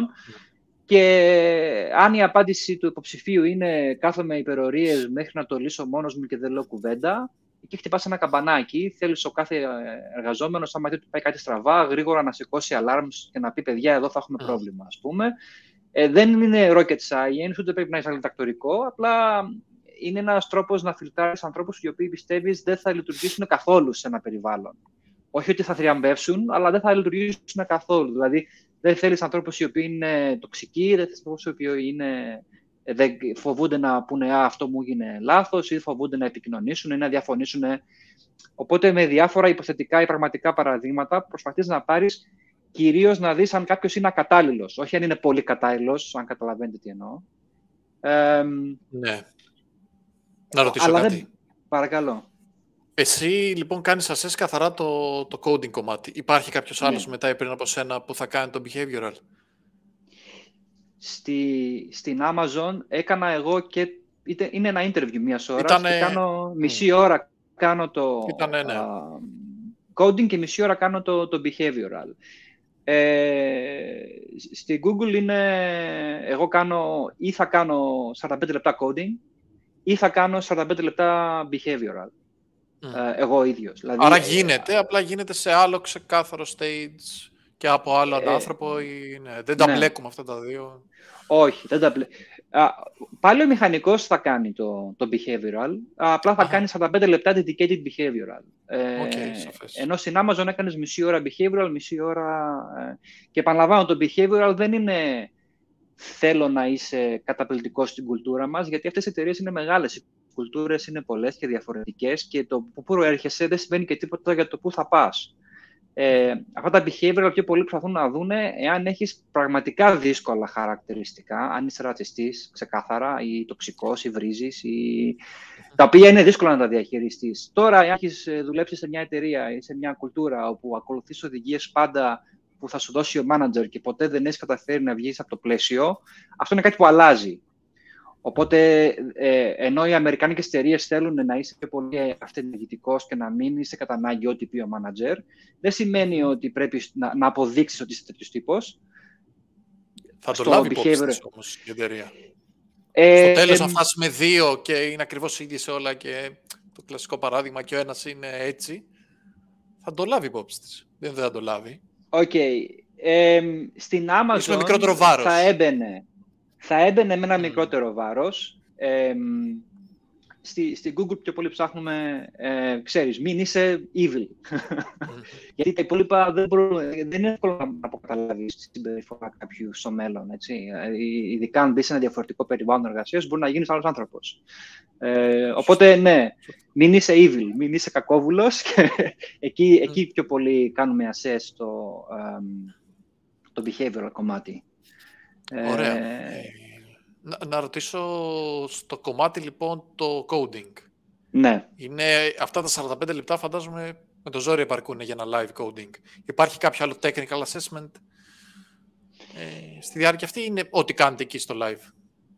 Και αν η απάντηση του υποψηφίου είναι κάθομαι υπερορίες μέχρι να το λύσω μόνος μου και δεν λέω κουβέντα, εκεί χτυπάς ένα καμπανάκι. Θέλεις ο κάθε εργαζόμενος, άμα δει ότι πάει κάτι στραβά, γρήγορα να σηκώσει alarms και να πει παιδιά, εδώ θα έχουμε πρόβλημα, ας πούμε. Δεν είναι rocket science, ούτε πρέπει να είσαι αλληλτακτορικό, απλά είναι ένας τρόπος να φιλτράρεις ανθρώπους οι οποίοι πιστεύεις δεν θα λειτουργήσουν καθόλου σε ένα περιβάλλον. Όχι ότι θα θριαμβεύσουν, αλλά δεν θα λειτουργήσουν καθόλου. Δηλαδή, δεν θέλεις ανθρώπους οι οποίοι είναι τοξικοί, δεν θέλεις ανθρώπους οι οποίοι φοβούνται να πούνε αυτό μου έγινε λάθος ή φοβούνται να επικοινωνήσουν ή να διαφωνήσουν. Οπότε, με διάφορα υποθετικά ή πραγματικά παραδείγματα, προσπαθείς να πάρεις κυρίως να δεις αν κάποιος είναι ακατάλληλος, όχι αν είναι πολύ κατάλληλος, αν καταλαβαίνετε τι εννοώ. Ναι. Να ρωτήσω κάτι. Παρακαλώ. Εσύ λοιπόν κάνεις assess καθαρά το coding κομμάτι. Υπάρχει κάποιος άλλος μετά ή πριν από σένα που θα κάνει το behavioral? Στην Amazon έκανα εγώ και είναι ένα interview μιας ώρας και κάνω μισή ώρα κάνω το coding και μισή ώρα κάνω το behavioral. Στη Google εγώ θα κάνω 45 λεπτά coding ή θα κάνω 45 λεπτά behavioral. Εγώ ίδιος. Δηλαδή, άρα γίνεται, απλά γίνεται σε άλλο ξεκάθαρο stage και από άλλον άνθρωπο. Δεν τα μπλέκουμε αυτά τα δύο. Όχι, δεν τα μπλέκουμε. Πάλι ο μηχανικός θα κάνει το behavioral, απλά θα κάνει 45 λεπτά dedicated behavioral. Ενώ στην Amazon έκανες μισή ώρα behavioral, μισή ώρα... Και επαναλαμβάνω, το behavioral δεν είναι θέλω να είσαι καταπληκτικός στην κουλτούρα μας, γιατί αυτές οι εταιρείες είναι μεγάλες. Οι κουλτούρες είναι πολλές και διαφορετικές και το που προέρχεσαι δεν σημαίνει και τίποτα για το που θα πας. Αυτά τα behavioral πιο πολύ προσπαθούν να δούνε εάν έχεις πραγματικά δύσκολα χαρακτηριστικά, αν είσαι ρατσιστής, ξεκάθαρα, ή τοξικός, ή βρίζεις, τα οποία είναι δύσκολα να τα διαχειριστείς. Τώρα, αν έχεις δουλέψει σε μια εταιρεία ή σε μια κουλτούρα όπου ακολουθείς οδηγίες πάντα που θα σου δώσει ο manager και ποτέ δεν έχεις καταφέρει να βγεις από το πλαίσιο, αυτό είναι κάτι που αλλάζει. Οπότε, ενώ οι αμερικάνικες εταιρείες θέλουν να είσαι πιο πολύ αυτενεργητικός και να μην είσαι κατά ανάγκη ό,τι πει ο manager, δεν σημαίνει ότι πρέπει να αποδείξεις ότι είσαι τέτοιος τύπος. Θα το λάβει υπόψη της όμως η εταιρεία. Στο τέλος, να φτάσουμε 2 και είναι ακριβώς ίδιοι σε όλα και το κλασικό παράδειγμα και ο ένας είναι έτσι, θα το λάβει υπόψη της. Δεν θα το λάβει. Στην Amazon θα έμπαινε με ένα μικρότερο βάρος. Στην Google πιο πολύ ψάχνουμε, ξέρεις, μην είσαι evil. Γιατί τα υπόλοιπα δεν είναι εύκολο να αποκαταλάβεις τη συμπεριφορά κάποιου στο μέλλον. Έτσι. Ειδικά αν δεις ένα διαφορετικό περιβάλλον εργασίας, μπορεί να γίνεις άλλος άνθρωπος. Οπότε, ναι, μην είσαι evil, μην είσαι κακόβουλος. Εκεί πιο πολύ κάνουμε assess το behavioral κομμάτι. Ωραία. Να ρωτήσω στο κομμάτι λοιπόν το coding. Ναι. Αυτά τα 45 λεπτά φαντάζομαι με το ζόρι επαρκούν για ένα live coding. Υπάρχει κάποιο άλλο technical assessment στη διάρκεια αυτή ή είναι ό,τι κάνετε εκεί στο live?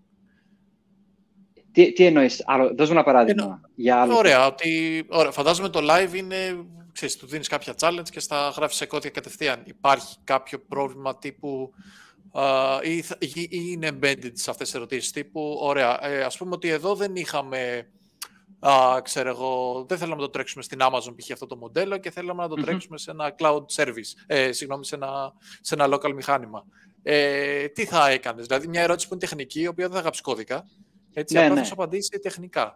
Τι εννοείς, δώσ' μου ένα παράδειγμα. Ωραία, φαντάζομαι το live είναι, ξέρεις, του δίνεις κάποια challenge και στα γράφεις σε κώδικα κατευθείαν. Υπάρχει κάποιο πρόβλημα τύπου ή είναι embedded σε αυτές τις ερωτήσεις τύπου, ωραία, ας πούμε ότι εδώ δεν είχαμε, ξέρω εγώ, δεν θέλαμε να το τρέξουμε στην Amazon π.χ. αυτό το μοντέλο και θέλαμε να το τρέξουμε σε ένα cloud service, σε ένα local μηχάνημα. Τι θα έκανες? Δηλαδή μια ερώτηση που είναι τεχνική, η οποία δεν θα γράψει κώδικα, έτσι, απλά θα σου απαντήσει τεχνικά.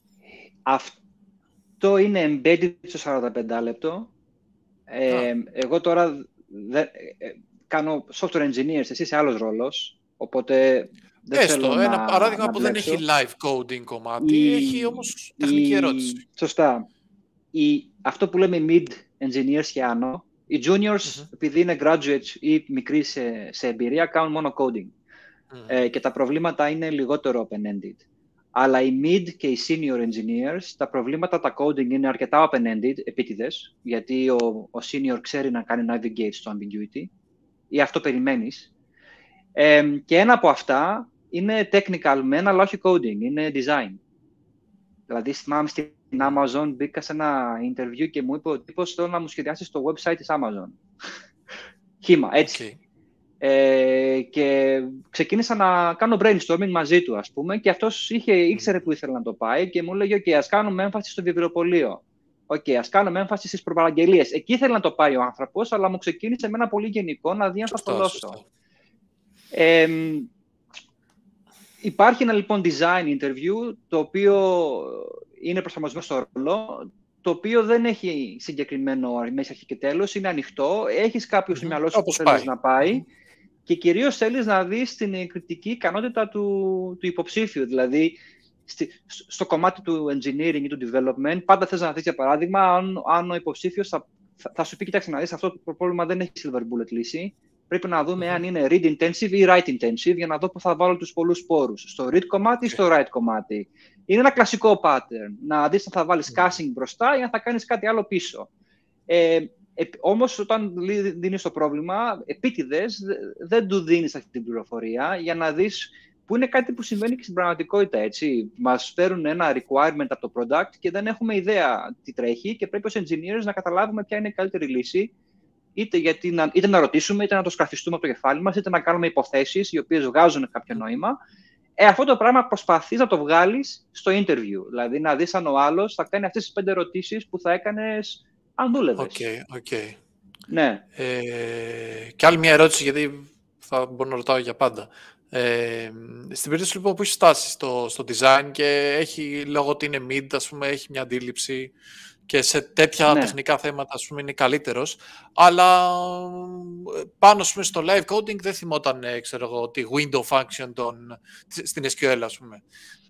Αυτό είναι embedded στο 45 λεπτό. Εγώ τώρα κάνω software engineers, εσύ είσαι άλλος ρόλος, οπότε δεν θέλω ένα παράδειγμα που δεν έχει live coding κομμάτι, έχει όμως τεχνική ερώτηση. Σωστά. Αυτό που λέμε mid engineers και άνω, οι juniors, επειδή είναι graduates ή μικροί σε εμπειρία, κάνουν μόνο coding. Και τα προβλήματα είναι λιγότερο open-ended. Αλλά οι mid και οι senior engineers, τα προβλήματα, τα coding είναι αρκετά open-ended, επίτηδες, γιατί ο senior ξέρει να κάνει navigate στο ambiguity, ή αυτό περιμένεις. Και ένα από αυτά είναι technical men, αλλά όχι coding, είναι design. Δηλαδή, θυμάμαι στην Amazon, μπήκα σε ένα interview και μου είπε ο τύπος θέλω να μου σχεδιάσεις το website της Amazon. Χήμα, έτσι. Και ξεκίνησα να κάνω brainstorming μαζί του, ας πούμε, και αυτός ήξερε που ήθελε να το πάει και μου έλεγε, ας κάνουμε έμφαση στο βιβλιοπωλείο. Ας κάνουμε έμφαση στις προπαραγγελίες. Εκεί ήθελε να το πάει ο άνθρωπος, αλλά μου ξεκίνησε με ένα πολύ γενικό να δει αν θα το δώσω. Υπάρχει ένα λοιπόν design interview, το οποίο είναι προσαρμοσμένο στο ρόλο, το οποίο δεν έχει συγκεκριμένο μέση, αρχή και τέλος, είναι ανοιχτό. Έχεις κάποιο στο μυαλό σου που θέλεις να πάει και κυρίως θέλεις να δεις την κριτική ικανότητα του υποψήφιου. Δηλαδή, στο κομμάτι του engineering ή του development, πάντα θες να δεις, για παράδειγμα, αν ο υποψήφιος θα σου πει, κοιτάξτε να δεις, αυτό το πρόβλημα δεν έχει silver bullet λύση. Πρέπει να δούμε αν είναι read intensive ή write intensive για να δω που θα βάλω τους πολλούς πόρους. Στο read κομμάτι ή στο write κομμάτι. Είναι ένα κλασικό pattern. Να δεις αν θα βάλεις caching μπροστά ή αν θα κάνεις κάτι άλλο πίσω. Όμως, όταν δίνεις το πρόβλημα, επίτηδες δεν του δίνεις αυτή την πληροφορία για να δεις που είναι κάτι που συμβαίνει και στην πραγματικότητα. Έτσι. Μας φέρουν ένα requirement από το product και δεν έχουμε ιδέα τι τρέχει και πρέπει ως engineers να καταλάβουμε ποια είναι η καλύτερη λύση. Είτε να ρωτήσουμε, είτε να το σκαφιστούμε από το κεφάλι μας, είτε να κάνουμε υποθέσεις οι οποίες βγάζουν κάποιο νόημα. Αυτό το πράγμα προσπαθείς να το βγάλεις στο interview. Δηλαδή να δεις αν ο άλλος θα κάνει αυτές τις 5 ερωτήσεις που θα έκανες αν δούλευες. Οκ. Ναι. Και άλλη μια ερώτηση, γιατί θα μπορώ να ρωτάω για πάντα. Στην περίπτωση λοιπόν που έχει φτάσει στο design και έχει, λόγω ότι είναι mid, ας πούμε, έχει μια αντίληψη και σε τέτοια τεχνικά θέματα, ας πούμε, είναι καλύτερος, αλλά πάνω, ας πούμε, στο live coding δεν θυμόταν, ξέρω εγώ, τη window function στην SQL, ας πούμε.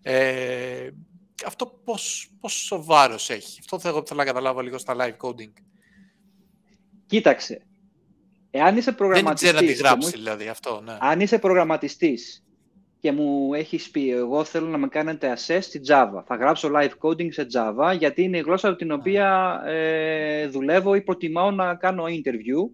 Αυτό πόσο βάρος έχει? Αυτό θέλω να καταλάβω λίγο στα live coding. Κοίταξε. Εάν είσαι προγραμματιστής... Δεν ξέρει να τη γράψει, δηλαδή, αυτό, ναι. Αν είσαι προγραμματιστής και μου έχεις πει, εγώ θέλω να με κάνετε assess στη Java, θα γράψω live coding σε Java, γιατί είναι η γλώσσα από την οποία δουλεύω ή προτιμάω να κάνω interview.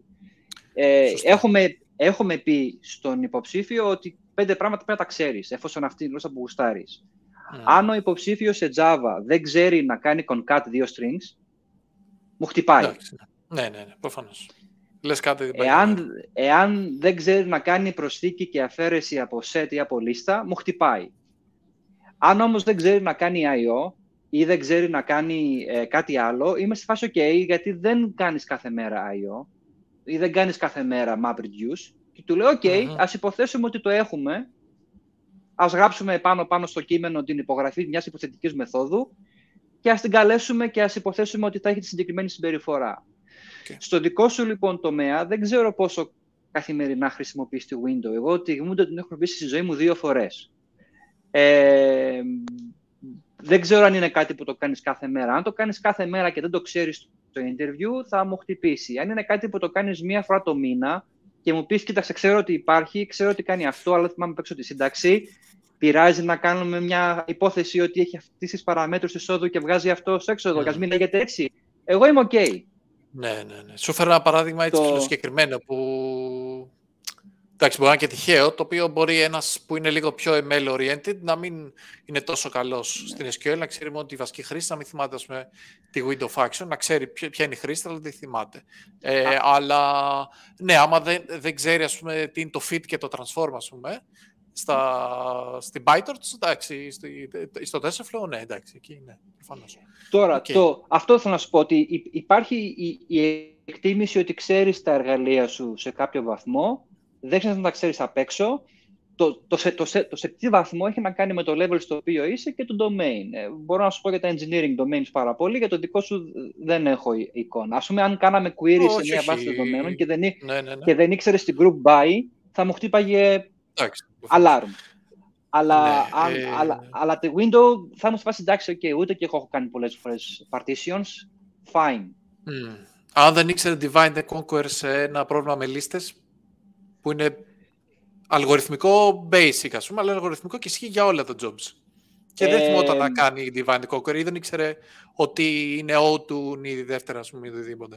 Έχουμε πει στον υποψήφιο ότι 5 πράγματα πρέπει να τα ξέρεις, εφόσον αυτή είναι η γλώσσα που γουστάρεις. Αν ο υποψήφιος σε Java δεν ξέρει να κάνει concat 2 strings, μου χτυπάει. Ναι, προφανώς. Λες κάτι εάν δεν ξέρει να κάνει προσθήκη και αφαίρεση από set ή από λίστα, μου χτυπάει. Αν όμως δεν ξέρει να κάνει I.O. ή δεν ξέρει να κάνει κάτι άλλο, είμαι στη φάση OK, γιατί δεν κάνεις κάθε μέρα I.O. ή δεν κάνεις κάθε μέρα map reduce. Και του λέω OK, ας υποθέσουμε ότι το έχουμε. Ας γράψουμε πάνω στο κείμενο την υπογραφή μιας υποθετικής μεθόδου και ας την καλέσουμε και ας υποθέσουμε ότι θα έχει τη συγκεκριμένη συμπεριφορά. Στο δικό σου λοιπόν τομέα, δεν ξέρω πόσο καθημερινά χρησιμοποιείς τη Windows. Εγώ τη Windows την έχω χρησιμοποιήσει στη ζωή μου 2 φορές. Δεν ξέρω αν είναι κάτι που το κάνεις κάθε μέρα. Αν το κάνεις κάθε μέρα και δεν το ξέρεις στο interview, θα μου χτυπήσει. Αν είναι κάτι που το κάνεις 1 φορά το μήνα και μου πεις, κοίταξε, ξέρω ότι υπάρχει, ξέρω ότι κάνει αυτό, αλλά θυμάμαι παίξω τη σύνταξη, πειράζει να κάνουμε μια υπόθεση ότι έχει αυτές τις παραμέτρους εισόδου και βγάζει αυτό στο έξοδο, και ας μην λέγεται έτσι. Εγώ είμαι OK. Ναι. Σου φέρω ένα παράδειγμα έτσι πιο συγκεκριμένο που... Εντάξει, μπορεί να είναι και τυχαίο, το οποίο μπορεί ένας που είναι λίγο πιο ML-oriented να μην είναι τόσο καλός στην SQL, να ξέρει μόνο τη βασική χρήση, να μην θυμάται, ας πούμε, τη window function, να ξέρει ποια είναι η χρήση, αλλά δεν θυμάται. Αλλά, ναι, άμα δεν ξέρει, ας πούμε, τι είναι το fit και το transform, ας πούμε, στην PyTorch, εντάξει, στο TensorFlow, ναι, εντάξει, εκεί, ναι, προφανώς. Τώρα, αυτό θέλω να σου πω, ότι υπάρχει η εκτίμηση ότι ξέρεις τα εργαλεία σου σε κάποιο βαθμό, δεν ξέρεις να τα ξέρεις απ' έξω. Το σε τι βαθμό έχει να κάνει με το level στο οποίο είσαι και το domain. Μπορώ να σου πω για τα engineering domains πάρα πολύ, για το δικό σου δεν έχω εικόνα. Ας πούμε, αν κάναμε query σε μια βάση δεδομένων και δεν ήξερες την group by, θα μου χτύπαγε alarm. Αλλά τη window θα μου σπάσει, εντάξει, okay, ούτε και έχω κάνει πολλές φορές partitions, fine. Αν δεν ήξερε divide and conquer σε ένα πρόβλημα με λίστες, που είναι αλγοριθμικό basic, ας πούμε, αλλά αλγοριθμικό και ισχύει για όλα τα jobs. Και δεν θυμόταν να κάνει divide and conquer ή δεν ήξερε ότι είναι O2 ή δεύτερα, ας πούμε, ή οτιδήποτε.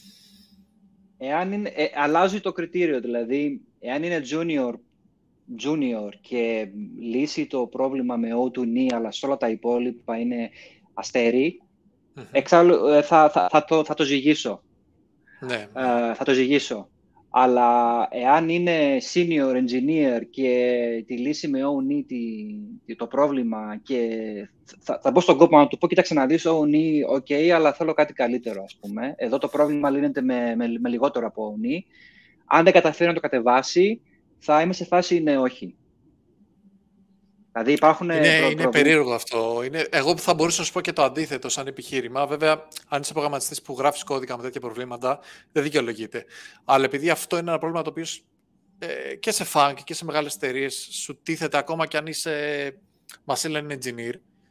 Αλλάζει το κριτήριο, δηλαδή, εάν είναι junior και λύσει το πρόβλημα με O2 νη, αλλά σε όλα τα υπόλοιπα είναι αστέρι, εξάλλου θα το ζυγίσω. Ναι. Θα το ζυγίσω. Αλλά εάν είναι senior engineer και τη λύσει με O-νη το πρόβλημα και θα μπω στον κόπο να του πω, κοίταξε να δεις O-νη, ok, αλλά θέλω κάτι καλύτερο, ας πούμε. Εδώ το πρόβλημα λύνεται με λιγότερο από O-νη. Αν δεν καταφέρει να το κατεβάσει, θα είμαι σε φάση ναι, όχι. Δηλαδή υπάρχουν... Είναι περίεργο αυτό. Εγώ θα μπορούσα να σου πω και το αντίθετο σαν επιχείρημα. Βέβαια, αν είσαι προγραμματιστής που γράφεις κώδικα με τέτοια προβλήματα, δεν δικαιολογείται. Αλλά επειδή αυτό είναι ένα πρόβλημα το οποίο και σε funk και σε μεγάλες εταιρείες σου τίθεται ακόμα και αν είσαι machine learning engineer,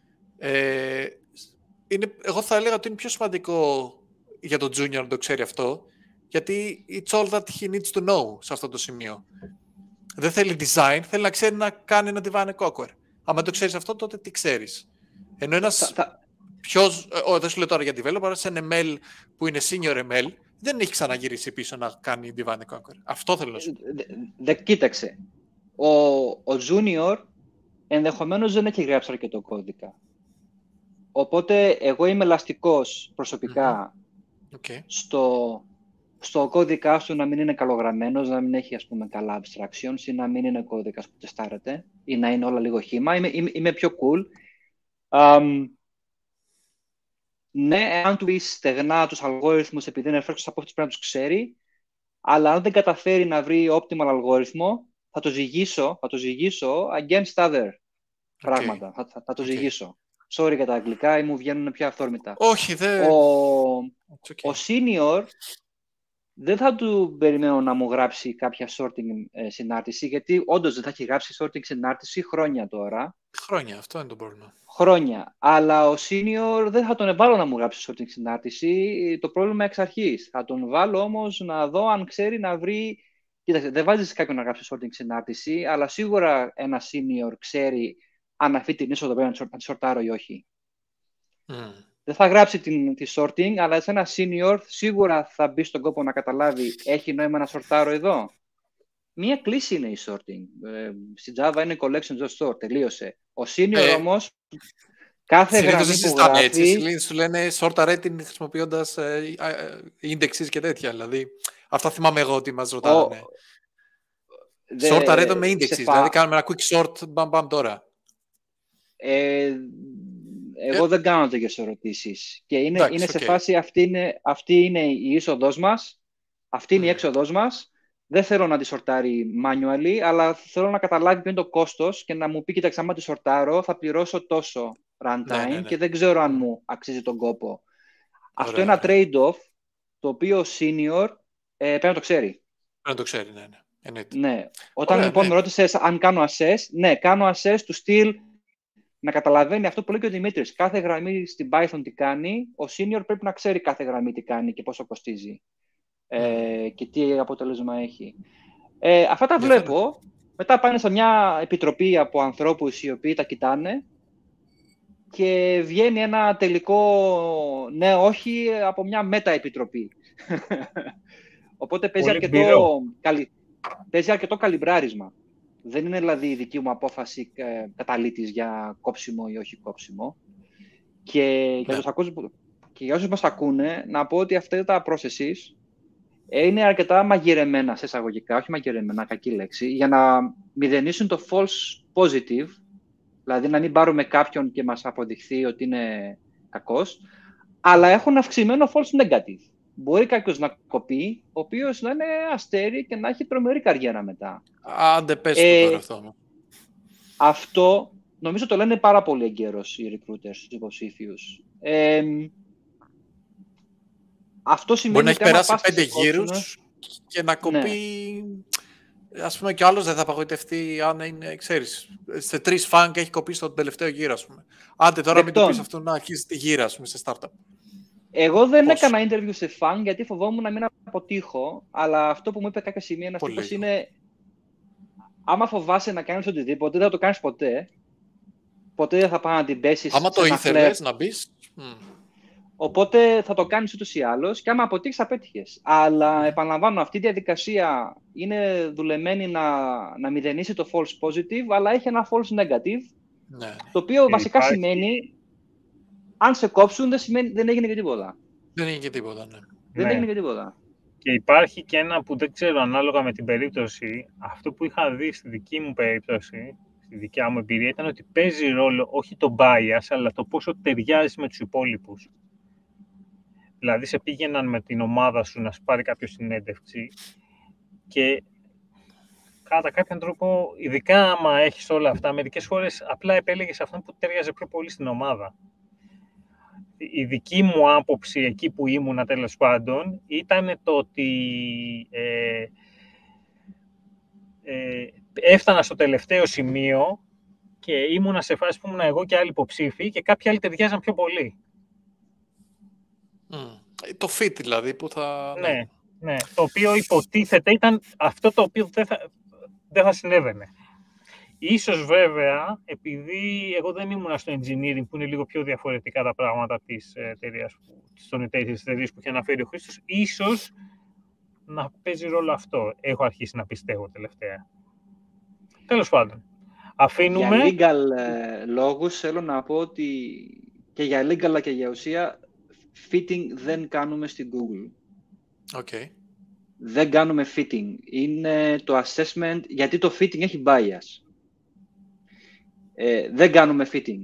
εγώ θα έλεγα ότι είναι πιο σημαντικό για τον junior να το ξέρει αυτό, γιατί it's all that he needs to know σε αυτό το σημείο. Δεν θέλει design, θέλει να ξέρει να κάνει ένα divide and conquer. Αν το ξέρεις αυτό, τότε τι ξέρεις. Ενώ ένας δεν σου λέω τώρα για developer, σε ML που είναι senior ML, δεν έχει ξαναγυρίσει πίσω να κάνει divide and conquer. Αυτό θέλω να σου πω. Κοίταξε. Ο junior ενδεχομένως δεν έχει γράψει αρκετό κώδικα. Οπότε εγώ είμαι ελαστικός προσωπικά στο κώδικα σου να μην είναι καλογραμμένος, να μην έχει, ας πούμε, καλά abstractions ή να μην είναι κώδικας που τεστάρεται ή να είναι όλα λίγο χύμα. Είμαι πιο cool. Ναι, αν του πεις στεγνά τους αλγόριθμους επειδή είναι φρέσκος από αυτούς πρέπει να τους ξέρει, αλλά αν δεν καταφέρει να βρει optimal αλγόριθμο, θα το ζυγίσω against other πράγματα. Θα το ζυγίσω. Sorry για τα αγγλικά ή μου βγαίνουν πια αυθόρμητα. Όχι, Ο senior δεν θα του περιμένω να μου γράψει κάποια sorting συνάρτηση, γιατί όντως δεν θα έχει γράψει sorting συνάρτηση χρόνια τώρα. Χρόνια, αυτό είναι το πρόβλημα. Χρόνια. Αλλά ο senior δεν θα τον βάλω να μου γράψει sorting συνάρτηση, το πρόβλημα εξ αρχής. Θα τον βάλω όμως να δω αν ξέρει να βρει... Κοίταξε, δεν βάζεις κάποιον να γράψει sorting συνάρτηση, αλλά σίγουρα ένα senior ξέρει αν αυτή την είσοδο πρέπει να τη σορτάρω ή όχι. Δεν θα γράψει τη sorting, αλλά σε ένα senior σίγουρα θα μπει στον κόπο να καταλάβει έχει νόημα να σορτάρω εδώ. Μία κλίση είναι η sorting. Στην Java είναι collection just sort, τελείωσε. Ο senior όμως, κάθε γραμμή που γράφει... Έτσι, σου λένε sort rating χρησιμοποιώντας indexes και τέτοια. Δηλαδή, αυτά θυμάμαι εγώ ότι μας ρωτάνε. Sort rating με indexes, δηλαδή κάνουμε ένα quick sort, μπαμ τώρα. Εγώ δεν κάνω τέτοιες ερωτήσεις. Και είναι σε φάση, αυτή είναι η είσοδός μας, αυτή είναι η έξοδός μας. Δεν θέλω να τη σορτάρει manually, αλλά θέλω να καταλάβει ποιο είναι το κόστος και να μου πει, κοίταξε, άμα τη σορτάρω, θα πληρώσω τόσο runtime και δεν ξέρω αν μου αξίζει τον κόπο. Αυτό είναι ένα trade-off, το οποίο senior πρέπει να το ξέρει. Πρέπει να το ξέρει, ναι. Όταν λοιπόν με ρώτησες αν κάνω assess, ναι, κάνω assess του στυλ να καταλαβαίνει αυτό που λέει και ο Δημήτρης. Κάθε γραμμή στην Python τι κάνει, ο senior πρέπει να ξέρει κάθε γραμμή τι κάνει και πόσο κοστίζει και τι αποτέλεσμα έχει. Αυτά τα βλέπω. Μετά πάνε σε μια επιτροπή από ανθρώπους οι οποίοι τα κοιτάνε και βγαίνει ένα τελικό ναι, όχι από μια μετα-επιτροπή. Οπότε παίζει αρκετό καλυμπράρισμα. Δεν είναι δηλαδή η δική μου απόφαση καταλήτης για κόψιμο ή όχι κόψιμο. Και για όσους μας ακούνε, να πω ότι αυτά τα processes είναι αρκετά μαγειρεμένα, σε εισαγωγικά, όχι μαγειρεμένα, κακή λέξη, για να μηδενίσουν το false positive, δηλαδή να μην πάρουμε κάποιον και μας αποδειχθεί ότι είναι κακός, αλλά έχουν αυξημένο false negative. Μπορεί κάποιος να κοπεί, ο οποίος να είναι αστέρι και να έχει τρομερή καριέρα μετά. Άντε πες το τώρα αυτό. Αυτό νομίζω το λένε πάρα πολύ εγκαίρως οι recruiters, τους υποψήφιους. Αυτό σημαίνει μπορεί να έχει περάσει 5 γύρους και να κοπεί... Ναι. Ας πούμε, και ο άλλος δεν θα απαγοητευτεί αν είναι, ξέρεις, σε 3 φανκ έχει κοπεί στον τελευταίο γύρο, ας πούμε. Άντε τώρα μην του πεις αυτό να αρχίσει τη γύρα, ας πούμε, σε startup. Εγώ δεν έκανα interview σε φαν γιατί φοβόμουν να μην αποτύχω, αλλά αυτό που μου είπε κάποια στιγμή ένας τύπος είναι άμα φοβάσαι να κάνεις οτιδήποτε, δεν θα το κάνεις ποτέ. Ποτέ δεν θα πάει να την πέσεις. Άμα το ήθελες να μπεις. Οπότε θα το κάνεις ούτως ή άλλως και άμα αποτύχεις θα πέτυχες. Αλλά επαναλαμβάνω, αυτή η διαδικασία είναι δουλεμένη να μηδενίσει το false positive, αλλά έχει ένα false negative, το οποίο βασικά σημαίνει αν σε κόψουν δεν έγινε και τίποτα. Δεν έγινε και τίποτα, ναι. Δεν έγινε και τίποτα. Και υπάρχει και ένα που δεν ξέρω ανάλογα με την περίπτωση. Αυτό που είχα δει στη δική μου περίπτωση, στη δικιά μου εμπειρία, ήταν ότι παίζει ρόλο όχι το bias, αλλά το πόσο ταιριάζει με τους υπόλοιπους. Δηλαδή, σε πήγαιναν με την ομάδα σου να σου πάρει κάποιο συνέντευξη και κατά κάποιον τρόπο, ειδικά άμα έχεις όλα αυτά, μερικές φορές απλά επέλεγες αυτόν που ταιριάζει πιο πολύ στην ομάδα. Η δική μου άποψη, εκεί που ήμουνα τέλος πάντων, ήταν το ότι έφτανα στο τελευταίο σημείο και ήμουνα σε φάση που ήμουν εγώ και άλλοι υποψήφοι και κάποιοι άλλοι ταιριάζαν πιο πολύ. Το fit δηλαδή που θα... Ναι. Το οποίο υποτίθεται ήταν αυτό το οποίο δεν θα συνέβαινε. Ίσως βέβαια, επειδή εγώ δεν ήμουν στο engineering που είναι λίγο πιο διαφορετικά τα πράγματα της εταιρείας που είχε αναφέρει ο Χρήστος, ίσως να παίζει ρόλο αυτό. Έχω αρχίσει να πιστεύω τελευταία. Τέλος πάντων. Αφήνουμε... Για legal λόγους θέλω να πω ότι και για legal αλλά και για ουσία fitting δεν κάνουμε στην Google. Okay. Δεν κάνουμε fitting. Είναι το assessment, γιατί το fitting έχει bias. Δεν κάνουμε fitting.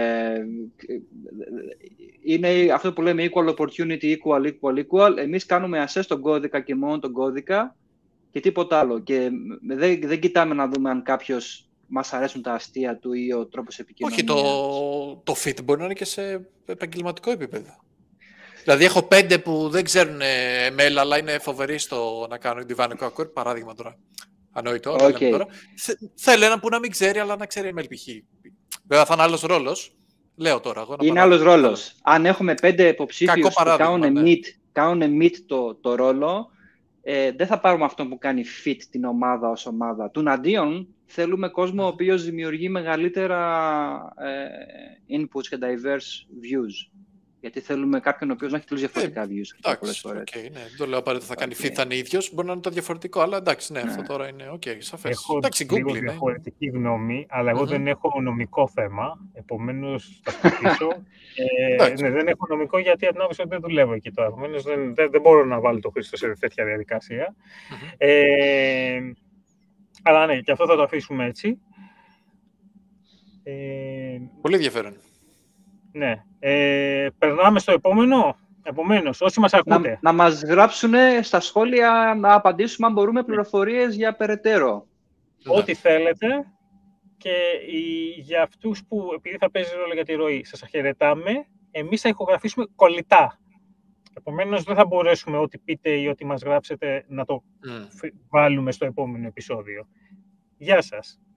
Είναι αυτό που λέμε equal opportunity, equal. Εμείς κάνουμε assess τον κώδικα και μόνο τον κώδικα και τίποτα άλλο. Και δεν κοιτάμε να δούμε αν κάποιος μας αρέσουν τα αστεία του ή ο τρόπος επικοινωνίας. Όχι, το fit μπορεί να είναι και σε επαγγελματικό επίπεδο. Δηλαδή, έχω 5 που δεν ξέρουν ML, αλλά είναι φοβεροί στο να κάνουν Divine Accord, παράδειγμα τώρα. Ανόητο, αλλά λέμε τώρα. Θέλω έναν που να μην ξέρει, αλλά να ξέρει ML π.χ. Βέβαια, θα είναι άλλος ρόλος. Λέω τώρα. Εγώ, είναι άλλος ρόλος. Αν έχουμε 5 υποψήφιους που κάνουν meet το ρόλο, δεν θα πάρουμε αυτό που κάνει fit την ομάδα ως ομάδα. Τουναντίον, θέλουμε κόσμο ο οποίος δημιουργεί μεγαλύτερα inputs και diverse views. Γιατί θέλουμε κάποιον ο οποίος να έχει τελείως διαφορετικά views. Εντάξει, okay, ναι. Δεν το λέω απαραίτητα θα κάνει fit, θα είναι ίδιος. Μπορεί να είναι το διαφορετικό, αλλά εντάξει, ναι, αυτό τώρα είναι σαφές. Έχω λίγο διαφορετική γνώμη, αλλά εγώ δεν έχω νομικό θέμα. Επομένως, θα σκοτήσω. Ναι, δεν έχω νομικό γιατί την άποψη ότι δεν δουλεύω εκεί τώρα. Επομένως, δεν μπορώ να βάλω το Χρήστο σε τέτοια διαδικασία. Αλλά ναι, και αυτό θα το αφήσουμε έτσι. Πολύ ενδιαφέρον. Ναι. Περνάμε στο επόμενο. Επομένως, όσοι μας ακούτε. Να μας γράψουν στα σχόλια, να απαντήσουμε αν μπορούμε πληροφορίες για περαιτέρω. Ό,τι θέλετε. Και για αυτούς που, επειδή θα παίζει ρόλο για τη ροή, σας χαιρετάμε. Εμείς θα ηχογραφήσουμε κολλητά. Επομένως, δεν θα μπορέσουμε ό,τι πείτε ή ό,τι μας γράψετε να το βάλουμε στο επόμενο επεισόδιο. Γεια σας.